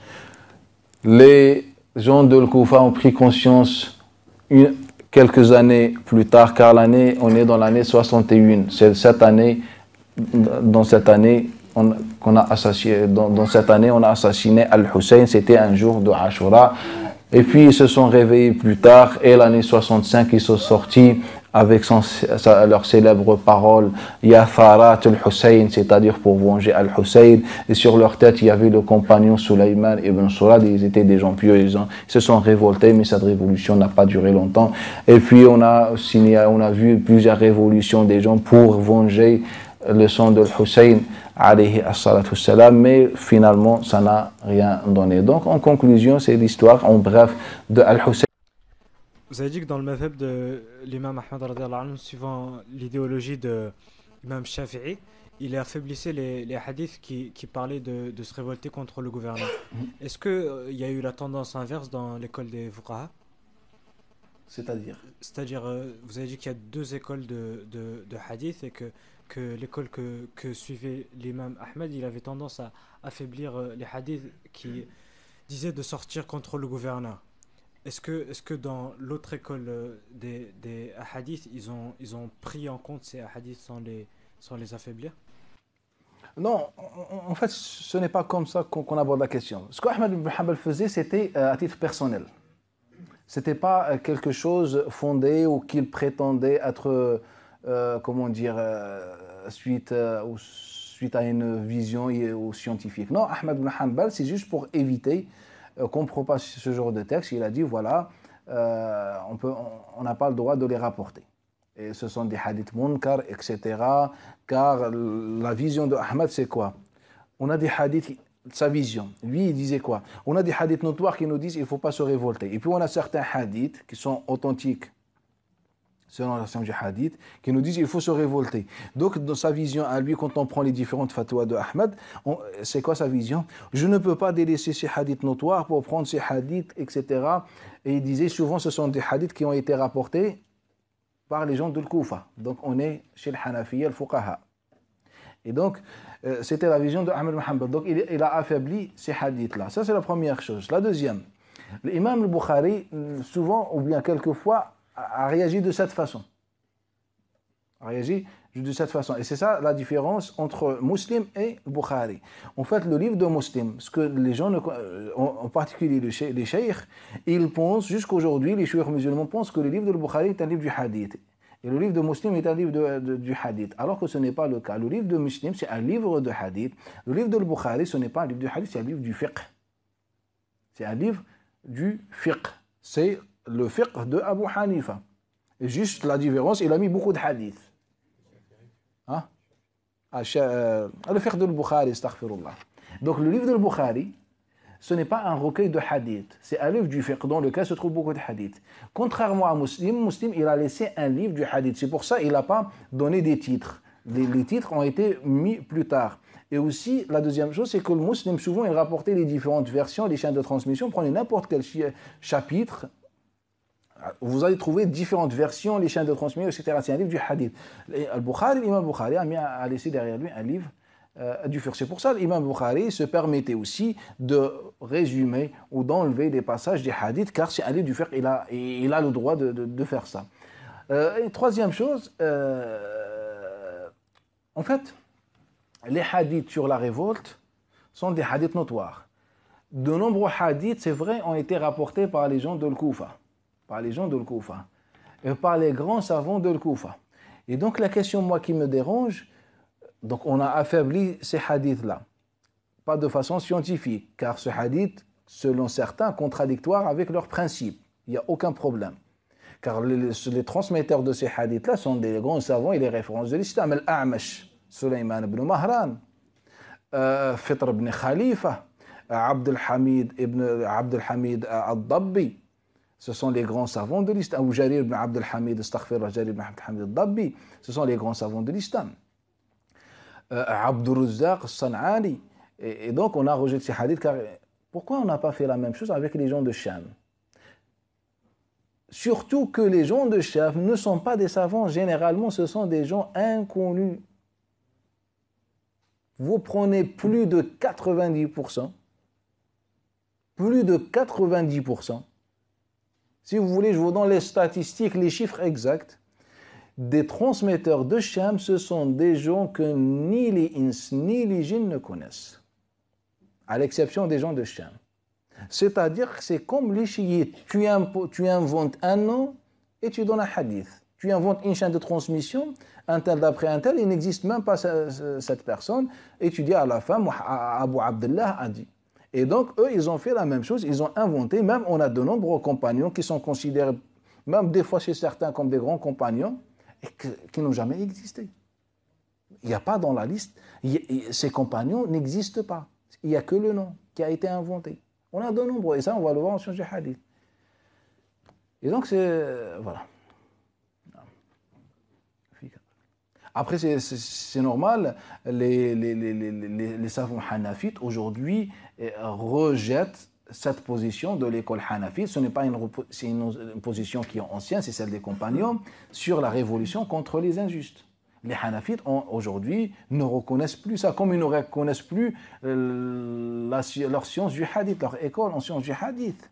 Les gens de Al-Koufa ont pris conscience une, quelques années plus tard, car l'année, on est dans l'année soixante et un. C'est cette année, dans cette année, on, qu'on a assassiné, dans, dans cette année, on a assassiné Al-Hussein. C'était un jour de Ashura. Et puis ils se sont réveillés plus tard, et l'année soixante-cinq, ils sont sortis avec son, sa, leur célèbre parole Ya Tharat al-Hussein, c'est-à-dire pour venger Al-Hussein. Et sur leur tête, il y avait le compagnon Sulayman ibn Surad. Ils étaient des gens pieux, ils, ont, ils se sont révoltés, mais cette révolution n'a pas duré longtemps. Et puis on a signé, on a vu plusieurs révolutions des gens pour venger le sang de Hussein alayhi as-salatu salam, mais finalement ça n'a rien donné. Donc en conclusion, c'est l'histoire en bref de Al-Hussein. Vous avez dit que dans le madhab de l'imam Ahmad radhiyallahu anhu, suivant l'idéologie de l'imam Shafi'i, il affaiblissait les, les hadiths qui, qui parlaient de, de se révolter contre le gouvernement. Mm-hmm. Est-ce qu'il euh, y a eu la tendance inverse dans l'école des fuqaha? C'est-à-dire C'est-à-dire, euh, vous avez dit qu'il y a deux écoles de, de, de hadith, et que que l'école que, que suivait l'imam Ahmed, il avait tendance à affaiblir les hadiths qui disaient de sortir contre le gouverneur. Est-ce que, est-ce que dans l'autre école des, des hadiths, ils ont, ils ont pris en compte ces hadiths sans les, sans les affaiblir? Non, en fait, ce n'est pas comme ça qu'on, qu'on aborde la question. Ce qu'Ahmed ibn Hanbal faisait, c'était à titre personnel. Ce n'était pas quelque chose fondé ou qu'il prétendait être... Euh, comment dire, euh, suite, euh, ou suite à une vision ou scientifique. Non, Ahmed ibn Hanbal, c'est juste pour éviter euh, qu'on propage ce genre de texte. Il a dit, voilà, euh, on peut, on n'a pas le droit de les rapporter. Et ce sont des hadiths munkar, et cetera. Car la vision de Ahmed, c'est quoi? On a des hadiths, sa vision. Lui, il disait quoi? On a des hadiths notoires qui nous disent qu'il ne faut pas se révolter. Et puis on a certains hadiths qui sont authentiques, selon la version du hadith, qui nous disent qu'il faut se révolter. Donc, dans sa vision à lui, quand on prend les différentes fatwas de Ahmed, on, c'est quoi sa vision? Je ne peux pas délaisser ces hadiths notoires pour prendre ces hadiths, et cetera. Et il disait souvent, ce sont des hadiths qui ont été rapportés par les gens de Koufa. Donc, on est chez le Hanafiya, le Fuqaha. Et donc, euh, c'était la vision de Ahmed ibn Hanbal. Donc, il, il a affaibli ces hadiths-là. Ça, c'est la première chose. La deuxième, l'imam al-Bukhari, souvent, ou bien quelquefois, a réagi de cette façon. A réagi de cette façon. Et c'est ça la différence entre Muslim et Bukhari. En fait, le livre de Muslim, ce que les gens, en particulier les cheikh, ils pensent, jusqu'aujourd'hui, les cheikh musulmans pensent que le livre de Bukhari est un livre du hadith. Et le livre de Muslim est un livre de, de, du hadith. Alors que ce n'est pas le cas. Le livre de Muslim, c'est un livre de hadith. Le livre de Bukhari, ce n'est pas un livre de hadith, c'est un livre du fiqh. C'est un livre du fiqh. C'est le fiqh de Abu Hanifa. Et juste la différence, il a mis beaucoup de hadiths. Hein? Le fiqh de Bukhari, astaghfirullah. Donc le livre de Bukhari, ce n'est pas un recueil de hadiths. C'est un livre du fiqh dans lequel se trouve beaucoup de hadiths. Contrairement à Muslim, Muslim, il a laissé un livre du hadith. C'est pour ça qu'il n'a pas donné des titres. Les, les titres ont été mis plus tard. Et aussi, la deuxième chose, c'est que le musulman, souvent, il rapportait les différentes versions, les chaînes de transmission. Prenez n'importe quel chapitre, vous allez trouver différentes versions, les chaînes de transmission, et cetera. C'est un livre du hadith. Al-Bukhari, l'imam Bukhari a, mis, a laissé derrière lui un livre euh, du fiqh. C'est pour ça que l'imam Bukhari se permettait aussi de résumer ou d'enlever des passages des hadiths, car c'est un livre du fiqh, il a, il a le droit de, de, de faire ça. Euh, et troisième chose, euh, en fait, les hadiths sur la révolte sont des hadiths notoires. De nombreux hadiths, c'est vrai, ont été rapportés par les gens de l'Koufa, par les gens de l'Koufa, et par les grands savants de l'Koufa. Et donc la question, moi, qui me dérange, donc on a affaibli ces hadiths-là, pas de façon scientifique, car ce hadith, selon certains, est contradictoire avec leurs principes. Il n'y a aucun problème. Car les, les transmetteurs de ces hadiths-là sont des grands savants et les références de l'islam. Al-A'mash, Sulayman ibn Mahran, euh, Fitr ibn Khalifa, Abd al-Hamid ibn Abd al-Hamid al-Dabbi. Ce sont les grands savants de l'islam. Ou Jarir ibn Abd al-Hamid, astaghfirullah, Jarir ibn Abd al-Hamid al-Dabbi. Ce sont les grands savants de l'islam. Euh, Abd al-Razzaq al-San'ani. Et, et donc on a rejeté ces hadiths. Car pourquoi on n'a pas fait la même chose avec les gens de Cham? Surtout que les gens de Cham ne sont pas des savants. Généralement, ce sont des gens inconnus. Vous prenez plus de quatre-vingt-dix pour cent, plus de quatre-vingt-dix pour cent, si vous voulez, je vous donne les statistiques, les chiffres exacts, des transmetteurs de Cham, ce sont des gens que ni les ins, ni les djinns ne connaissent, à l'exception des gens de Cham. C'est-à-dire que c'est comme les chiites, tu, tu inventes un nom et tu donnes un hadith. Tu inventes une chaîne de transmission, un tel d'après un tel, il n'existe même pas cette personne, et tu dis à la fin, Abu Abdullah a dit. Et donc, eux, ils ont fait la même chose, ils ont inventé, même on a de nombreux compagnons qui sont considérés, même des fois chez certains, comme des grands compagnons, et que, qui n'ont jamais existé. Il n'y a pas dans la liste, a, ces compagnons n'existent pas. Il n'y a que le nom qui a été inventé. On a de nombreux, et ça, on va le voir en sciences du hadith. Et donc, c'est... Voilà. Après, c'est, c'est, c'est normal, les, les, les, les, les savants hanafites aujourd'hui rejettent cette position de l'école hanafite. Ce n'est pas une, c'est une, une position qui est ancienne, c'est celle des compagnons, sur la révolution contre les injustes. Les hanafites ont, aujourd'hui ne reconnaissent plus ça, comme ils ne reconnaissent plus euh, la, leur science du hadith, leur école en science du hadith.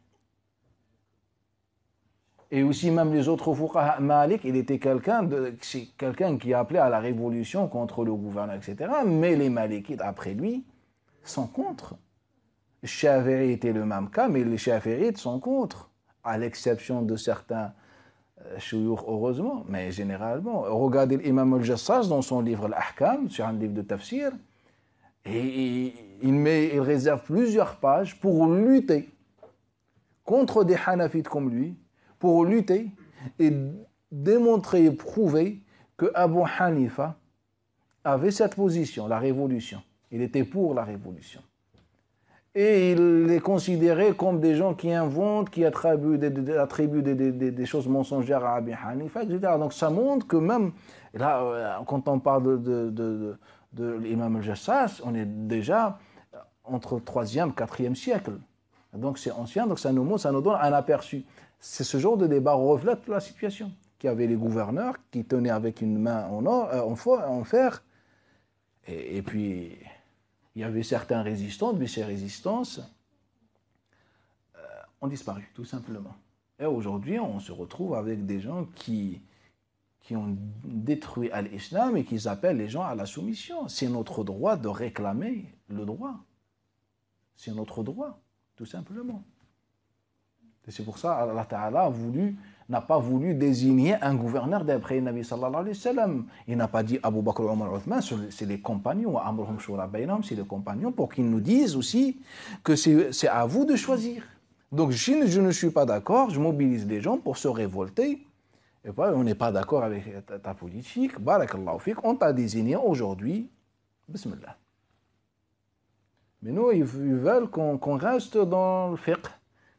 Et aussi même les autres fuqaha, Malik, il était quelqu'un, de, quelqu'un qui appelait à la révolution contre le gouverneur, et cetera. Mais les Malikites, après lui, sont contre. Shafi'i était le même cas, mais les Shafi'ites sont contre, à l'exception de certains chouyoukhs, heureusement, mais généralement. Regardez l'imam al-Jassas dans son livre Al-Ahkam, sur un livre de tafsir, et il, met, il réserve plusieurs pages pour lutter contre des Hanafites comme lui, pour lutter et démontrer et prouver que Abu Hanifa avait cette position, la révolution. Il était pour la révolution. Et il les considérait comme des gens qui inventent, qui attribuent des, des, attribuent des, des, des choses mensongères à Abu Hanifa, et cetera. Donc ça montre que même, là, quand on parle de, de, de, de l'imam al-Jassas, on est déjà entre le troisième et quatrième siècle. Donc c'est ancien, donc ça nous montre, ça nous donne un aperçu. C'est ce genre de débat reflète la situation. Qu'il y avait les gouverneurs qui tenaient avec une main en, or, euh, en, for, en fer, et, et puis il y avait certains résistants, mais ces résistances euh, ont disparu, tout simplement. Et aujourd'hui, on se retrouve avec des gens qui, qui ont détruit l'islam et qui appellent les gens à la soumission. C'est notre droit de réclamer le droit. C'est notre droit, tout simplement. Et c'est pour ça Allah Ta'ala a voulu, n'a pas voulu désigner un gouverneur d'après le Nabi sallallahu alayhi wa sallam. Il n'a pas dit Abu Bakr, Omar, Uthman, c'est les compagnons, c'est les compagnons, pour qu'ils nous disent aussi que c'est, c'est à vous de choisir. Donc si je ne suis pas d'accord, je mobilise les gens pour se révolter. Et voilà, on n'est pas d'accord avec ta, ta politique, barakallahu fik, on t'a désigné aujourd'hui, bismillah. Mais nous, ils veulent qu'on, qu'on reste dans le fiqh,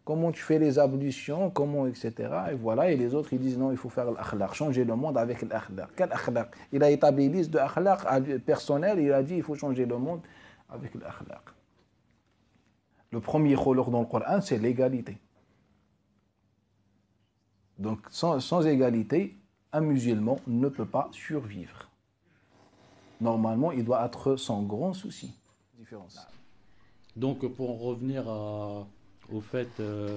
comment tu fais les ablutions, comment, et cetera. Et voilà, et les autres, ils disent non, il faut faire l'akhlaq, changer le monde avec l'akhlaq. Quel akhlaq? Il a établi une liste de akhlaq personnel, il a dit il faut changer le monde avec l'akhlaq. Le premier khuluq dans le Coran, c'est l'égalité. Donc, sans, sans égalité, un musulman ne peut pas survivre. Normalement, il doit être son grand souci. Différence. Donc, pour en revenir à, au fait euh,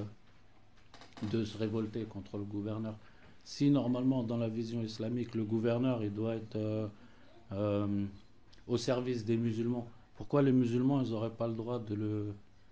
de se révolter contre le gouverneur, si normalement, dans la vision islamique, le gouverneur il doit être euh, euh, au service des musulmans, pourquoi les musulmans ils n'auraient pas le droit de le...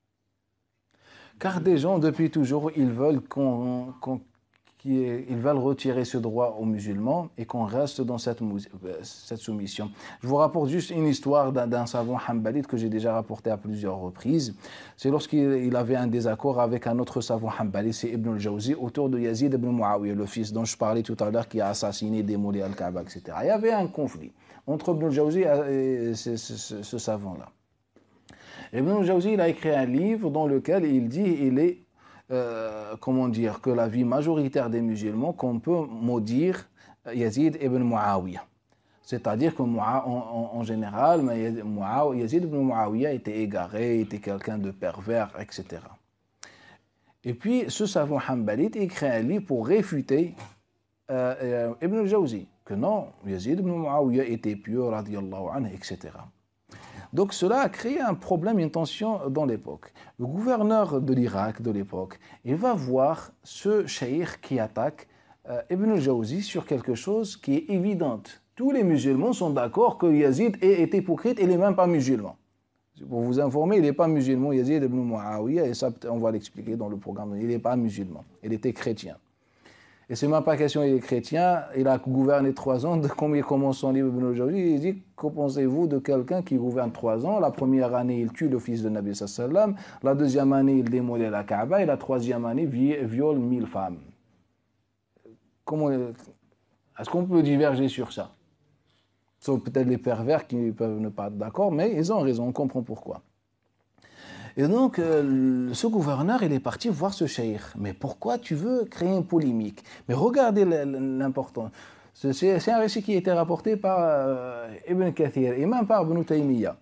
Car des gens, depuis toujours, ils veulent qu'on... qu'on ils veulent retirer ce droit aux musulmans et qu'on reste dans cette, cette soumission. Je vous rapporte juste une histoire d'un, d'un savant hanbalite que j'ai déjà rapporté à plusieurs reprises. C'est lorsqu'il avait un désaccord avec un autre savant hanbalite, c'est Ibn al-Jawzi, autour de Yazid ibn Muawiyah, le fils dont je parlais tout à l'heure, qui a assassiné, démoli Al-Kaaba, et cetera. Il y avait un conflit entre Ibn al-Jawzi et ce, ce, ce, ce savant-là. Ibn al-Jawzi, il a écrit un livre dans lequel il dit il est Euh, comment dire, que la vie majoritaire des musulmans, qu'on peut maudire Yazid ibn Muawiyah. C'est-à-dire que en, en, en général, Yazid ibn Muawiyah était égaré, était quelqu'un de pervers, et cetera. Et puis, ce savant hanbalite écrit un livre pour réfuter euh, euh, Ibn al-Jawzi, que non, Yazid ibn Muawiyah était pieux, radiyallahu anhu, et cetera. Donc cela a créé un problème, une tension dans l'époque. Le gouverneur de l'Irak de l'époque, il va voir ce cheikh qui attaque euh, Ibn al-Jawzi sur quelque chose qui est évidente. Tous les musulmans sont d'accord que Yazid est hypocrite, il n'est même pas musulman. Pour vous informer, il n'est pas musulman, Yazid ibn Muawiyah, et ça on va l'expliquer dans le programme, il n'est pas musulman, il était chrétien. Et c'est même pas question, il est chrétien, il a gouverné trois ans, comme il commence son livre Ibn al-Jawzi, il dit, que pensez-vous de quelqu'un qui gouverne trois ans? La première année, il tue le fils de Nabi sallallahu alayhi wa sallam, la deuxième année, il démolit la Kaaba, et la troisième année, viole mille femmes. Comment, est-ce qu'on peut diverger sur ça? Sauf peut-être les pervers qui peuvent ne pas être d'accord, mais ils ont raison, on comprend pourquoi. Et donc, euh, ce gouverneur, il est parti voir ce cheikh. Mais pourquoi tu veux créer une polémique? Mais regardez l'important. C'est, c'est un récit qui a été rapporté par euh, Ibn Kathir et même par Ibn Taymiyyah.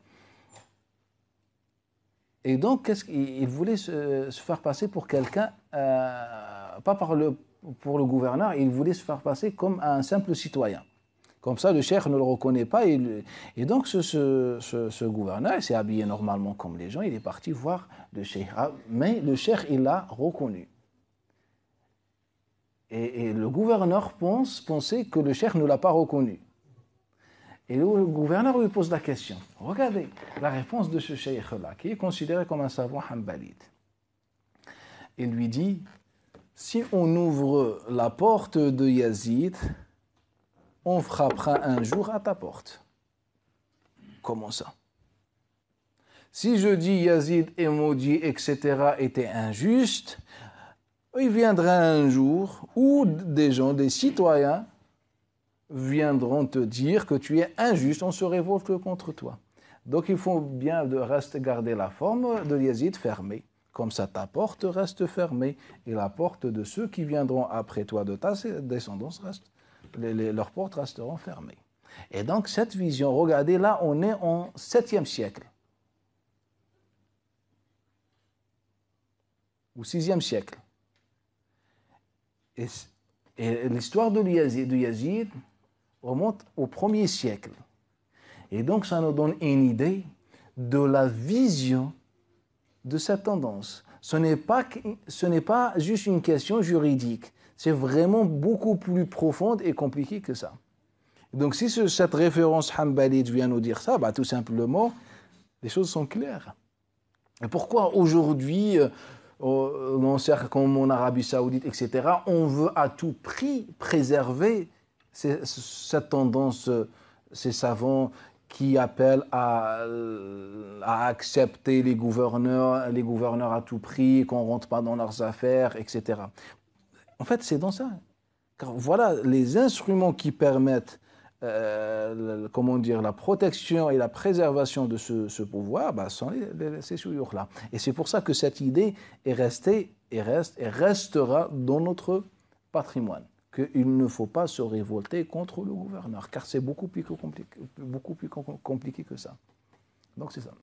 Et donc, qu'est-ce qu'il voulait se, se faire passer pour quelqu'un, euh, pas par le, pour le gouverneur, il voulait se faire passer comme un simple citoyen. Comme ça, le cheikh ne le reconnaît pas. Et, et donc, ce, ce, ce, ce gouverneur, il s'est habillé normalement comme les gens. Il est parti voir le cheikh. Mais le cheikh, il l'a reconnu. Et, et le gouverneur pense, pensait que le cheikh ne l'a pas reconnu. Et le gouverneur lui pose la question. Regardez la réponse de ce cheikh-là, qui est considéré comme un savant hanbalite. Il lui dit, si on ouvre la porte de Yazid, on frappera un jour à ta porte. Comment ça? Si je dis Yazid est maudit, et cetera, était injuste, il viendra un jour où des gens, des citoyens, viendront te dire que tu es injuste, on se révolte contre toi. Donc il faut bien de rester garder la forme de Yazid fermée. Comme ça, ta porte reste fermée et la porte de ceux qui viendront après toi, de ta descendance, reste. Les, les, leurs portes resteront fermées. Et donc, cette vision, regardez, là, on est en septième siècle. Ou sixième siècle. Et, et l'histoire de Yazid, de Yazid remonte au premier siècle. Et donc, ça nous donne une idée de la vision de cette tendance. Ce n'est pas, ce n'est pas juste une question juridique. C'est vraiment beaucoup plus profonde et compliqué que ça. Donc, si ce, cette référence hanbalite vient nous dire ça, bah, tout simplement, les choses sont claires. Et pourquoi aujourd'hui, euh, dans cercles comme en Arabie Saoudite, et cetera, on veut à tout prix préserver ces, cette tendance, ces savants qui appellent à, à accepter les gouverneurs, les gouverneurs à tout prix, qu'on ne rentre pas dans leurs affaires, et cetera. En fait, c'est dans ça. Car voilà les instruments qui permettent euh, comment dire, la protection et la préservation de ce, ce pouvoir, bah, sont les, les, ces chouyours-là. Et c'est pour ça que cette idée est restée, et reste, et restera dans notre patrimoine, qu'il ne faut pas se révolter contre le gouverneur, car c'est beaucoup plus compliqué, beaucoup plus compliqué que ça. Donc c'est ça.